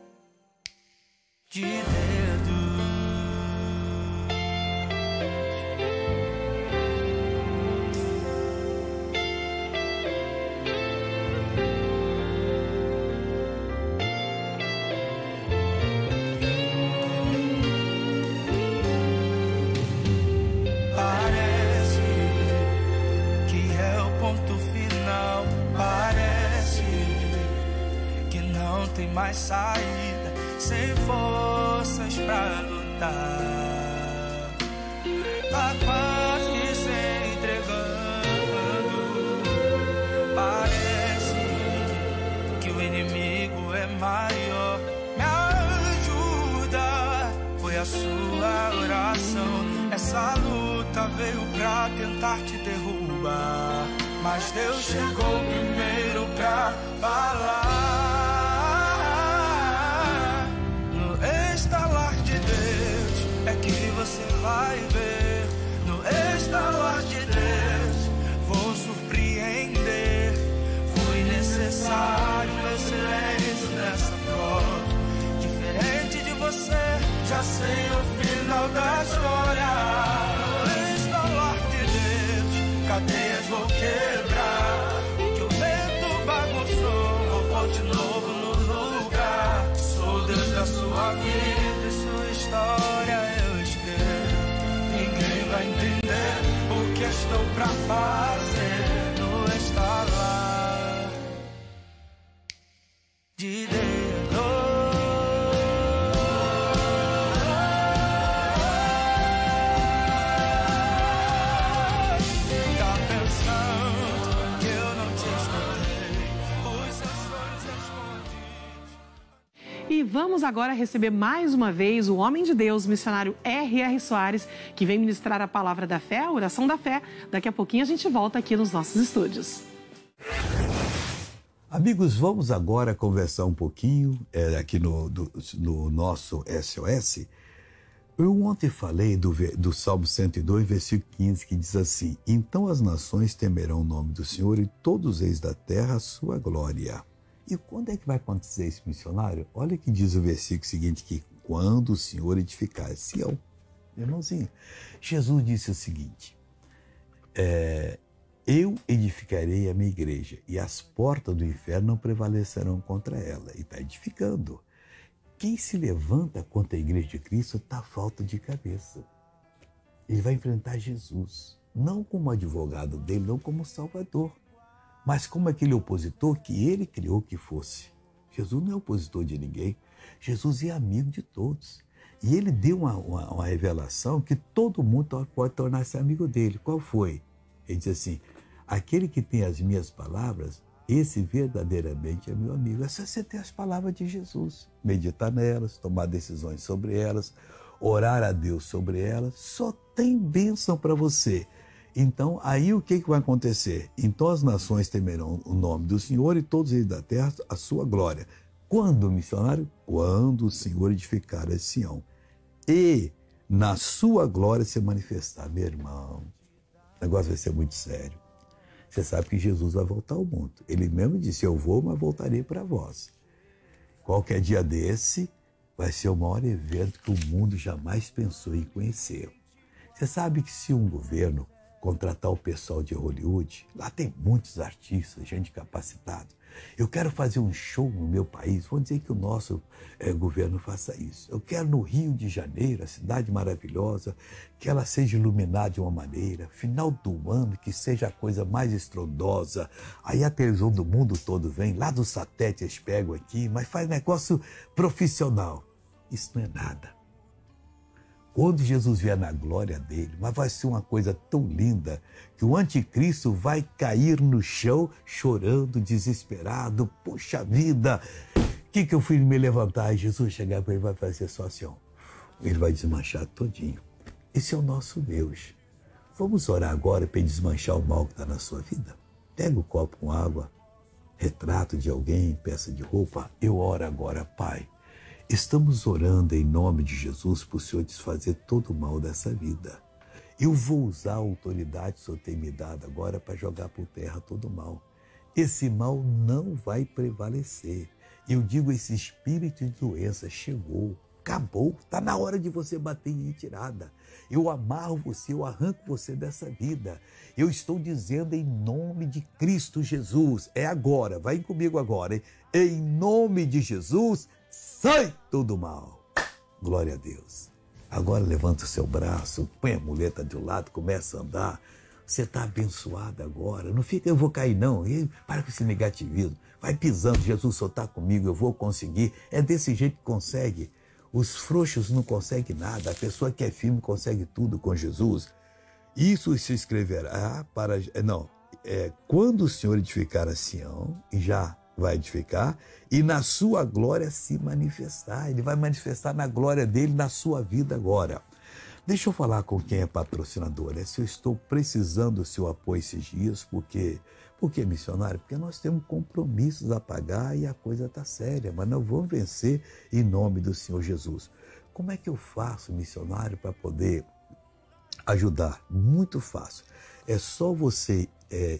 de Deus. Tem mais saída, sem forças pra lutar, tá quase se entregando. Parece que o inimigo é maior, me ajuda. Foi a sua oração, essa luta veio pra tentar te derrubar, mas Deus chegou primeiro pra falar. É que você vai ver, no estalar de Deus vou surpreender. Foi necessário meu silêncio nessa prova. Diferente de você, já sei o final da história. No estalar de Deus, cadeias vou quebrar. O que o vento bagunçou, vou pôr de novo no lugar. Sou Deus da sua vida e sua história. Vai entender o que estou pra fazer no estalar de Deus. E vamos agora receber mais uma vez o homem de Deus, missionário R.R. Soares, que vem ministrar a palavra da fé, a oração da fé. Daqui a pouquinho a gente volta aqui nos nossos estúdios. Amigos, vamos agora conversar um pouquinho aqui no nosso SOS. Eu ontem falei do Salmo 102, versículo 15, que diz assim: então as nações temerão o nome do Senhor e todos os reis da terra a sua glória. E quando é que vai acontecer isso, missionário? Olha que diz o versículo seguinte, que quando o Senhor edificar Sião. Irmãozinho, Jesus disse o seguinte: eu edificarei a minha igreja e as portas do inferno não prevalecerão contra ela. E está edificando. Quem se levanta contra a igreja de Cristo está falta de cabeça. Ele vai enfrentar Jesus, não como advogado dele, não como salvador, mas como aquele opositor que ele criou que fosse. Jesus não é opositor de ninguém, Jesus é amigo de todos. E ele deu uma revelação que todo mundo pode tornar-se amigo dele. Qual foi? Ele disse assim: aquele que tem as minhas palavras, esse verdadeiramente é meu amigo. É só você ter as palavras de Jesus, meditar nelas, tomar decisões sobre elas, orar a Deus sobre elas. Só tem bênção para você. Então, aí o que vai acontecer? Então as nações temerão o nome do Senhor e todos eles da terra a sua glória. Quando, missionário? Quando o Senhor edificar a Sião e na sua glória se manifestar. Meu irmão, o negócio vai ser muito sério. Você sabe que Jesus vai voltar ao mundo. Ele mesmo disse: eu vou, mas voltarei para vós. Qualquer dia desse vai ser o maior evento que o mundo jamais pensou em conhecer. Você sabe que se um governo contratar o pessoal de Hollywood, lá tem muitos artistas, gente capacitada. Eu quero fazer um show no meu país, vou dizer que o nosso governo faça isso. Eu quero no Rio de Janeiro, a cidade maravilhosa, que ela seja iluminada de uma maneira, final do ano, que seja a coisa mais estrondosa. Aí a televisão do mundo todo vem, lá do satélite eles pegam aqui, mas faz negócio profissional. Isso não é nada. Quando Jesus vier na glória dele, mas vai ser uma coisa tão linda que o anticristo vai cair no chão chorando, desesperado. Poxa vida, o que eu fui me levantar? E Jesus chegar para ele vai fazer só assim, ó. Ele vai desmanchar todinho. Esse é o nosso Deus. Vamos orar agora para ele desmanchar o mal que está na sua vida? Pega o copo com água, retrato de alguém, peça de roupa. Eu oro agora, Pai. Estamos orando em nome de Jesus para o Senhor desfazer todo o mal dessa vida. Eu vou usar a autoridade que o Senhor tem me dado agora para jogar por terra todo o mal. Esse mal não vai prevalecer. Eu digo, esse espírito de doença chegou, acabou, está na hora de você bater em retirada. Eu amarro você, eu arranco você dessa vida. Eu estou dizendo em nome de Cristo Jesus. É agora, vai comigo agora, hein? Em nome de Jesus, sai todo mal. Glória a Deus. Agora levanta o seu braço, põe a muleta de um lado, começa a andar. Você está abençoado agora. Não fica, eu vou cair não. Para com esse negativismo. Vai pisando, Jesus só está comigo, eu vou conseguir. É desse jeito que consegue. Os frouxos não conseguem nada. A pessoa que é firme consegue tudo com Jesus. Isso se escreverá para... quando o Senhor edificar a Sião, e já vai edificar, e na sua glória se manifestar. Ele vai manifestar na glória dele, na sua vida agora. Deixa eu falar com quem é patrocinador. Se eu estou precisando do seu apoio esses dias, por quê, missionário? Porque nós temos compromissos a pagar e a coisa está séria, mas nós vamos vencer em nome do Senhor Jesus. Como é que eu faço, missionário, para poder ajudar? Muito fácil. É só você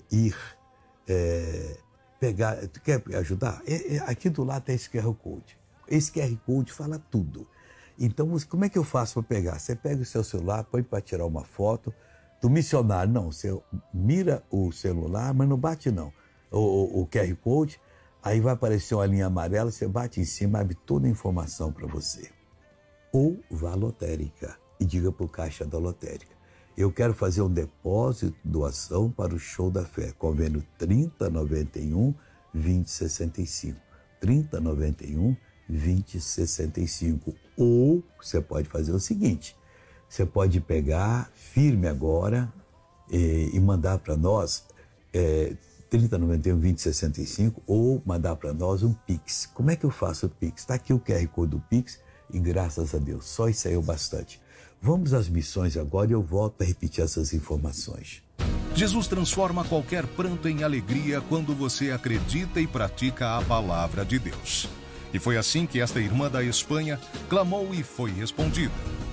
pegar... Tu quer ajudar? Aqui do lado tem esse QR Code. Esse QR Code fala tudo. Então, como é que eu faço para pegar? Você pega o seu celular, põe para tirar uma foto do missionário. Não, você mira o celular, mas não bate não. O QR Code, aí vai aparecer uma linha amarela, você bate em cima, abre toda a informação para você. Ou vá à lotérica e diga para o caixa da lotérica: eu quero fazer um depósito, doação para o Show da Fé. Convênio 3091 2065. 3091 2065. Ou você pode fazer o seguinte: você pode pegar firme agora e mandar para nós 3091-2065 ou mandar para nós um Pix. Como é que eu faço o Pix? Está aqui o QR Code do Pix e graças a Deus, só isso aí é o bastante. Vamos às missões agora e eu volto a repetir essas informações. Jesus transforma qualquer pranto em alegria quando você acredita e pratica a palavra de Deus. E foi assim que esta irmã da Espanha clamou e foi respondida.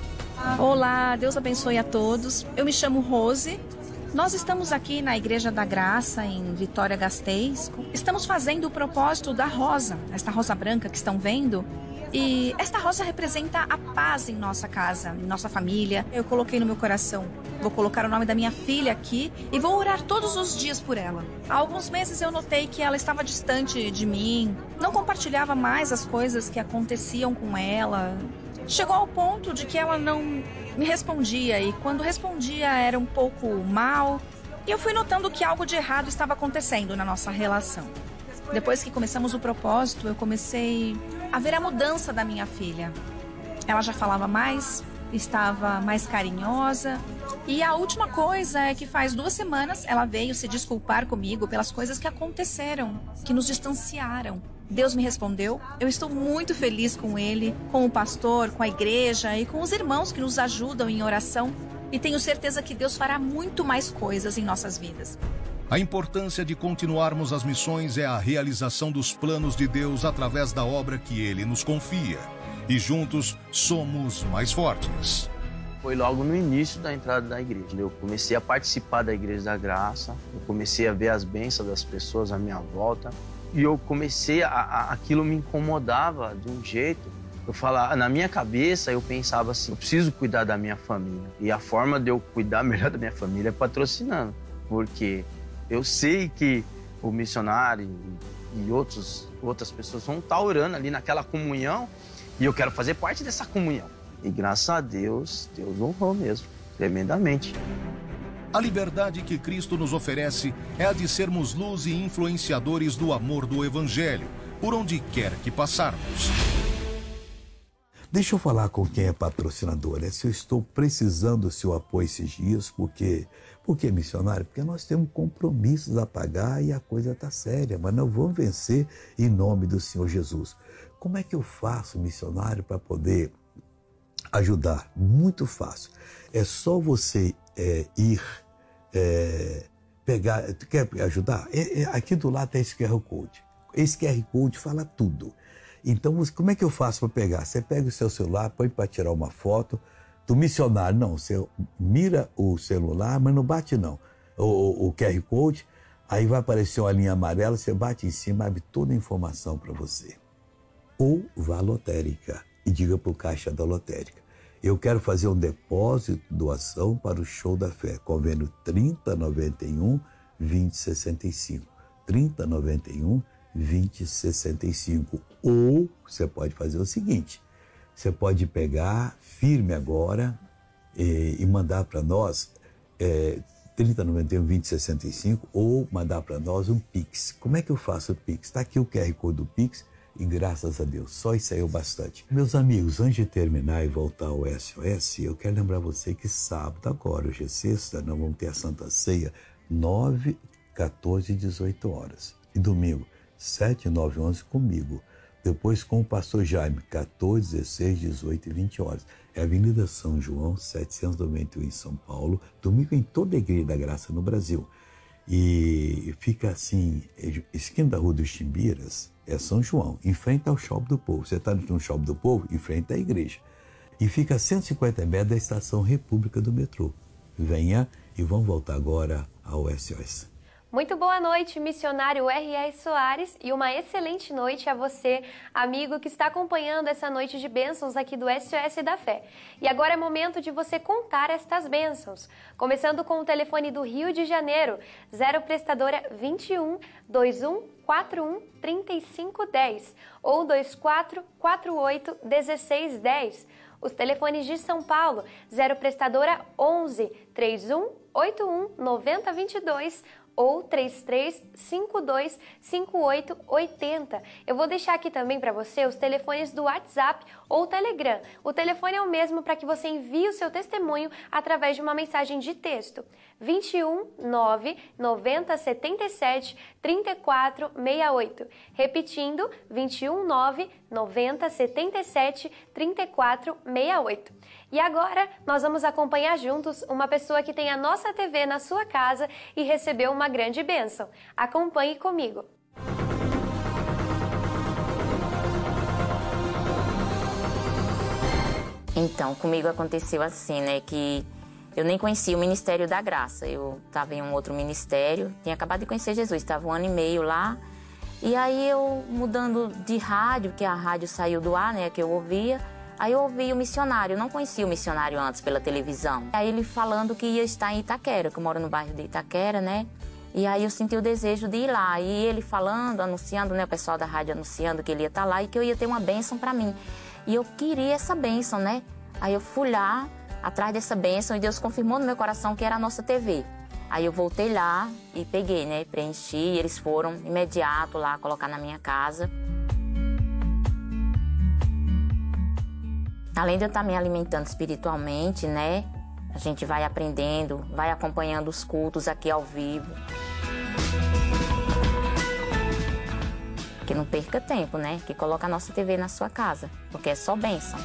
Olá, Deus abençoe a todos. Eu me chamo Rose. Nós estamos aqui na Igreja da Graça, em Vitória Gasteiz. Estamos fazendo o propósito da rosa, esta rosa branca que estão vendo. E esta rosa representa a paz em nossa casa, em nossa família. Eu coloquei no meu coração. Vou colocar o nome da minha filha aqui e vou orar todos os dias por ela. Há alguns meses eu notei que ela estava distante de mim, não compartilhava mais as coisas que aconteciam com ela. Chegou ao ponto de que ela não me respondia e quando respondia era um pouco mal. E eu fui notando que algo de errado estava acontecendo na nossa relação. Depois que começamos o propósito, eu comecei a ver a mudança da minha filha. Ela já falava mais, estava mais carinhosa. E a última coisa é que faz 2 semanas ela veio se desculpar comigo pelas coisas que aconteceram, que nos distanciaram. Deus me respondeu, eu estou muito feliz com ele, com o pastor, com a igreja e com os irmãos que nos ajudam em oração. E tenho certeza que Deus fará muito mais coisas em nossas vidas. A importância de continuarmos as missões é a realização dos planos de Deus através da obra que Ele nos confia. E juntos somos mais fortes. Foi logo no início da entrada da igreja. Eu comecei a participar da Igreja da Graça, eu comecei a ver as bênçãos das pessoas à minha volta. E eu comecei aquilo me incomodava de um jeito. Eu falava, na minha cabeça eu pensava assim, eu preciso cuidar da minha família. E a forma de eu cuidar melhor da minha família é patrocinando. Porque eu sei que o missionário e outras pessoas vão estar orando ali naquela comunhão e eu quero fazer parte dessa comunhão. E graças a Deus, Deus honrou mesmo, tremendamente. A liberdade que Cristo nos oferece é a de sermos luz e influenciadores do amor do Evangelho, por onde quer que passarmos. Deixa eu falar com quem é patrocinador. Se eu estou precisando do seu apoio esses dias, por quê, missionário? Porque nós temos compromissos a pagar e a coisa está séria, mas nós vamos vencer em nome do Senhor Jesus. Como é que eu faço, missionário, para poder ajudar? Muito fácil. É só você ir pegar... Tu quer ajudar? Aqui do lado tem esse QR Code. Esse QR Code fala tudo. Então, como é que eu faço para pegar? Você pega o seu celular, põe para tirar uma foto do missionário. Não, você mira o celular, mas não bate não. O QR Code, aí vai aparecer uma linha amarela, você bate em cima, abre toda a informação para você. Ou vá à lotérica e diga para o caixa da lotérica. Eu quero fazer um depósito, doação para o Show da Fé. Convênio 3091-2065. 3091-2065. Ou você pode fazer o seguinte, você pode pegar firme agora e mandar para nós 3091-2065 ou mandar para nós um Pix. Como é que eu faço o Pix? Está aqui o QR Code do Pix e graças a Deus, só isso aí é o bastante. Meus amigos, antes de terminar e voltar ao SOS, eu quero lembrar você que sábado agora, hoje é sexta, nós vamos ter a Santa Ceia 9, 14 e 18 horas. E domingo, 7, 9 e 11 comigo. Depois com o pastor Jaime, 14, 16, 18 e 20 horas. É a Avenida São João, 791 em São Paulo. Domingo em toda a Igreja da Graça no Brasil. E fica assim, esquina da Rua dos Timbiras, é São João, em frente ao Shopping do Povo. Você está no Shopping do Povo, em frente à igreja. E fica a 150 metros da Estação República do metrô. Venha e vamos voltar agora ao SOS. Muito boa noite, missionário R.R. Soares, e uma excelente noite a você, amigo que está acompanhando essa noite de bênçãos aqui do SOS da Fé. E agora é momento de você contar estas bênçãos, começando com o telefone do Rio de Janeiro, 0 prestadora 21 21 41 35 10 ou 24 48 16 10. Os telefones de São Paulo, 0 prestadora 11 31 81 90 22 ou 33525880. Eu vou deixar aqui também para você os telefones do WhatsApp ou Telegram. O telefone é o mesmo para que você envie o seu testemunho através de uma mensagem de texto. 21 9 90 77 34 68. Repetindo, 21 9 90 77 34 68. E agora nós vamos acompanhar juntos uma pessoa que tem a nossa TV na sua casa e recebeu uma grande bênção. Acompanhe comigo. Então, comigo aconteceu assim, né, que eu nem conhecia o Ministério da Graça. Eu estava em um outro ministério, tinha acabado de conhecer Jesus, estava 1 ano e meio lá. E aí eu mudando de rádio, que a rádio saiu do ar, né, que eu ouvia. Aí eu ouvi o missionário, eu não conhecia o missionário antes pela televisão. Aí ele falando que ia estar em Itaquera, que eu moro no bairro de Itaquera, né? E aí eu senti o desejo de ir lá. E ele falando, anunciando, né, o pessoal da rádio anunciando que ele ia estar lá e que eu ia ter uma bênção para mim. E eu queria essa bênção, né? Aí eu fui lá, atrás dessa bênção, e Deus confirmou no meu coração que era a nossa TV. Aí eu voltei lá e peguei, né? Preenchi, e eles foram imediato lá colocar na minha casa. Além de eu estar me alimentando espiritualmente, né? A gente vai aprendendo, vai acompanhando os cultos aqui ao vivo. Que não perca tempo, né? Que coloca a nossa TV na sua casa, porque é só bênção.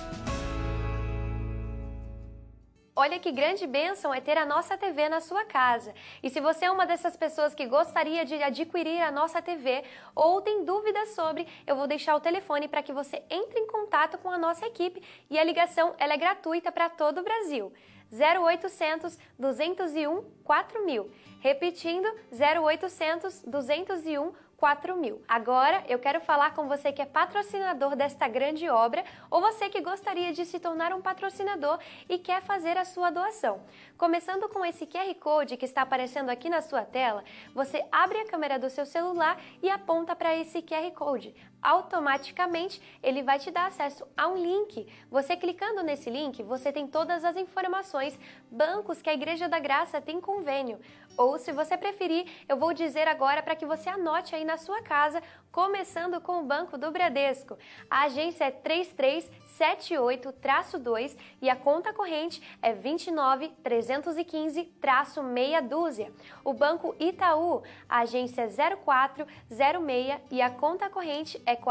Olha que grande bênção é ter a nossa TV na sua casa. E se você é uma dessas pessoas que gostaria de adquirir a nossa TV ou tem dúvidas sobre, eu vou deixar o telefone para que você entre em contato com a nossa equipe e a ligação ela é gratuita para todo o Brasil. 0800 201 4000. Repetindo, 0800 201 4000. Agora eu quero falar com você que é patrocinador desta grande obra ou você que gostaria de se tornar um patrocinador e quer fazer a sua doação. Começando com esse QR Code que está aparecendo aqui na sua tela, você abre a câmera do seu celular e aponta para esse QR Code. Automaticamente ele vai te dar acesso a um link. Você clicando nesse link, você tem todas as informações, bancos que a Igreja da Graça tem convênio. Ou se você preferir, eu vou dizer agora para que você anote aí na sua casa, começando com o Banco do Bradesco. A agência é 3378-2 e a conta corrente é 29315-meia dúzia. O Banco Itaú, a agência é 0406 e a conta corrente é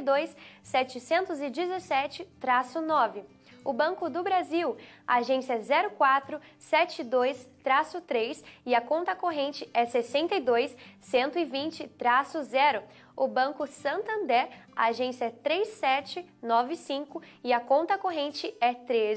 42717-9. O Banco do Brasil, a agência é 0472-3 e a conta corrente é 62120-0. O Banco Santander, a agência é 3795 e a conta corrente é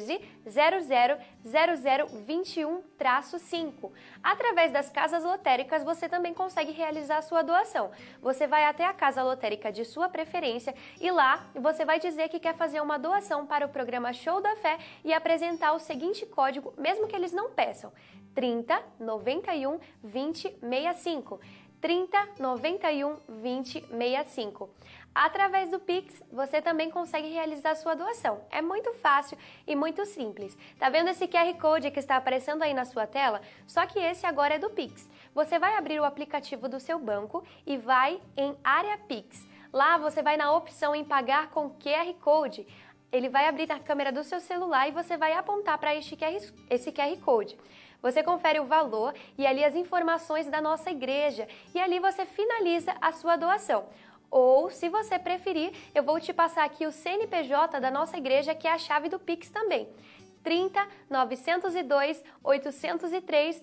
13000021-5. Através das casas lotéricas, você também consegue realizar a sua doação. Você vai até a casa lotérica de sua preferência e lá você vai dizer que quer fazer uma doação para o programa Show da Fé e apresentar o seguinte código, mesmo que eles não peçam: 30 91 20 65. 30 91 20 65. Através do Pix, você também consegue realizar sua doação. É muito fácil e muito simples. Tá vendo esse QR Code que está aparecendo aí na sua tela? Só que esse agora é do Pix. Você vai abrir o aplicativo do seu banco e vai em Área Pix. Lá você vai na opção em pagar com QR Code. Ele vai abrir na câmera do seu celular e você vai apontar para esse QR Code. Você confere o valor e ali as informações da nossa igreja e ali você finaliza a sua doação. Ou, se você preferir, eu vou te passar aqui o CNPJ da nossa igreja, que é a chave do Pix também. 30 902 803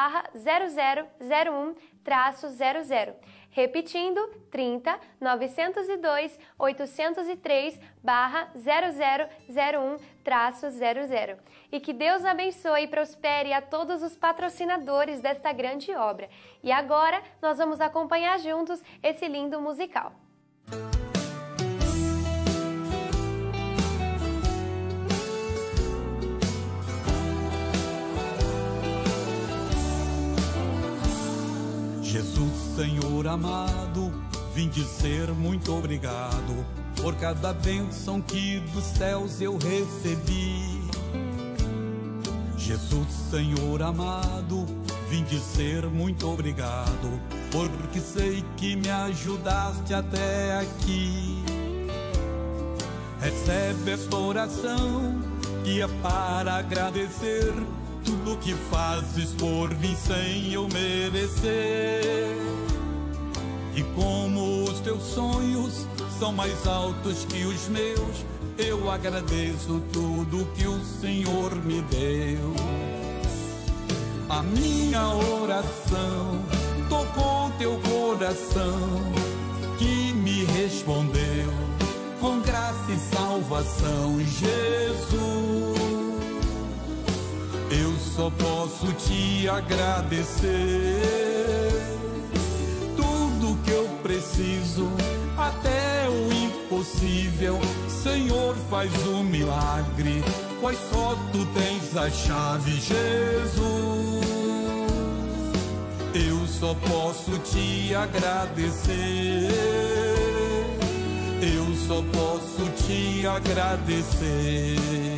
/0001-00. Repetindo, 30 902 803 /0001-00. E que Deus abençoe e prospere a todos os patrocinadores desta grande obra. E agora nós vamos acompanhar juntos esse lindo musical. Jesus, Senhor amado, vim dizer muito obrigado por cada bênção que dos céus eu recebi. Jesus, Senhor amado, vim dizer muito obrigado, porque sei que me ajudaste até aqui. Recebe esta oração, que é para agradecer tudo que fazes por mim sem eu merecer. E como os teus sonhos são mais altos que os meus, eu agradeço tudo que o Senhor me deu. A minha oração tocou teu coração, que me respondeu com graça e salvação, Jesus. Eu só posso te agradecer tudo que eu preciso, até o impossível. Senhor, faz um milagre, pois só tu tens a chave, Jesus. Eu só posso te agradecer. Eu só posso te agradecer.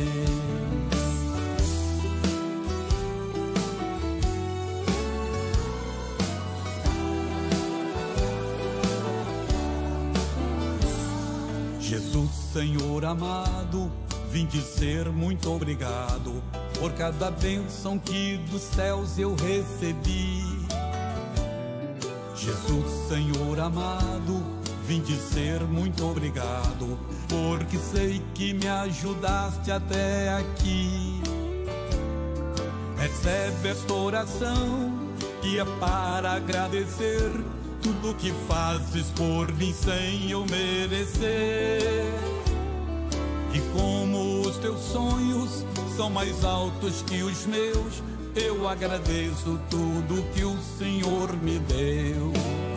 Jesus, Senhor amado, vim dizer muito obrigado por cada bênção que dos céus eu recebi. Jesus, Senhor amado, vim dizer muito obrigado, porque sei que me ajudaste até aqui. Recebe esta oração, que é para agradecer tudo que fazes por mim sem eu merecer. E como os teus sonhos são mais altos que os meus, eu agradeço tudo que o Senhor me deu.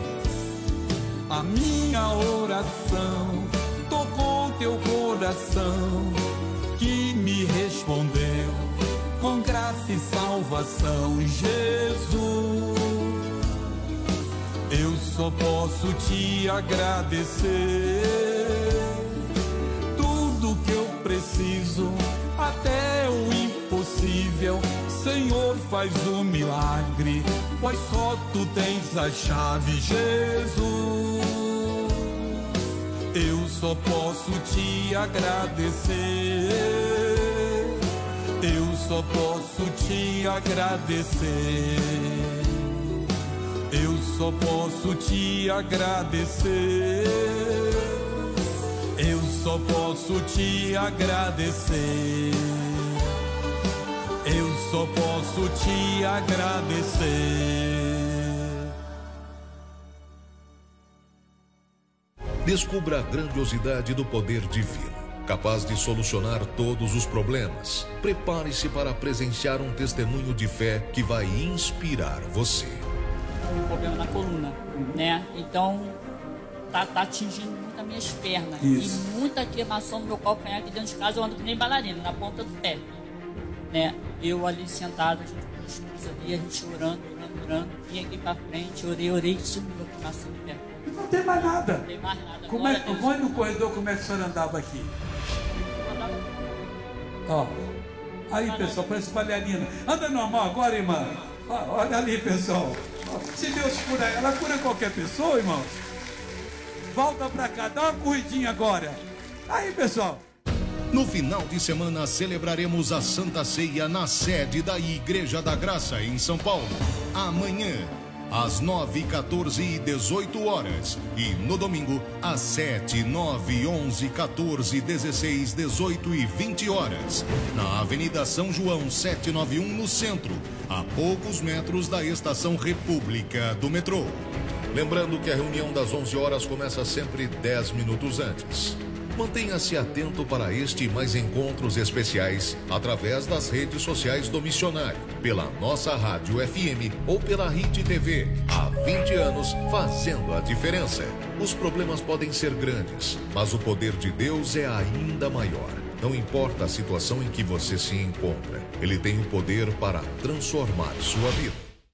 A minha oração tocou teu coração, que me respondeu com graça e salvação, Jesus. Eu só posso te agradecer tudo que eu preciso, até o impossível. Senhor, faz um milagre, pois só tu tens a chave, Jesus. Eu só posso te agradecer. Eu só posso te agradecer. Eu só posso te agradecer. Eu só posso te agradecer. Eu só posso te agradecer. Descubra a grandiosidade do poder divino, capaz de solucionar todos os problemas. Prepare-se para presenciar um testemunho de fé que vai inspirar você. Um problema na coluna, né? Então tá atingindo muito as minhas pernas. Isso. E muita queimação no meu calcanhar, aqui dentro de casa eu ando que nem bailarina, na ponta do pé, né? Eu ali sentado, junto com a esposa ali, a gente orando, vim aqui pra frente, orei e sumiu a queimação do pé. Não tem mais nada. Não tem mais nada. Como é, vai no corredor, como é que o senhor andava aqui? Ó, aí pessoal, parece bailarina. Anda normal agora, irmã. Ó, olha ali, pessoal. Se Deus cura ela, cura qualquer pessoa, irmão. Volta pra cá, dá uma corridinha agora. Aí, pessoal. No final de semana, celebraremos a Santa Ceia na sede da Igreja da Graça, em São Paulo. Amanhã, às 9, 14 e 18 horas. E no domingo, às 7, 9, 11, 14, 16, 18 e 20 horas. Na Avenida São João, 791, no centro, a poucos metros da Estação República do metrô. Lembrando que a reunião das 11 horas começa sempre 10 minutos antes. Mantenha-se atento para este e mais encontros especiais através das redes sociais do missionário, pela nossa rádio FM ou pela RIT TV. Há 20 anos fazendo a diferença. Os problemas podem ser grandes, mas o poder de Deus é ainda maior. Não importa a situação em que você se encontra, Ele tem o poder para transformar sua vida.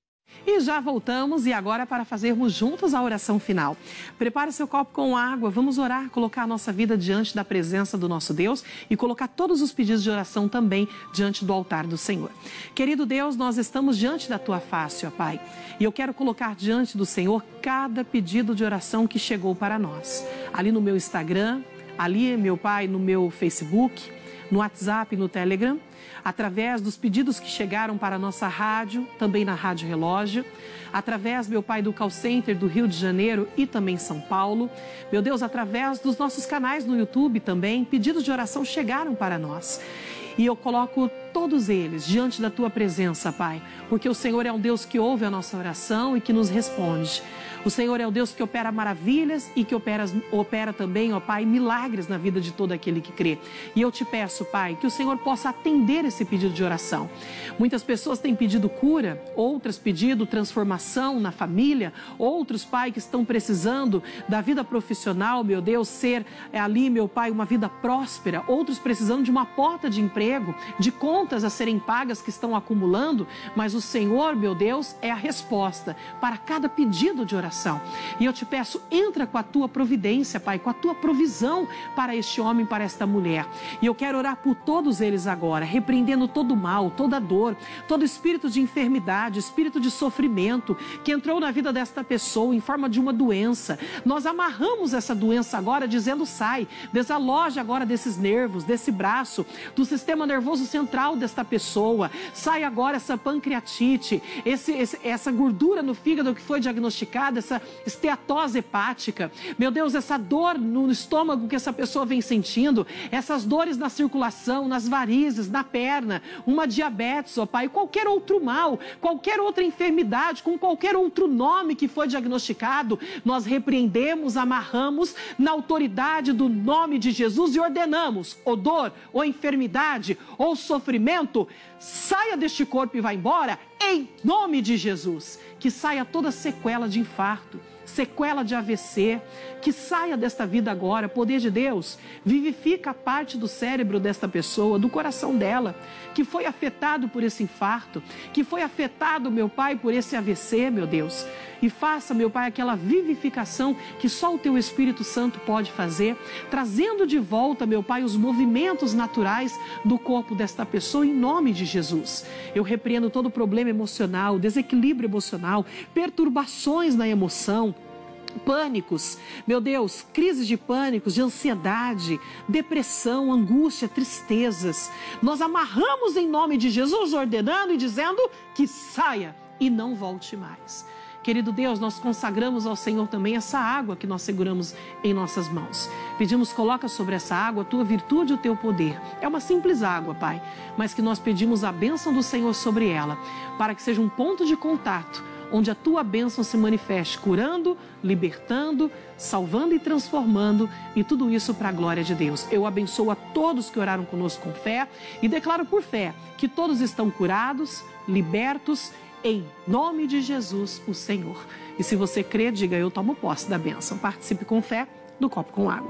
E já voltamos, e agora para fazermos juntos a oração final. Prepare seu copo com água, vamos orar, colocar a nossa vida diante da presença do nosso Deus e colocar todos os pedidos de oração também diante do altar do Senhor. Querido Deus, nós estamos diante da Tua face, ó Pai, e eu quero colocar diante do Senhor cada pedido de oração que chegou para nós. Ali no meu Instagram, ali, meu Pai, no meu Facebook, no WhatsApp, no Telegram, através dos pedidos que chegaram para a nossa rádio, também na Rádio Relógio, através, meu Pai, do call center do Rio de Janeiro e também São Paulo. Meu Deus, através dos nossos canais no YouTube também, pedidos de oração chegaram para nós. E eu coloco todos eles diante da Tua presença, Pai, porque o Senhor é um Deus que ouve a nossa oração e que nos responde. O Senhor é o Deus que opera maravilhas e que opera também, ó Pai, milagres na vida de todo aquele que crê. E eu te peço, Pai, que o Senhor possa atender esse pedido de oração. Muitas pessoas têm pedido cura, outras pedido transformação na família, outros, Pai, que estão precisando da vida profissional, meu Deus, ser ali, meu Pai, uma vida próspera, outros precisando de uma porta de emprego, de contas a serem pagas que estão acumulando, mas o Senhor, meu Deus, é a resposta para cada pedido de oração. E eu te peço, entra com a Tua providência, Pai, com a Tua provisão para este homem, para esta mulher. E eu quero orar por todos eles agora, repreendendo todo o mal, toda dor, todo espírito de enfermidade, espírito de sofrimento que entrou na vida desta pessoa em forma de uma doença. Nós amarramos essa doença agora, dizendo: sai, desaloja agora desses nervos, desse braço, do sistema nervoso central desta pessoa. Sai agora essa pancreatite, essa gordura no fígado que foi diagnosticada, essa esteatose hepática, meu Deus, essa dor no estômago que essa pessoa vem sentindo, essas dores na circulação, nas varizes, na perna, uma diabetes, ó Pai, qualquer outro mal, qualquer outra enfermidade, com qualquer outro nome que foi diagnosticado, nós repreendemos, amarramos na autoridade do nome de Jesus e ordenamos: ou dor, ou enfermidade, ou sofrimento, saia deste corpo e vá embora, em nome de Jesus. Que saia toda sequela de infarto, sequela de AVC, que saia desta vida agora. Poder de Deus, vivifica a parte do cérebro desta pessoa, do coração dela, que foi afetado por esse infarto, que foi afetado, meu Pai, por esse AVC, meu Deus. E faça, meu Pai, aquela vivificação que só o Teu Espírito Santo pode fazer, trazendo de volta, meu Pai, os movimentos naturais do corpo desta pessoa, em nome de Jesus. Eu repreendo todo problema emocional, desequilíbrio emocional, perturbações na emoção, pânicos, meu Deus, crises de pânicos, de ansiedade, depressão, angústia, tristezas. Nós amarramos em nome de Jesus, ordenando e dizendo que saia e não volte mais. Querido Deus, nós consagramos ao Senhor também essa água que nós seguramos em nossas mãos. Pedimos, coloca sobre essa água a Tua virtude e o Teu poder. É uma simples água, Pai, mas que nós pedimos a bênção do Senhor sobre ela, para que seja um ponto de contato, onde a Tua bênção se manifeste, curando, libertando, salvando e transformando, e tudo isso para a glória de Deus. Eu abençoo a todos que oraram conosco com fé e declaro por fé que todos estão curados, libertos, em nome de Jesus, o Senhor. E se você crê, diga: eu tomo posse da bênção. Participe com fé do copo com água.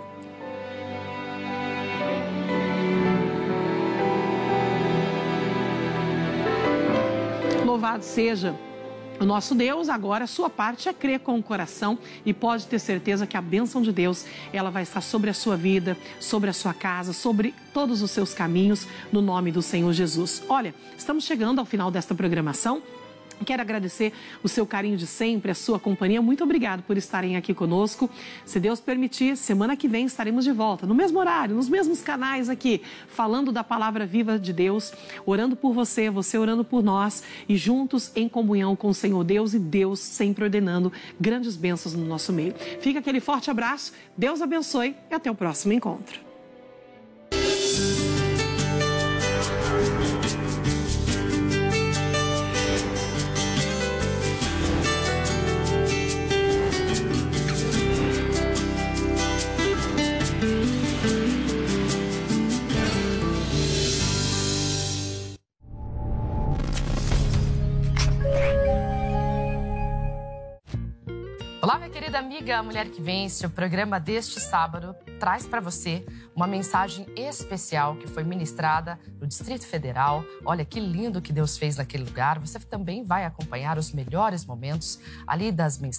Louvado seja o nosso Deus. Agora a sua parte é crer com o coração e pode ter certeza que a bênção de Deus, ela vai estar sobre a sua vida, sobre a sua casa, sobre todos os seus caminhos, no nome do Senhor Jesus. Olha, estamos chegando ao final desta programação. Quero agradecer o seu carinho de sempre, a sua companhia. Muito obrigado por estarem aqui conosco. Se Deus permitir, semana que vem estaremos de volta, no mesmo horário, nos mesmos canais aqui, falando da palavra viva de Deus, orando por você, você orando por nós e juntos em comunhão com o Senhor Deus, e Deus sempre ordenando grandes bênçãos no nosso meio. Fica aquele forte abraço, Deus abençoe e até o próximo encontro. Olá, minha querida amiga Mulher que Vence. O programa deste sábado traz para você uma mensagem especial que foi ministrada no Distrito Federal. Olha que lindo que Deus fez naquele lugar. Você também vai acompanhar os melhores momentos ali das mensagens